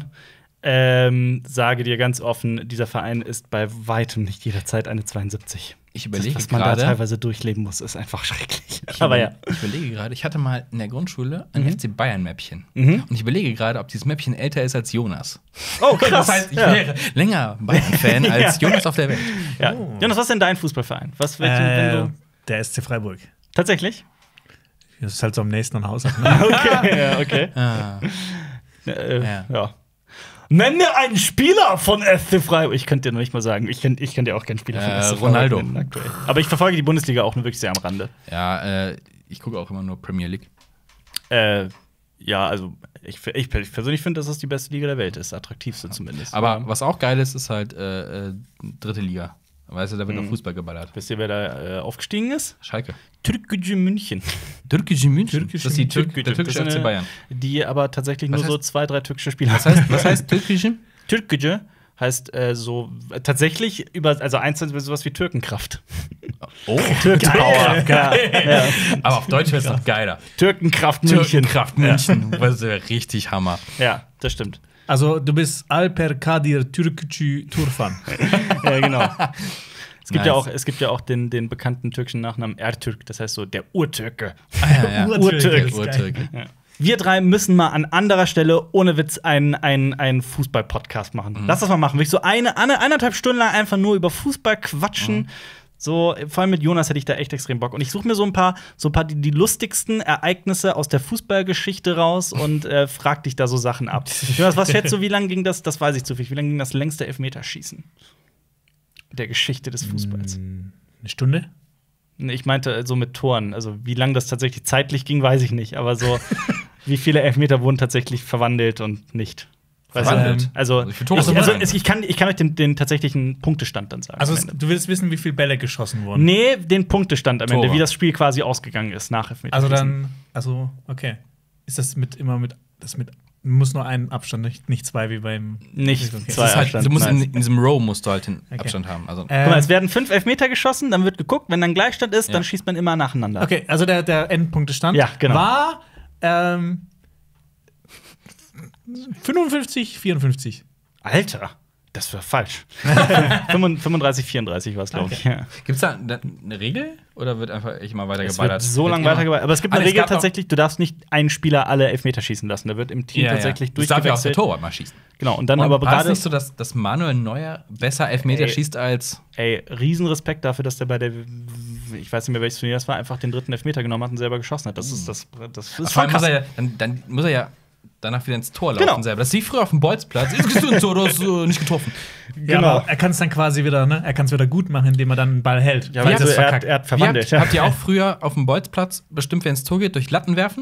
ähm, sage dir ganz offen, dieser Verein ist bei weitem nicht jederzeit eine zweiundsiebzig. Ich Das, überlege was man da gerade. teilweise durchleben muss, ist einfach schrecklich. Ich Aber über- ja. Ich überlege gerade, ich hatte mal in der Grundschule ein Mhm. F C Bayern-Mäppchen. Mhm. Und ich überlege gerade, ob dieses Mäppchen älter ist als Jonas. Oh, krass. Das heißt, ich ja. wäre länger Bayern-Fan als Ja. Jonas auf der Welt. Ja. Oh. Jonas, was ist denn dein Fußballverein? Was welchen, wenn Äh, du der S C Freiburg. tatsächlich? Das ist halt so am nächsten an Haus. Ne? Okay, ja, okay. Ah. Äh, Ja. ja. Nenn mir einen Spieler von F C Freiburg. Ich könnte dir noch nicht mal sagen. Ich könnte ich kenn dir auch keinen Spieler von Äh, F C Freiburg Ronaldo. nennen aktuell. Aber ich verfolge die Bundesliga auch nur wirklich sehr am Rande. Ja, äh, ich gucke auch immer nur Premier League. Äh, ja, also ich, ich persönlich finde, dass es die beste Liga der Welt ist. Attraktivste zumindest. Aber was auch geil ist, ist halt äh, äh, dritte Liga. Weißt du, da wird noch Fußball geballert. Wisst ihr, wer da äh, aufgestiegen ist? Schalke. Türkische München. Türkische München. Türkische das ist die Tür Türkische- der türkische das ist F C eine- Bayern. Die aber tatsächlich Was nur so heißt- zwei, drei türkische Spieler Was heißt, was heißt türkische? Türkische heißt äh, so äh, tatsächlich über, also eins ist sowas wie Türkenkraft. Oh, Türkenpower. Ja, ja. aber auf Deutsch wäre es noch geiler. Türkenkraft München. Türkenkraft München. Das wäre richtig Hammer. Ja, das stimmt. Also, du bist Alper Kadir Türkçü Turfan. Ja, genau. Es gibt, Nice. ja auch, es gibt ja auch den, den bekannten türkischen Nachnamen Ertürk, das heißt so der Urtürke. Ah, ja, ja. Urtürke. Der Urtürke. Ja. Wir drei müssen mal an anderer Stelle ohne Witz einen, einen, einen Fußball-Podcast machen. Lass das mal machen. Wirklich so eine, eine eineinhalb Stunden lang einfach nur über Fußball quatschen. So, vor allem mit Jonas hätte ich da echt extrem Bock. Und ich suche mir so ein paar, so ein paar die, die lustigsten Ereignisse aus der Fußballgeschichte raus und äh, frag dich da so Sachen ab. Jonas, was schätzt du, wie lange ging das? Das weiß ich zufällig. Wie lange ging das längste Elfmeterschießen der Geschichte des Fußballs? Eine Stunde? Nee, ich meinte äh, so mit Toren. Also, wie lange das tatsächlich zeitlich ging, weiß ich nicht. Aber so, wie viele Elfmeter wurden tatsächlich verwandelt und nicht. Weißt du? Verwandelt? Also, Also, wie viele Tore ich, sind also das? ich, kann, ich kann euch den, den tatsächlichen Punktestand dann sagen. Also, am es, Ende. du willst wissen, wie viele Bälle geschossen wurden? Nee, den Punktestand am Ende, Tore. wie das Spiel quasi ausgegangen ist nach Elfmeter. Also, dann, also, okay. Ist das mit immer mit, das mit, muss nur einen Abstand, nicht, nicht zwei wie beim. Nicht Okay. zwei Das ist halt, Abstand, du musst in, nein. in diesem Row musst du halt den Okay. Abstand haben. Also, Äh, Guck mal, es werden fünf Elfmeter geschossen, dann wird geguckt, wenn dann Gleichstand ist, Ja. dann schießt man immer nacheinander. Okay, also der, der Endpunktestand Ja, genau. war ähm, fünfundfünfzig, vierundfünfzig. Alter, Das war falsch. fünfunddreißig, vierunddreißig war es, glaube ich. Ja. Gibt es da eine Regel oder wird einfach echt mal weiter Es geballert? wird so lange weitergeballert. Aber es gibt Ah, eine es Regel gab auch- tatsächlich, du darfst nicht einen Spieler alle Elfmeter schießen lassen. Da wird im Team Ja, tatsächlich ja. Das darf ja auch der durchgewechselt. Torwart mal schießen. Genau, und dann Und aber war es gerade. nicht so, dass, dass Manuel Neuer besser Elfmeter Ey. schießt als. Ey, Riesenrespekt dafür, dass der bei der, ich weiß nicht mehr welches Turnier das war, einfach den dritten Elfmeter genommen hat und selber geschossen hat. Das ist das, das ist Vor schon allem muss krass. er ja, dann, dann muss er ja danach wieder ins Tor laufen Genau. selber. Das ist wie früher auf dem Bolzplatz. Jetzt gehst du ins Tor, du hast äh, nicht getroffen. Ja, Genau. aber er kann es dann quasi wieder, ne? Er kann es wieder gut machen, indem er dann den Ball hält. Ja, Weil also das er, hat, verkackt. er hat Wie verwandelt. habt, habt ihr auch früher auf dem Bolzplatz bestimmt, wer ins Tor geht, durch Latten werfen?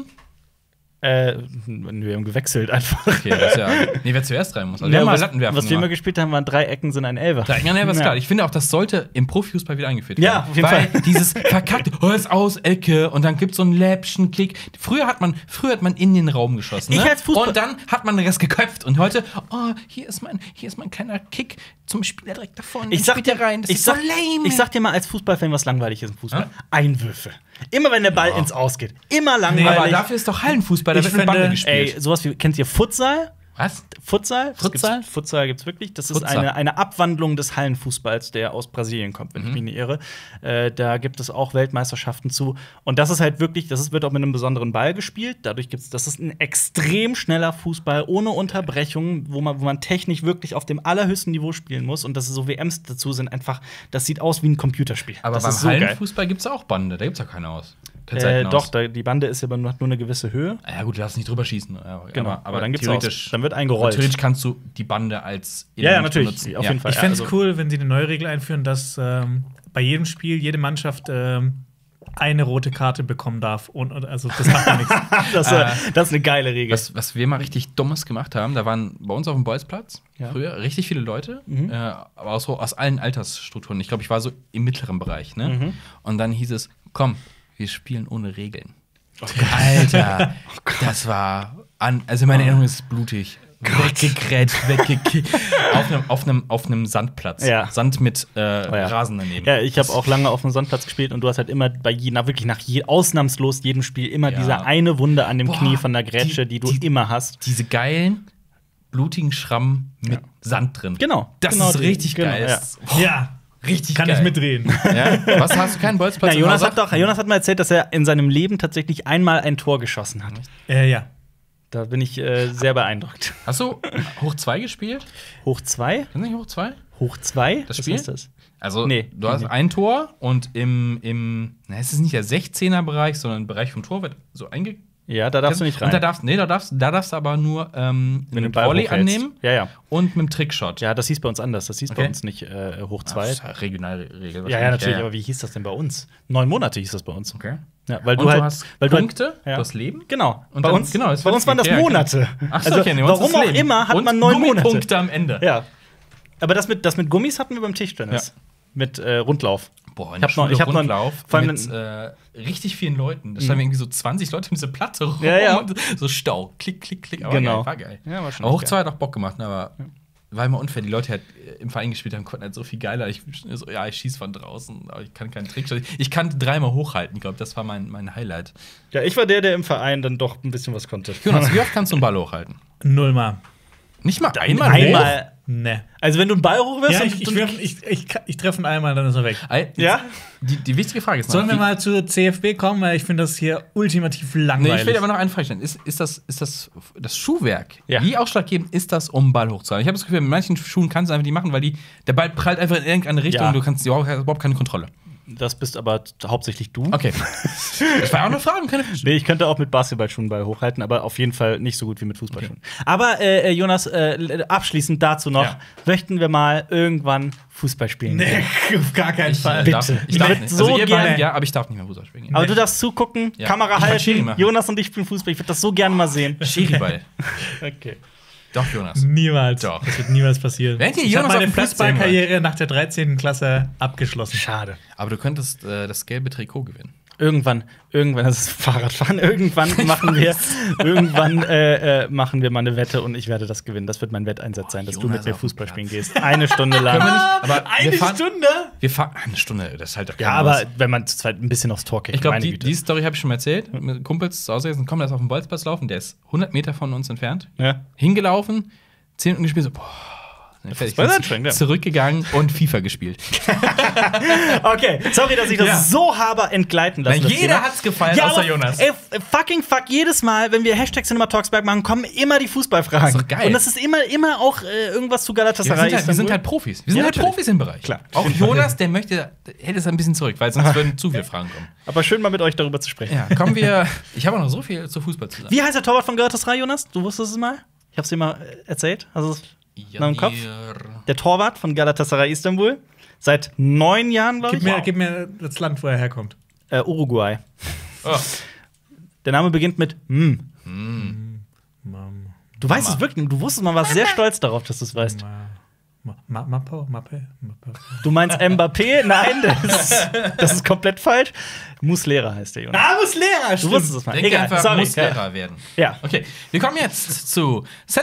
Äh, wir haben gewechselt einfach. Okay, das ist ja. Nee, wer zuerst rein muss. Also wir Ja, haben mal was, Latten werfen. was wir immer gemacht. gespielt haben, waren drei Ecken sind ein Elfer. Ja, nee, was Ja. klar. Ich finde auch, das sollte im Profifußball wieder eingeführt Ja, werden. auf jeden Weil Fall. dieses verkackte, oh, ist aus, Ecke und dann gibt es so einen läppischen Kick. Früher hat man, früher hat man in den Raum geschossen. Ne? Ich als Fußball- Und dann hat man das geköpft. Und heute, oh, hier ist mein, hier ist mein kleiner Kick zum Spieler direkt davon. Ich Dann sag, spielt dir, der rein. Das ich, ist sag, so lame. ich sag dir mal als Fußballfan, was langweilig ist im Fußball. Ja? Einwürfe. Immer wenn der Ball ins Aus geht. Immer langweilig. aber dafür ist doch Hallenfußball, da Ich wird mit Bande finde, gespielt. Ey, sowas wie, kennt ihr Futsal? Was? Futsal? Das Futsal? Gibt's, Futsal gibt's wirklich. Das ist Futsal. eine, eine Abwandlung des Hallenfußballs, der aus Brasilien kommt, wenn ich mich nicht irre. Äh, da gibt es auch Weltmeisterschaften zu. Und das ist halt wirklich, das ist, wird auch mit einem besonderen Ball gespielt. Dadurch gibt's, das ist ein extrem schneller Fußball ohne Unterbrechung, wo man, wo man technisch wirklich auf dem allerhöchsten Niveau spielen muss. Und dass so W Ms dazu sind, einfach, das sieht aus wie ein Computerspiel. Aber das beim ist so geil. Hallenfußball gibt es auch Bande, da gibt es ja keine aus. Keine Äh, Seiten doch, aus. da, die Bande ist aber nur, hat nur eine gewisse Höhe. Ja gut, du darfst nicht drüber schießen. Ja, Genau, aber, aber dann gibt's theoretisch, auch- dann wird eingerollt. Theoretisch kannst du die Bande als Ja, ja, Element natürlich, benutzen. auf ja. jeden Fall. Ich Ja, fände es also- cool, wenn sie eine neue Regel einführen, dass ähm, bei jedem Spiel jede Mannschaft ähm, eine rote Karte bekommen darf. Und, und, also, das macht ja nichts. Das, äh, das ist eine geile Regel. Was, was wir mal richtig Dummes gemacht haben, da waren bei uns auf dem Bolzplatz Ja. früher richtig viele Leute, Mhm. äh, aber auch so aus allen Altersstrukturen. Ich glaube, ich war so im mittleren Bereich. Ne? Mhm. Und dann hieß es, komm, wir spielen ohne Regeln. Oh Alter, das war an, also meine Erinnerung ist blutig. Weggegrätscht, weggekickt. auf einem auf einem auf einem Sandplatz. Ja. Sand mit äh, ja. Rasen daneben. Ja, ich habe auch lange auf dem Sandplatz gespielt und du hast halt immer bei je, na, wirklich nach je, ausnahmslos jedem Spiel immer Ja. diese eine Wunde an dem Boah, Knie von der Grätsche, die, die- du immer hast. Diese geilen, blutigen Schrammen mit Sand drin. Genau. Das genau ist die- richtig genau, geil. ja. Boah, Ja, richtig kann geil. ich mitreden. Ja? Was, hast du keinen Bolzplatz? Na, im Jonas Haus? hat doch, Jonas hat mal erzählt, dass er in seinem Leben tatsächlich einmal ein Tor geschossen hat. äh, ja. Da bin ich äh, sehr beeindruckt. Hast du hoch zwei gespielt? Hoch zwei? Kennst du nicht hoch zwei? Hoch zwei? Das Was Spiel? ist das? Also, Nee, du hast nee. ein Tor und im, im na, es ist nicht der sechzehner-Bereich, sondern im Bereich vom Tor wird so einge. Ja, da darfst du nicht rein. Und da darfst, nee, da darfst, da darfst du aber nur ähm, Wenn du den mit Ball Volley hochhältst. annehmen Ja, ja. und mit dem Trickshot. Ja, das hieß bei uns anders. Das hieß bei Okay. uns nicht äh, hoch Das zwei. ist ja Regionalregel. Ja, ja, natürlich. Aber wie hieß das denn bei uns? Neun Monate hieß das bei uns. Okay. Ja, weil Und du du halt, hast weil du Punkte, halt, ja. du hast Leben. Genau. Und bei dann- uns, genau, das bei uns waren das ja, genau. Monate. Ach so, also, okay, nee, bei uns warum das auch Leben. immer hat Und man neun Monate. Gummipunkte am Ende. Ja. Aber das mit, das mit Gummis hatten wir beim Tischtennis. Ja. Mit äh, Rundlauf. Boah, in Ich hab der noch- ich Schule hab noch- Rundlauf vor allem- mit äh, richtig vielen Leuten. Da standen irgendwie so zwanzig Leute um diese Platte rum. Ja, ja. Und so Stau. Klick, klick, klick. Aber Genau. geil, war geil. Ja, war schon aber hoch geil. zwei hat auch Bock gemacht, ne, aber war immer unfair. Die Leute, die halt äh, im Verein gespielt haben, konnten halt so viel geiler. Ich, so, ja, ich schieß von draußen, aber ich kann keinen Trick. Ich kann dreimal hochhalten, ich glaube, das war mein, mein Highlight. Ja, ich war der, der im Verein dann doch ein bisschen was konnte. Jonas, wie oft kannst du einen Ball hochhalten? Nullmal. Nicht mal einmal. Einmal. Ne. Also, wenn du einen Ball hochwirfst, Ja, dann- ich, ich, werf- ich, ich, ich treffe ihn einmal, dann ist er weg. Ei- Ja? Die, die wichtige Frage ist noch, Sollen wir wie- mal zu C F B kommen? Weil ich finde das hier ultimativ Nee, langweilig. ich will aber noch eine Frage stellen. Ist, ist, das, ist das, das Schuhwerk, Ja. wie ausschlaggebend ist das, um einen Ball hochzuhalten? Ich habe das Gefühl, mit manchen Schuhen kannst du einfach nicht machen, weil die, der Ball prallt einfach in irgendeine Richtung Ja. und du kannst überhaupt, hast überhaupt keine Kontrolle. Das bist aber hauptsächlich du. Okay. Das war auch eine Frage, keine Nee, ich könnte auch mit Basketballschuhen Ball hochhalten, aber auf jeden Fall nicht so gut wie mit Fußballschuhen. Aber äh, Jonas, äh, abschließend dazu noch, Ja. möchten wir mal irgendwann Fußball spielen. Nee, auf gar keinen Ich, Fall. äh, darf, Bitte. ich Ich darf würd nicht. so Also ihr gerne- beiden, ja, aber ich darf nicht mehr Fußball spielen. Aber du darfst zugucken, Ja. Kamera Ich kann Schiri halten. machen. Jonas und ich spielen Fußball. Ich würde das so gerne mal sehen. Schiri-Ball. Okay. Doch, Jonas. Niemals. Doch. Das wird niemals passieren. Während ihr Ich habe Jonas auf meine dem Platz sehen Fußballkarriere nach der dreizehnten Klasse abgeschlossen. Schade. Aber du könntest äh, das gelbe Trikot gewinnen. Irgendwann, irgendwann, das ist Fahrradfahren. Irgendwann machen wir, irgendwann äh, äh, machen wir mal eine Wette und ich werde das gewinnen. Das wird mein Wetteinsatz sein, dass du Jonas mit mir auf dem Fußball Platz. spielen gehst. Eine Stunde lang. Können wir nicht? Aber Eine wir fahren, Stunde? Wir fahren eine Stunde. Das ist halt doch Ja, kein aber Maß. wenn man zu zweit ein bisschen aufs Tor kickt, Ich glaube, meine die, Güte. die Story habe ich schon mal erzählt. Mit Kumpels zu Hause gewesen, kommen, lass auf dem Bolzplatz laufen. Der ist hundert Meter von uns entfernt. Ja. Hingelaufen, zehn Minuten gespielt, so, boah, fertig. Fußball ist anstrengend, ja. Zurückgegangen und FIFA gespielt. Okay, sorry, dass ich das Ja. so habe entgleiten lassen. Na, das jeder Thema. hat's gefallen, ja, außer aber, Jonas. Ey, fucking fuck, jedes Mal, wenn wir Hashtag Cinema Talksback machen, kommen immer die Fußballfragen. Das ist doch geil. Und das ist immer, immer auch äh, irgendwas zu Ja, wir, Galatasaray. sind halt, wir sind Istanbul. halt Profis. Wir sind Ja, halt natürlich. Profis im Bereich. Klar. Auch Jonas, der möchte, der hält es ein bisschen zurück, weil sonst würden zu viele Fragen kommen. Aber schön mal mit euch darüber zu sprechen. Ja, kommen wir. Ich habe auch noch so viel zu Fußball zu sagen. Wie heißt der Torwart von Galatasaray, Jonas? Du wusstest es mal? Ich hab's dir mal äh, erzählt. Also noch im Kopf? Der Torwart von Galatasaray Istanbul. Seit neun Jahren, glaube Gib ich. mir, gib mir das Land, wo er herkommt. Äh, Uruguay. Oh. Der Name beginnt mit M. Mam- Du weißt es wirklich, du wusstest, man war sehr stolz darauf, dass du es weißt. Ma- Ma- Ma- Mappe, Mappe, Mappe. Du meinst Mbappé? Nein, das ist, das ist komplett falsch. Muslera heißt der Jonas. Ah, muss Lehrer, Du wusstest es mal. Denke Egal, einfach, sorry. muss Lehrer werden. Ja. Okay, wir kommen jetzt zu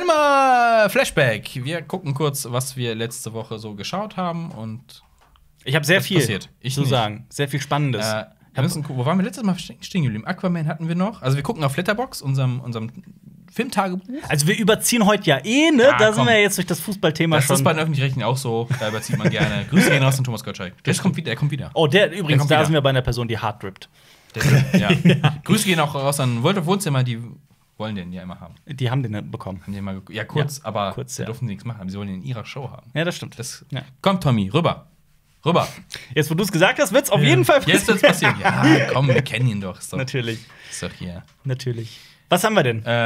Cinema Flashback. Wir gucken kurz, was wir letzte Woche so geschaut haben und Ich habe sehr Was viel passiert? Ich zu nicht. sagen. Sehr viel Spannendes. äh, wir müssen gucken, wo waren wir letztes Mal ste- stehen geblieben? Aquaman hatten wir noch. Also wir gucken auf Letterboxd, unserem, unserem Filmtagebuch. Also wir überziehen heute ja eh, ne? Ja, da komm. sind wir jetzt durch das Fußballthema Das schon. ist bei den Öffentlich-Rechtlichen auch so. Da überzieht man gerne. Grüße gehen raus an Thomas Gottschalk. Der kommt wieder. Der kommt wieder. Oh, der übrigens, kommt da wieder. sind wir bei einer Person, die hart drippt. Der, ja. Grüße gehen auch raus an Wolf Wohnzimmer, die wollen den ja immer haben. Die haben den bekommen. Haben die mal ge- ja, kurz, Ja, aber kurz, da ja. durften sie nichts machen. Aber sie wollen ihn in ihrer Show haben. Ja, das stimmt. Das, Ja. Komm, Tommy, rüber. Rüber. Jetzt, wo du es gesagt hast, wird's auf jeden Fall Jetzt wird's passieren. Ja, komm, wir kennen ihn doch. Ist doch, Natürlich, ist doch hier. natürlich. Was haben wir denn? Äh,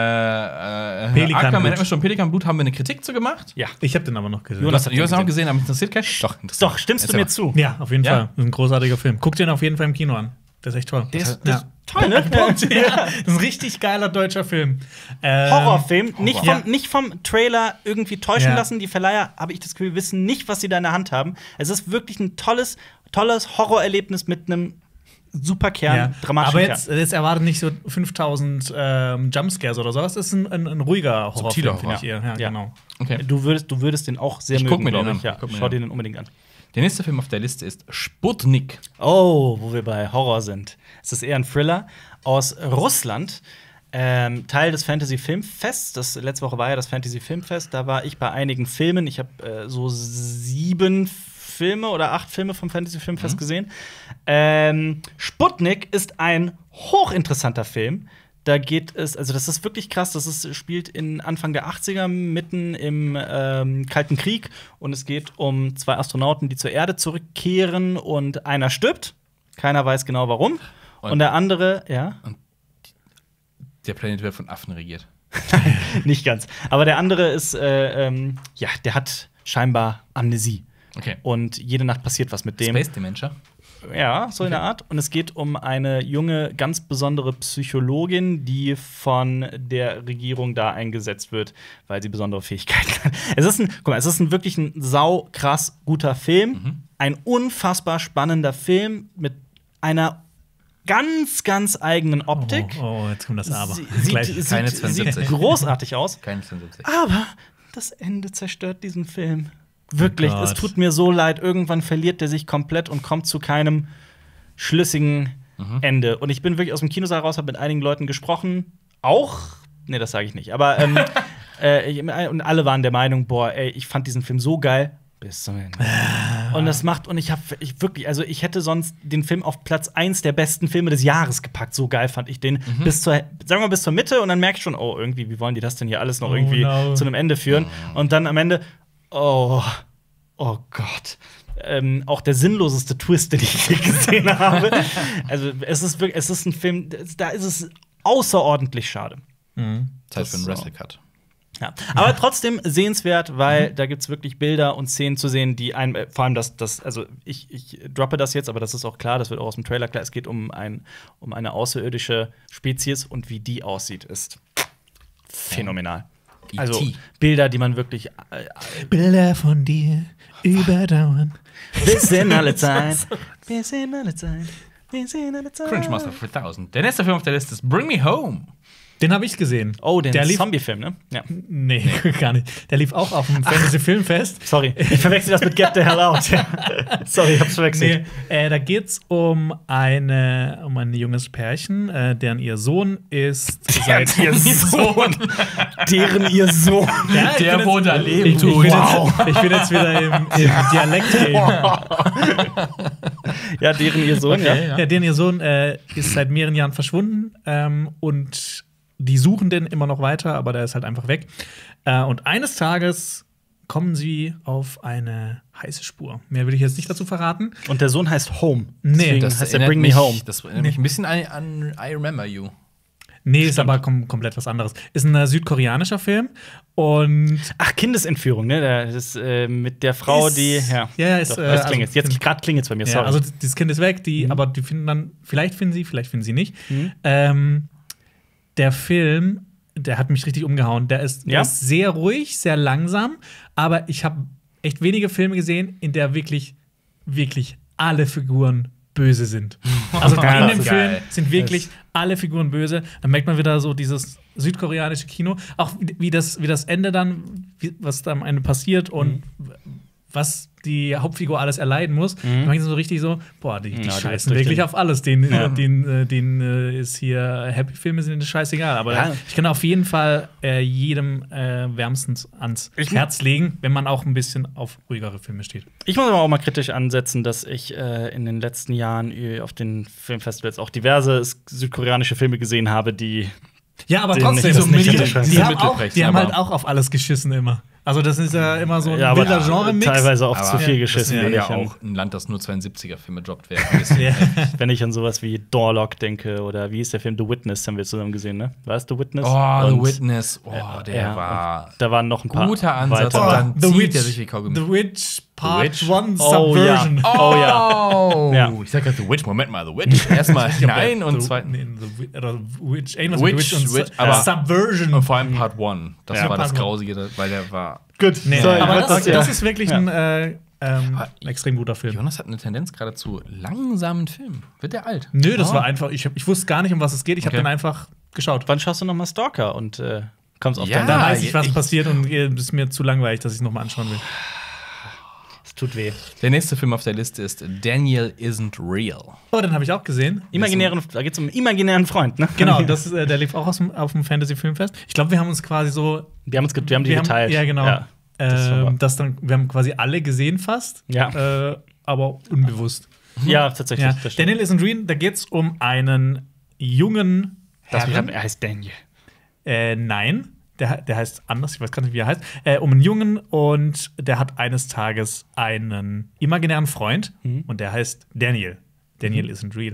äh, Pelikanblut. Aquaman hatten wir schon. Pelikanblut haben wir eine Kritik zu gemacht. Ja. Ich habe den aber noch gesehen. Jonas Du hast, hat du hast den auch gesehen, aber interessiert keinen? Doch, interessiert. Doch, stimmst du Erzähl mir mal. zu? Ja, auf jeden Ja? Fall. Das ist ein großartiger Film. Guck den auf jeden Fall im Kino an. Der ist echt toll. Der ist, ja. das toll, ne? Punkt, ja. Das ist ein richtig geiler deutscher Film. Ähm, Horrorfilm, nicht, vom, Ja. nicht vom Trailer irgendwie täuschen Ja. lassen. Die Verleiher, habe ich das Gefühl, wissen nicht, was sie da in der Hand haben. Es ist wirklich ein tolles, tolles Horrorerlebnis mit einem super Kern, Ja. dramatischen Aber jetzt, jetzt erwartet nicht so fünftausend ähm, Jumpscares oder sowas. Das ist ein, ein, ein ruhiger Subtiler Horrorfilm, finde ich eher. Ja, Ja. genau. Okay. Kern. Du würdest, du würdest den auch sehr Ich mögen, guck mir den glaub an. ich. Ja, Ich guck mir schau den dir an. den unbedingt an. Der nächste Film auf der Liste ist Sputnik. Oh, wo wir bei Horror sind. Es ist eher ein Thriller aus Russland. Ähm, Teil des Fantasy Filmfests. Das letzte Woche war ja das Fantasy Filmfest. Da war ich bei einigen Filmen. Ich habe äh, so sieben Filme oder acht Filme vom Fantasy Filmfest Mhm. gesehen. Ähm, Sputnik ist ein hochinteressanter Film. Da geht es, also das ist wirklich krass, das ist, spielt in Anfang der achtziger, mitten im ähm, Kalten Krieg. Und es geht um zwei Astronauten, die zur Erde zurückkehren und einer stirbt. Keiner weiß genau warum. Und, Und- der andere, ja, Der Planet wird von Affen regiert. nicht ganz. Aber der andere ist, äh, ähm, ja, der hat scheinbar Amnesie. Okay. Und jede Nacht passiert was mit dem. Space Dementia. Ja, so in der Art. Und es geht um eine junge, ganz besondere Psychologin, die von der Regierung da eingesetzt wird, weil sie besondere Fähigkeiten hat. Es ist ein, guck mal, es ist ein wirklich ein sau krass guter Film. Mhm. Ein unfassbar spannender Film mit einer ganz, ganz eigenen Optik. Oh, oh, jetzt kommt das Aber. Sie, Gleich. sieht, keine sieht, sieht zweiundsiebzig. großartig aus. Kein zweiundsiebzig. Aber das Ende zerstört diesen Film. Wirklich, Oh es Gott. tut mir so leid. Irgendwann verliert der sich komplett und kommt zu keinem schlüssigen Mhm. Ende. Und ich bin wirklich aus dem Kinosaal raus, habe mit einigen Leuten gesprochen. Auch, nee, das sage ich nicht. Aber ähm, äh, ich, und alle waren der Meinung, boah, ey, ich fand diesen Film so geil. Bis zum Ende. Und das macht, und ich habe ich wirklich, also ich hätte sonst den Film auf Platz eins der besten Filme des Jahres gepackt. So geil fand ich den. Mhm. Bis zur, sagen wir mal, bis zur Mitte und dann merke ich schon, oh, irgendwie, wie wollen die das denn hier alles noch Oh, irgendwie no. zu einem Ende führen? Und dann am Ende, oh, oh Gott. Ähm, auch der sinnloseste Twist, den ich je gesehen habe. Also, es ist wirklich, es ist ein Film, da ist es außerordentlich schade. Mhm. Zeit Das für einen so. Wrestle-Cut. Ja. Aber trotzdem sehenswert, weil da gibt's wirklich Bilder und Szenen zu sehen, die einem, äh, vor allem das, das also ich, ich droppe das jetzt, aber das ist auch klar, das wird auch aus dem Trailer klar, es geht um, ein, um eine außerirdische Spezies und wie die aussieht, ist phänomenal. E Also T Bilder, die man wirklich äh, Bilder von dir überdauern. bis in alle Zeit, bis in alle Zeit, bis in alle Zeit. Cringe Master for Thousand. Der nächste Film auf der Liste ist Bring Me Home. Den habe ich gesehen. Oh, den Der lief- Zombie-Film, ne? Ja. Nee, gar nicht. Der lief auch auf dem Fantasy-Filmfest. Sorry, ich verwechsel das mit Get the Hell Out. Sorry, ich hab's verwechselt. Nee, äh, da geht's um, eine, um ein junges Pärchen, äh, deren ihr Sohn ist seit ihr Sohn. Deren ihr Sohn. Ja, ich Der, bin wo jetzt- da ich, leben ich, bin tut. jetzt, ich bin jetzt wieder im, im Dialekt reden. Ja, deren ihr Sohn, ja. Okay, Ja, deren ihr Sohn äh, ist seit mehreren Jahren verschwunden ähm, und die suchen den immer noch weiter, aber der ist halt einfach weg. Äh, und eines Tages kommen sie auf eine heiße Spur. Mehr will ich jetzt nicht dazu verraten. Und der Sohn heißt Home. Nee, Deswegen Das heißt er erinnert Bring mich, Me Home. Das erinnert mich ein bisschen an, an I Remember You. Nee, ist aber kom komplett was anderes. Ist ein äh, südkoreanischer Film und Ach, Kindesentführung, ne? Das ist äh, mit der Frau, Ist- die. Ja, Ja, ja, ist, Doch, äh, das also- klingelt. Jetzt gerade klingelt es bei mir, ja, sorry. also dieses Kind ist weg, die, Mhm. aber die finden dann, vielleicht finden sie, vielleicht finden sie nicht. Mhm. Ähm, der Film, der hat mich richtig umgehauen. Der ist, der Ja? ist sehr ruhig, sehr langsam, aber ich habe echt wenige Filme gesehen, in der wirklich, wirklich alle Figuren böse sind. Also Ja, in das dem ist Film geil. sind wirklich alle Figuren böse. Dann merkt man wieder so dieses südkoreanische Kino, auch wie wie das, wie das Ende dann, wie, was da am Ende passiert und was die Hauptfigur alles erleiden muss. Mhm. Da merkt man so richtig so, boah, die, die Ja, die scheißen ist durch wirklich den- auf alles. Den, Ja. den, äh, den äh, ist hier Happy-Filme sind scheißegal. Aber Ja. ich kann auf jeden Fall äh, jedem äh, wärmstens ans Ich- Herz legen, wenn man auch ein bisschen auf ruhigere Filme steht. Ich muss aber auch mal kritisch ansetzen, dass ich äh, in den letzten Jahren äh, auf den Filmfestivals auch diverse s- südkoreanische Filme gesehen habe, die. Ja, aber Den trotzdem, nicht- das nicht die, unterscheiden. die, So haben, auch, mittelprächtig, die haben aber- halt auch auf alles geschissen immer. Also das ist ja immer so ein Ja, aber wilder Genre-Mix. teilweise auch Aber zu viel das geschissen, wäre wenn, ja ich an, auch ein Land, das nur zweiundsiebziger-Filme droppt wäre. Ein bisschen. Ja. wenn ich an sowas wie Doorlock denke oder wie ist der Film The Witness, haben wir zusammen gesehen, ne? War es The Witness? Oh, The Und, Witness. Oh, der ja, war. Da waren noch ein paar Guter Ansatz, weitere. aber dann The zieht Witch, der sich wie Kaugummi. The Witch Part Witch? One Oh, Subversion. ja. Oh, ja. Oh, Ja. ich sag gerade The Witch. Moment mal, The Witch. Erstmal hinein und The- zweitens. nee, The Wi- oder Witch, irgendwas mit Witch, Witch und Witch, Su- aber- Subversion. Und vor allem Part One. Das Ja, war das Part One. Grausige, weil der war. Gut, Nee, so, ich aber wollte das, ja- das ist wirklich ja. ein äh, ähm, Aber extrem guter Film. Jonas hat eine Tendenz gerade zu langsamen Filmen. Wird der alt? Nö, das Oh. war einfach, ich, hab, ich wusste gar nicht, um was es geht. Ich habe Okay. dann einfach geschaut. Wann schaust du noch mal Stalker und äh, kommst auf Ja. deinen Da Ah, weiß ich, was ich- passiert und es ist mir zu langweilig, dass ich es nochmal anschauen will. Es tut weh. Der nächste Film auf der Liste ist Daniel Isn't Real. Oh, den habe ich auch gesehen. Imaginären, da geht's um einen imaginären Freund, ne? Genau, das ist, äh, der lief auch aus dem, auf dem Fantasy-Filmfest. Ich glaube, wir haben uns quasi so. Wir haben uns ge- wir haben die wir geteilt. ja, genau. Ja, das ist schon wahr. ähm, das dann, wir haben quasi alle gesehen fast. Ja. Äh, aber unbewusst. Ja, tatsächlich. Ja. das stimmt. Daniel Isn't Real, da geht es um einen jungen Das Herren. er heißt Daniel. Äh, nein, der, der heißt anders, ich weiß gar nicht, wie er heißt. Äh, um einen Jungen und der hat eines Tages einen imaginären Freund Mhm. und der heißt Daniel. Daniel isn't real.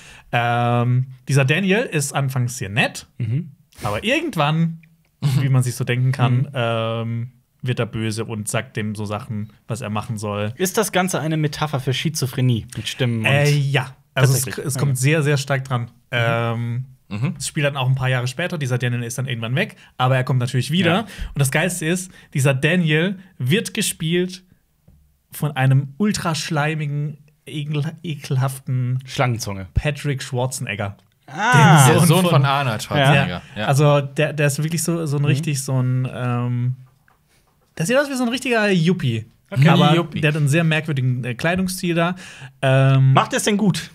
Ähm, dieser Daniel ist anfangs sehr nett, Mhm. aber irgendwann, wie man sich so denken kann, ähm, wird er böse und sagt dem so Sachen, was er machen soll. Ist das Ganze eine Metapher für Schizophrenie mit Stimmen und Äh, ja, also es, Tatsächlich. es Ja. kommt sehr, sehr stark dran. Ähm, Mhm. Es spielt dann auch ein paar Jahre später. Dieser Daniel ist dann irgendwann weg, aber er kommt natürlich wieder. Ja. Und das Geilste ist, dieser Daniel wird gespielt von einem ultraschleimigen, ekel ekelhaften Schlangenzunge? Patrick Schwarzenegger. Ah, Der Sohn Sohn von- von Arnold Schwarzenegger. Ja. Also der, der ist wirklich so, Mhm. so ein richtig so ein ähm, der sieht aus wie so ein richtiger Yuppie. Okay. Aber Yuppie. der hat einen sehr merkwürdigen äh, Kleidungsstil da. Ähm, macht er es denn gut?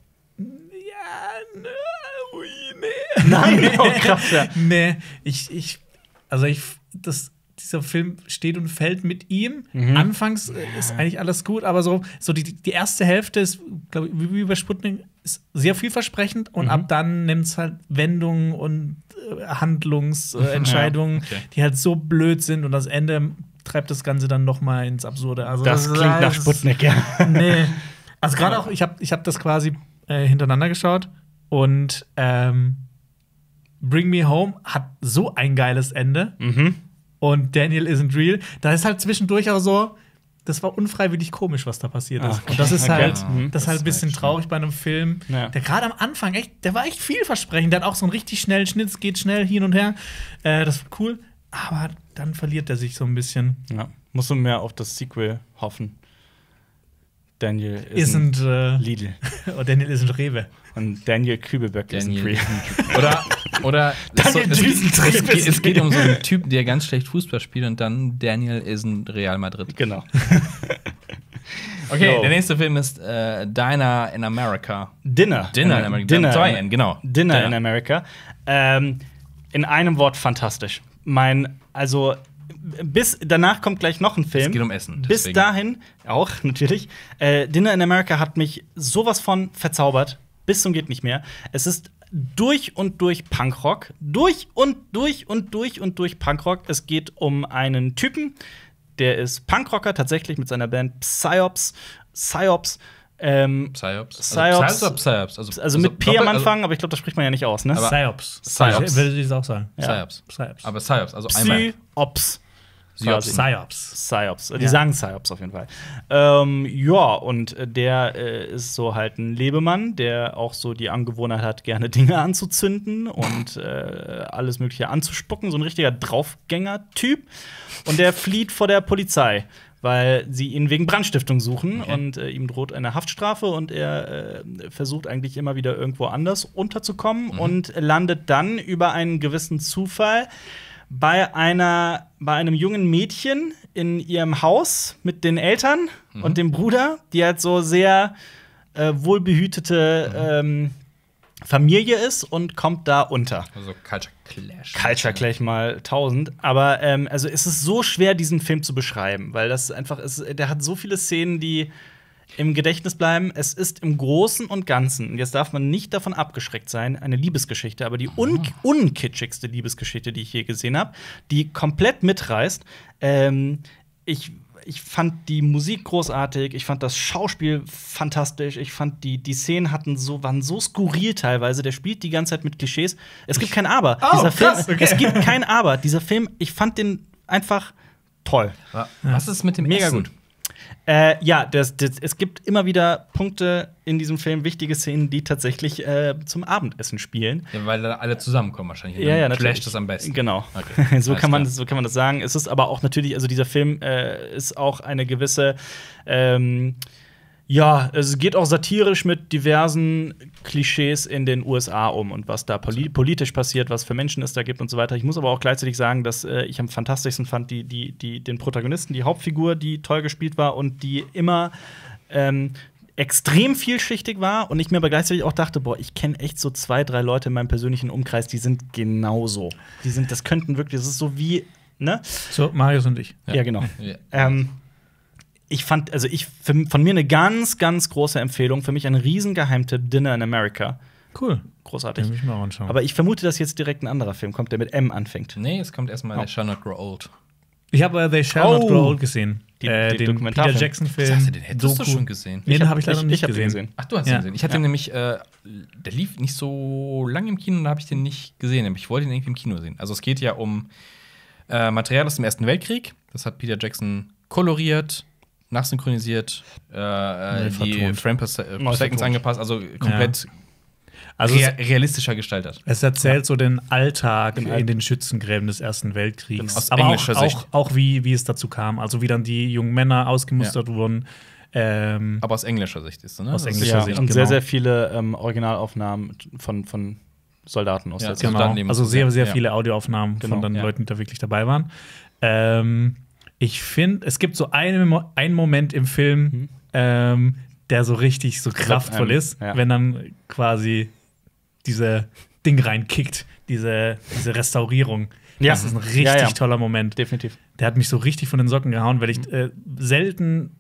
ja, ne, ui, nee. Nein, oh, krass, ja. Nee, ich, ich, also ich, das, dieser Film steht und fällt mit ihm. Mhm. Anfangs äh, ist eigentlich alles gut, aber so, so die, die erste Hälfte ist, glaube ich, wie wie bei Sputnik, ist sehr vielversprechend und Mhm. ab dann nimmt es halt Wendungen und äh, Handlungsentscheidungen, äh, Ja, okay. die halt so blöd sind und das Ende treibt das Ganze dann noch mal ins Absurde. Also Das ist klingt nach alles- Sputnik, ja. Nee. Also gerade auch, ich habe ich hab das quasi äh, hintereinander geschaut und ähm, Bring Me Home hat so ein geiles Ende Mhm. und Daniel Isn't Real. Da ist halt zwischendurch auch so, das war unfreiwillig komisch, was da passiert ist. Okay, Und das ist okay. halt, Mhm. das ist halt Das ein bisschen war echt traurig bei einem Film, Ja. der gerade am Anfang echt, der war echt vielversprechend. Der hat auch so einen richtig schnellen Schnitt, es geht schnell hin und her. Äh, das war cool, aber dann verliert er sich so ein bisschen. Ja. Musst du mehr auf das Sequel hoffen. Daniel ist ein Isn't äh, Lidl. oh, Daniel Isn't Rewe. Und Daniel Kübelböck ist ein Daniel Pre. Oder Oder Daniel es, Düsentrieb es, es, ist- es geht um so einen Typen, der ganz schlecht Fußball spielt und dann Daniel ist in Real Madrid. Genau. Okay, Jo. der nächste Film ist äh, Dinner in America. Dinner. Dinner in America. Dinner, Zwei N, genau. Dinner Dinner. in America. Ähm, in einem Wort fantastisch. Mein, also bis danach kommt gleich noch ein Film. Es geht um Essen, Bis deswegen. dahin auch natürlich. Äh, Dinner in America hat mich sowas von verzaubert, bis zum geht nicht mehr. Es ist durch und durch Punkrock, durch und durch und durch und durch Punkrock. Es geht um einen Typen, der ist Punkrocker tatsächlich mit seiner Band Psyops. Psyops. Ähm, Psyops. Psyops. Also Psyops oder Psyops? Also, also mit P am doppelt- Anfang, aber ich glaube, das spricht man ja nicht aus, ne? Aber- Psyops. Psyops. Ich würde ich auch sagen. Also, Psyops. Psyops. Aber Psyops, also einmal. Psyops. Psyops. quasi. Psyops. Psyops. Die Ja. sagen Psyops auf jeden Fall. Ähm, ja, und äh, der äh, ist so halt ein Lebemann, der auch so die Angewohnheit hat, gerne Dinge anzuzünden und äh, alles Mögliche anzuspucken. So ein richtiger Draufgänger-Typ. Und der flieht vor der Polizei, weil sie ihn wegen Brandstiftung suchen. Okay. Und äh, ihm droht eine Haftstrafe und er äh, versucht eigentlich immer wieder irgendwo anders unterzukommen und landet dann über einen gewissen Zufall bei einer bei einem jungen Mädchen in ihrem Haus mit den Eltern und dem Bruder, die halt so sehr äh, wohlbehütete ähm, Familie ist und kommt da unter. Also Culture Clash. Culture gleich mal tausend. Aber ähm, also es ist so schwer, diesen Film zu beschreiben, weil das einfach ist, der hat so viele Szenen, die im Gedächtnis bleiben. Es ist im Großen und Ganzen, und jetzt darf man nicht davon abgeschreckt sein, eine Liebesgeschichte, aber die un unkitschigste Liebesgeschichte, die ich je gesehen habe, die komplett mitreißt. Ähm, ich Ich fand die Musik großartig, ich fand das Schauspiel fantastisch, ich fand die, die Szenen hatten so, waren so skurril teilweise. Der spielt die ganze Zeit mit Klischees. Es gibt kein Aber. Oh, Dieser Film, krass, okay. Es gibt kein Aber. Dieser Film, ich fand den einfach toll. Was ist mit dem Mega Essen? gut. Äh, ja, das, das, es gibt immer wieder Punkte in diesem Film, wichtige Szenen, die tatsächlich äh, zum Abendessen spielen. Ja, weil da alle zusammenkommen wahrscheinlich. Ja, ja, Dann natürlich. flasht es am besten. Genau. Okay. so, Alles kann man, klar. so kann man das sagen. Es ist aber auch natürlich, also dieser Film äh, ist auch eine gewisse, ähm, ja, es geht auch satirisch mit diversen Klischees in den U S A um und was da poli politisch passiert, was für Menschen es da gibt und so weiter. Ich muss aber auch gleichzeitig sagen, dass äh, ich am fantastischsten fand, die, die, die, den Protagonisten, die Hauptfigur, die toll gespielt war und die immer ähm, extrem vielschichtig war und ich mir aber gleichzeitig auch dachte, boah, ich kenne echt so zwei, drei Leute in meinem persönlichen Umkreis, die sind genauso. Die sind, das könnten wirklich, das ist so wie, ne? So, Marius und ich. Ja, genau. Ja. Ähm, ich fand, also ich, für, von mir eine ganz, ganz große Empfehlung, für mich ein riesen Geheimtipp, Dinner in America. Cool. Großartig. Den will ich mir auch anschauen. Aber ich vermute, dass jetzt direkt ein anderer Film kommt, der mit M anfängt. Nee, es kommt erstmal Oh. der Shall Not Grow Old. ich habe äh, They Shall Oh. Not Grow Old gesehen. Die- äh, die den Dokumentarfilm. Peter Jackson-Film. Ich dachte, den hättest du Doku. schon gesehen. Nee, Ich den hab- habe ich leider ich- nicht ich hab den gesehen. gesehen. Ach, du hast Ja. ihn gesehen. Ich hatte Ja. ihn nämlich, äh, der lief nicht so lange im Kino und da habe ich den nicht gesehen. Ich wollte ihn irgendwie im Kino sehen. Also es geht ja um äh, Material aus dem Ersten Weltkrieg. Das hat Peter Jackson koloriert, nachsynchronisiert, äh, äh, die vertont. Frame per Se- äh, Neu Seconds vertont. angepasst, also komplett Also rea es, realistischer gestaltet. es erzählt so den Alltag Den All- in den Schützengräben des Ersten Weltkriegs. Genau. Aus Aber englischer auch, Sicht. auch, auch wie, wie es dazu kam. Also wie dann die jungen Männer ausgemustert wurden. Ähm, Aber aus englischer Sicht ist es, ne? Aus Also, englischer Ja, Sicht, und genau. sehr, sehr viele ähm, Originalaufnahmen von, von Soldaten aus Ja, der genau. Zeit. Genau, Soldatenleben also ist sehr, sehr- sehr ja. viele Audioaufnahmen Genau, von den ja. Leuten, die da wirklich dabei waren. Ähm, ich finde, es gibt so einen, Mo einen Moment im Film, Mhm. ähm, der so richtig so kraftvoll einem, ist, ja. wenn dann quasi diese Ding reinkickt, diese, diese Restaurierung. Ja. Das ist ein richtig Ja, ja. toller Moment. Definitiv. Der hat mich so richtig von den Socken gehauen, weil ich äh, selten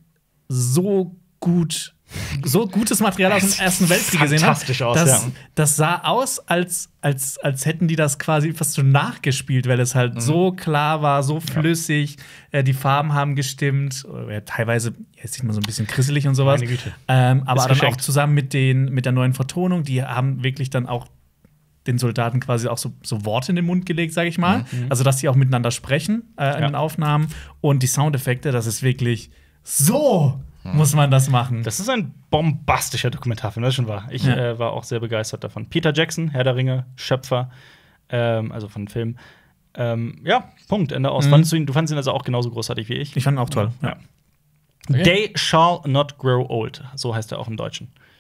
so gut so gutes Material aus dem Ersten Weltkrieg gesehen habe. Fantastisch aus, das, ja. das sah aus, als, als, als hätten die das quasi fast so nachgespielt, weil es halt so klar war, so flüssig, äh, die Farben haben gestimmt, äh, teilweise jetzt sieht man so ein bisschen krisselig und sowas. Meine Güte. Ähm, aber Ist dann auch geschenkt. zusammen mit, den, mit der neuen Vertonung, die haben wirklich dann auch den Soldaten quasi auch so, so Worte in den Mund gelegt, sage ich mal. Also, dass die auch miteinander sprechen äh, in Ja. den Aufnahmen. Und die Soundeffekte, das ist wirklich so muss man das machen. Das ist ein bombastischer Dokumentarfilm, das ist schon wahr. Ich Ja. äh, war auch sehr begeistert davon. Peter Jackson, Herr der Ringe, Schöpfer, ähm, also von Film. Ähm, ja, Punkt, Ende aus. Mhm. Fandest du, ihn, du fandest ihn also auch genauso großartig wie ich? Ich fand ihn auch toll. Ja. Okay. They Shall Not Grow Old, so heißt er auch im Deutschen.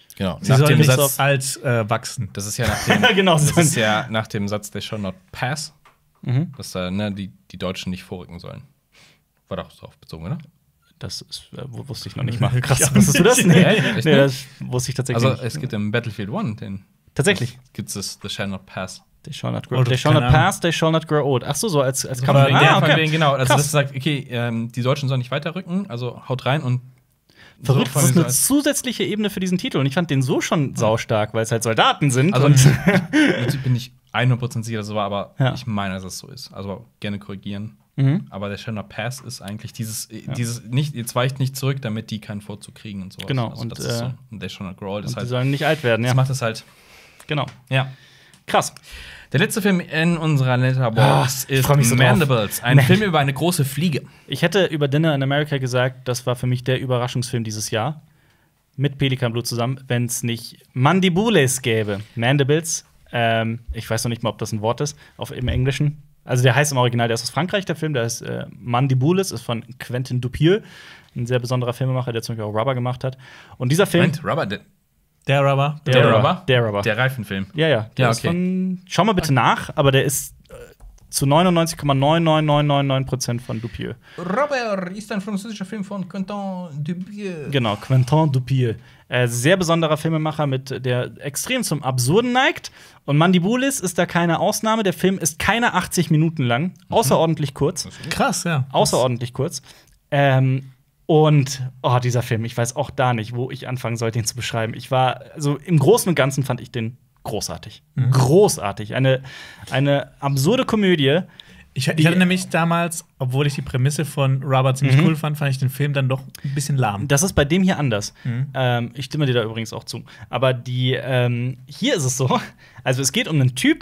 Genau. Sie Nach sollen dem nicht Satz, so alt äh, wachsen. das ist ja nach dem, Ja, genau, das so. ist ja nach dem Satz, they shall not pass, Mhm. dass da ne, die, die Deutschen nicht vorrücken sollen. War doch darauf bezogen, oder? Das ist, äh, wusste ich noch nicht mal. Krass, Ja, wusstest du das? nicht. Nee, Ja, echt nee nicht? das wusste ich tatsächlich Also nicht. es gibt im Battlefield One den Tatsächlich. gibt es the shall not pass. They shall not Oh, grow. They das- shall not keine Ahnung. pass, they shall not grow old. Ach so, so als, als Aber Kampf. in Ja, Ah, von okay. wegen, genau. Also Krass. das sagt, okay, ähm, die Deutschen sollen nicht weiterrücken, also haut rein und Verrückt, so von das ist mir eine so als- zusätzliche Ebene für diesen Titel. Und ich fand den so schon saustark, weil es halt Soldaten sind. Also und natürlich bin ich hundert Prozent sicher, dass es so war, aber Ja. ich meine, dass es so ist. Also gerne korrigieren. Mhm. Aber der shall not pass ist eigentlich dieses, dieses nicht, jetzt weicht nicht zurück, damit die keinen Vorzug kriegen und sowas. Genau, Also und, das ist so. äh, Und der shall not grow old ist Und die halt. sollen nicht alt werden, ja. Das macht es halt. Genau. Ja. Krass. Der letzte Film in unserer Letterboxd Ah, ich ist freu mich so drauf. Mandibles, ein Man- Film über eine große Fliege. Ich hätte über Dinner in America gesagt, das war für mich der Überraschungsfilm dieses Jahr. Mit Pelikanblut zusammen, wenn es nicht Mandibules gäbe. Mandibles. Ähm, ich weiß noch nicht mal, ob das ein Wort ist, auf, im Englischen. Also der heißt im Original, der ist aus Frankreich, der Film, der ist äh, Mandibules, ist von Quentin Dupieux, ein sehr besonderer Filmemacher, der zum Beispiel auch Rubber gemacht hat. Und dieser Film. Moment, Rubber, der, Der Rubber. der, Rubber? Der Rubber. Der Reifenfilm. Ja, ja. Der Ja, ist okay. von, schau mal bitte nach, aber der ist äh, zu neunundneunzig Komma neun neun neun neun neun Prozent von Dupieux. Rubber ist ein französischer Film von Quentin Dupieux. Genau, Quentin Dupieux. Äh, sehr besonderer Filmemacher, mit der extrem zum Absurden neigt. Und Mandibulis ist da keine Ausnahme. Der Film ist keine achtzig Minuten lang, außerordentlich kurz. Krass, ja. Außerordentlich kurz. Ähm, und oh, dieser Film, ich weiß auch da nicht, wo ich anfangen soll, den zu beschreiben. Ich war, also im Großen und Ganzen fand ich den großartig. Großartig. Eine, eine absurde Komödie. Ich, ich hatte nämlich damals, obwohl ich die Prämisse von Rubber ziemlich Mhm. cool fand, fand ich den Film dann doch ein bisschen lahm. Das ist bei dem hier anders. Mhm. Ähm, ich stimme dir da übrigens auch zu. Aber die, ähm, hier ist es so: Also, es geht um einen Typen,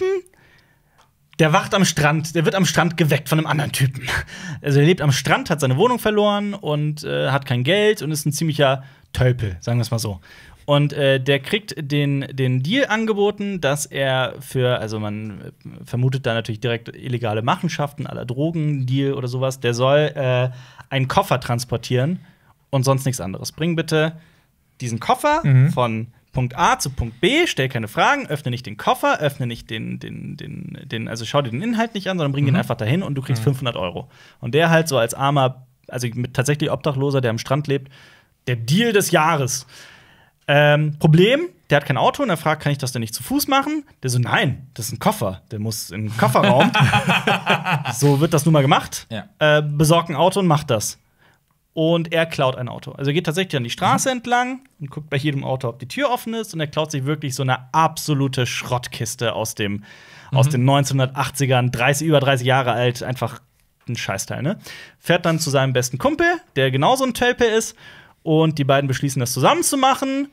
der wacht am Strand, der wird am Strand geweckt von einem anderen Typen. Also, er lebt am Strand, hat seine Wohnung verloren und äh, hat kein Geld und ist ein ziemlicher Tölpel, sagen wir es mal so. Und äh, der kriegt den, den Deal angeboten, dass er für, also man äh, vermutet da natürlich direkt illegale Machenschaften, aller Drogendeal oder sowas, der soll äh, einen Koffer transportieren und sonst nichts anderes. Bring bitte diesen Koffer Mhm. von Punkt A zu Punkt B, stell keine Fragen, öffne nicht den Koffer, öffne nicht den, den, den, den also schau dir den Inhalt nicht an, sondern bring ihn einfach dahin und du kriegst fünfhundert Euro. Und der halt so als armer, also mit tatsächlich Obdachloser, der am Strand lebt, der Deal des Jahres. Ähm, Problem, der hat kein Auto und er fragt, kann ich das denn nicht zu Fuß machen? Der so, nein, das ist ein Koffer, der muss in den Kofferraum. So wird das nun mal gemacht. Ja. Äh, besorgt ein Auto und macht das. Und er klaut ein Auto. Also er geht tatsächlich an die Straße entlang und guckt bei jedem Auto, ob die Tür offen ist. Und er klaut sich wirklich so eine absolute Schrottkiste aus, dem, aus den neunzehnhundertachtzigern, dreißig, über dreißig Jahre alt, einfach ein Scheißteil, ne? Fährt dann zu seinem besten Kumpel, der genauso ein Tölpel ist. Und die beiden beschließen, das zusammen zu machen.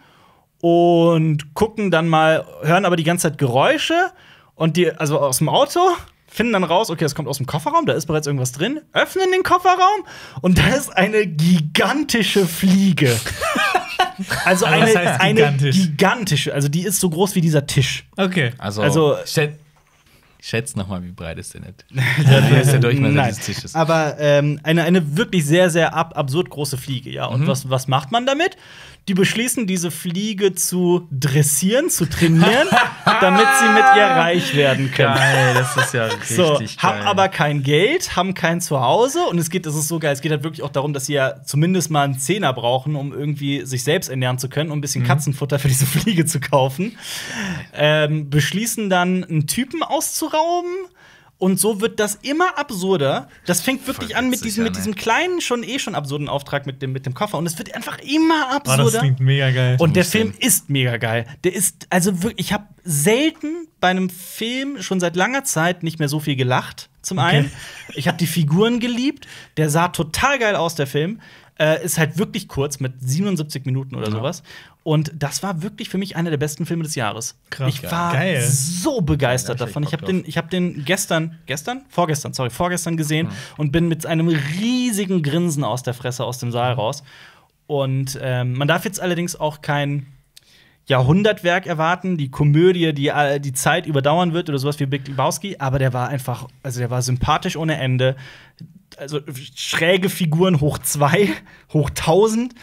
Und gucken dann mal, hören aber die ganze Zeit Geräusche. Und die, also aus dem Auto, finden dann raus, okay, es kommt aus dem Kofferraum, da ist bereits irgendwas drin, öffnen den Kofferraum und da ist eine gigantische Fliege. Also Also, eine, was heißt eine gigantisch? gigantische, also die ist so groß wie dieser Tisch. Okay. Also, Also- schätz, schätz noch mal, wie breit ist der nicht? Wie ist der Durchmesser Nein. dieses Tisches? Aber ähm, eine, eine wirklich sehr, sehr ab absurd große Fliege, ja. Und Mhm. was, was macht man damit? Die beschließen, diese Fliege zu dressieren, zu trainieren, damit sie mit ihr reich werden können. Geil, das ist ja richtig So, geil. haben aber kein Geld, haben kein Zuhause und es geht, das ist so geil, es geht halt wirklich auch darum, dass sie ja zumindest mal einen Zehner brauchen, um irgendwie sich selbst ernähren zu können, um ein bisschen Katzenfutter für diese Fliege zu kaufen. Ähm, beschließen dann, einen Typen auszurauben. Und so wird das immer absurder. Das fängt wirklich Voll an mit witzig, diesem, ja, mit ne? diesem kleinen, schon eh schon absurden Auftrag mit dem, mit dem Koffer. Und es wird einfach immer Oh, das absurder. klingt mega geil. Und der musst Film sehen. ist mega geil. Der ist, also wirklich, ich habe selten bei einem Film schon seit langer Zeit nicht mehr so viel gelacht. Zum Okay. einen. Ich habe die Figuren geliebt. Der sah total geil aus, der Film. Äh, ist halt wirklich kurz, mit siebenundsiebzig Minuten oder Ja. sowas. Und das war wirklich für mich einer der besten Filme des Jahres. Krass. Ich war Geil. so begeistert Ja, da hab ich davon. Ich echt habe Bock den, ich hab den gestern, gestern? Vorgestern, sorry, vorgestern gesehen und bin mit einem riesigen Grinsen aus der Fresse aus dem Saal raus. Und ähm, man darf jetzt allerdings auch kein Jahrhundertwerk erwarten, die Komödie, die äh, die Zeit überdauern wird oder sowas wie Big Lebowski, aber der war einfach, also der war sympathisch ohne Ende. Also schräge Figuren hoch zwei, hoch tausend.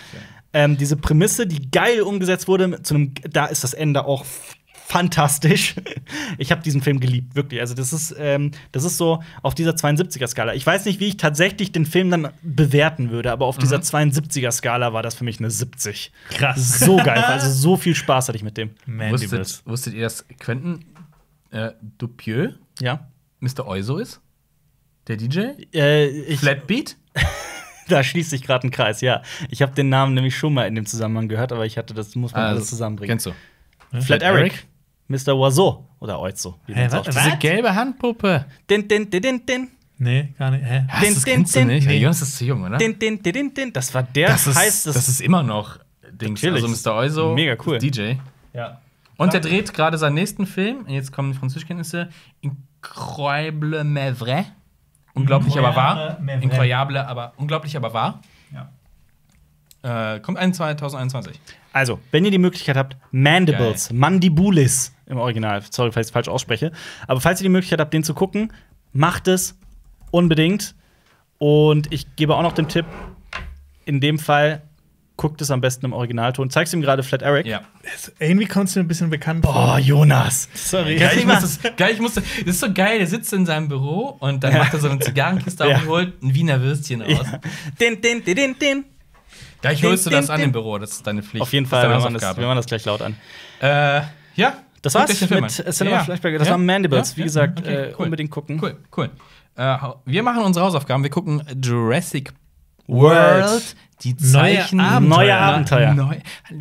Ähm, diese Prämisse, die geil umgesetzt wurde, zu einem, da ist das Ende auch fantastisch. Ich habe diesen Film geliebt, wirklich. Also das ist, ähm, das ist so auf dieser zweiundsiebziger-Skala. Ich weiß nicht, wie ich tatsächlich den Film dann bewerten würde, aber auf mhm. dieser zweiundsiebziger-Skala war das für mich eine siebzig. Krass. So geil. Also so viel Spaß hatte ich mit dem. Wusstet, wusstet ihr, dass Quentin äh, Dupieux Ja. Mister Oizo ist? Der D J? Äh, ich, Flatbeat? Da schließt sich gerade ein Kreis, ja. Ich habe den Namen nämlich schon mal in dem Zusammenhang gehört, aber ich hatte, das muss man also, alles zusammenbringen. Kennst du? Flat, Flat Eric. Eric, Mister Oizo oder Oizo. Hä, was? Diese gelbe Handpuppe. Din, din, din, din, din. Nee, gar nicht. Hä? Was, das kennst du nicht? Nee. Jonas ist zu jung, oder? Din, din, din, din, din. Das war der das ist, heißt das ist immer noch Dings. Natürlich. Also Mister Oizo, mega cool. D J. Ja. Und der dreht gerade seinen nächsten Film. Jetzt kommen die Französischkenntnisse. Incroyable mais vrai. Unglaublich, aber wahr. Incroyable, aber unglaublich, aber wahr. Ja. Äh, kommt ein zwanzig einundzwanzig. Also, wenn ihr die Möglichkeit habt, Mandibles, Geil. Mandibulis im Original, sorry, falls ich es falsch ausspreche, aber falls ihr die Möglichkeit habt, den zu gucken, macht es unbedingt. Und ich gebe auch noch den Tipp, in dem Fall guckt es am besten im Originalton. Zeigst du ihm gerade Flat Eric? Ja. Irgendwie kommst du mir ein bisschen bekannt vor. Boah, Jonas. Sorry. Geil, ich muss das, geil, ich muss das, das ist so geil, der sitzt in seinem Büro und dann ja. macht er so eine Zigarrenkiste ja. auf und holt ein Wiener Würstchen raus. Ja. Din, din, din, din, din. Gleich holst du das an im Büro, das ist deine Pflicht. Auf jeden Fall, wir machen, das, wir machen das gleich laut an. Äh, ja. Das war's mit Cinema ja. Flashback. Das ja. waren Mandibles. Ja. Wie gesagt, okay. äh, cool. unbedingt gucken. Cool, cool. Äh, wir machen unsere Hausaufgaben. Wir gucken Jurassic World. Die Zeichen. Neue Abenteuer. Neue Abenteuer. Neu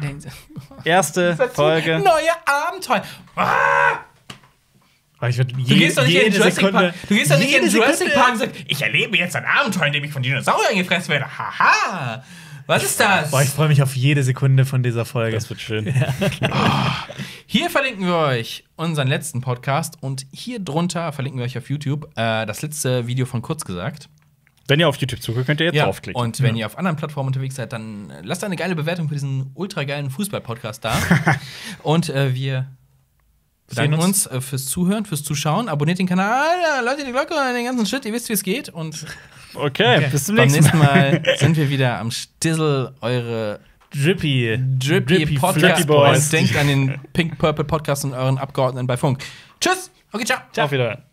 Erste Folge. Neue Abenteuer. Ah! Ich du gehst doch nicht in Jurassic Sekunde, Park. Du gehst doch nicht in Jurassic Sekunde. Park und sagst, ich erlebe jetzt ein Abenteuer, in dem ich von Dinosauriern gefressen werde. Haha. Was ist das? Boah, ich freue mich auf jede Sekunde von dieser Folge. Das wird schön. Ja. Oh. Hier verlinken wir euch unseren letzten Podcast und hier drunter verlinken wir euch auf YouTube äh, das letzte Video von Kurz gesagt. Wenn ihr auf YouTube zuguckt, könnt ihr jetzt ja. draufklicken. Und wenn ja. ihr auf anderen Plattformen unterwegs seid, dann lasst eine geile Bewertung für diesen ultra geilen Fußball-Podcast da. Und äh, wir bedanken uns, uns fürs Zuhören, fürs Zuschauen. Abonniert den Kanal, Leute, die Glocke und den ganzen Shit. Ihr wisst, wie es geht. Und okay, okay, bis zum beim nächsten Mal. nächsten Mal sind wir wieder am Stissel, eure Drippy, Drippy, Drippy Podcast. Boys. Und denkt an den Pink Purple Podcast und euren Abgeordneten bei Funk. Tschüss. Okay, ciao. Ciao. Auf Wiedersehen.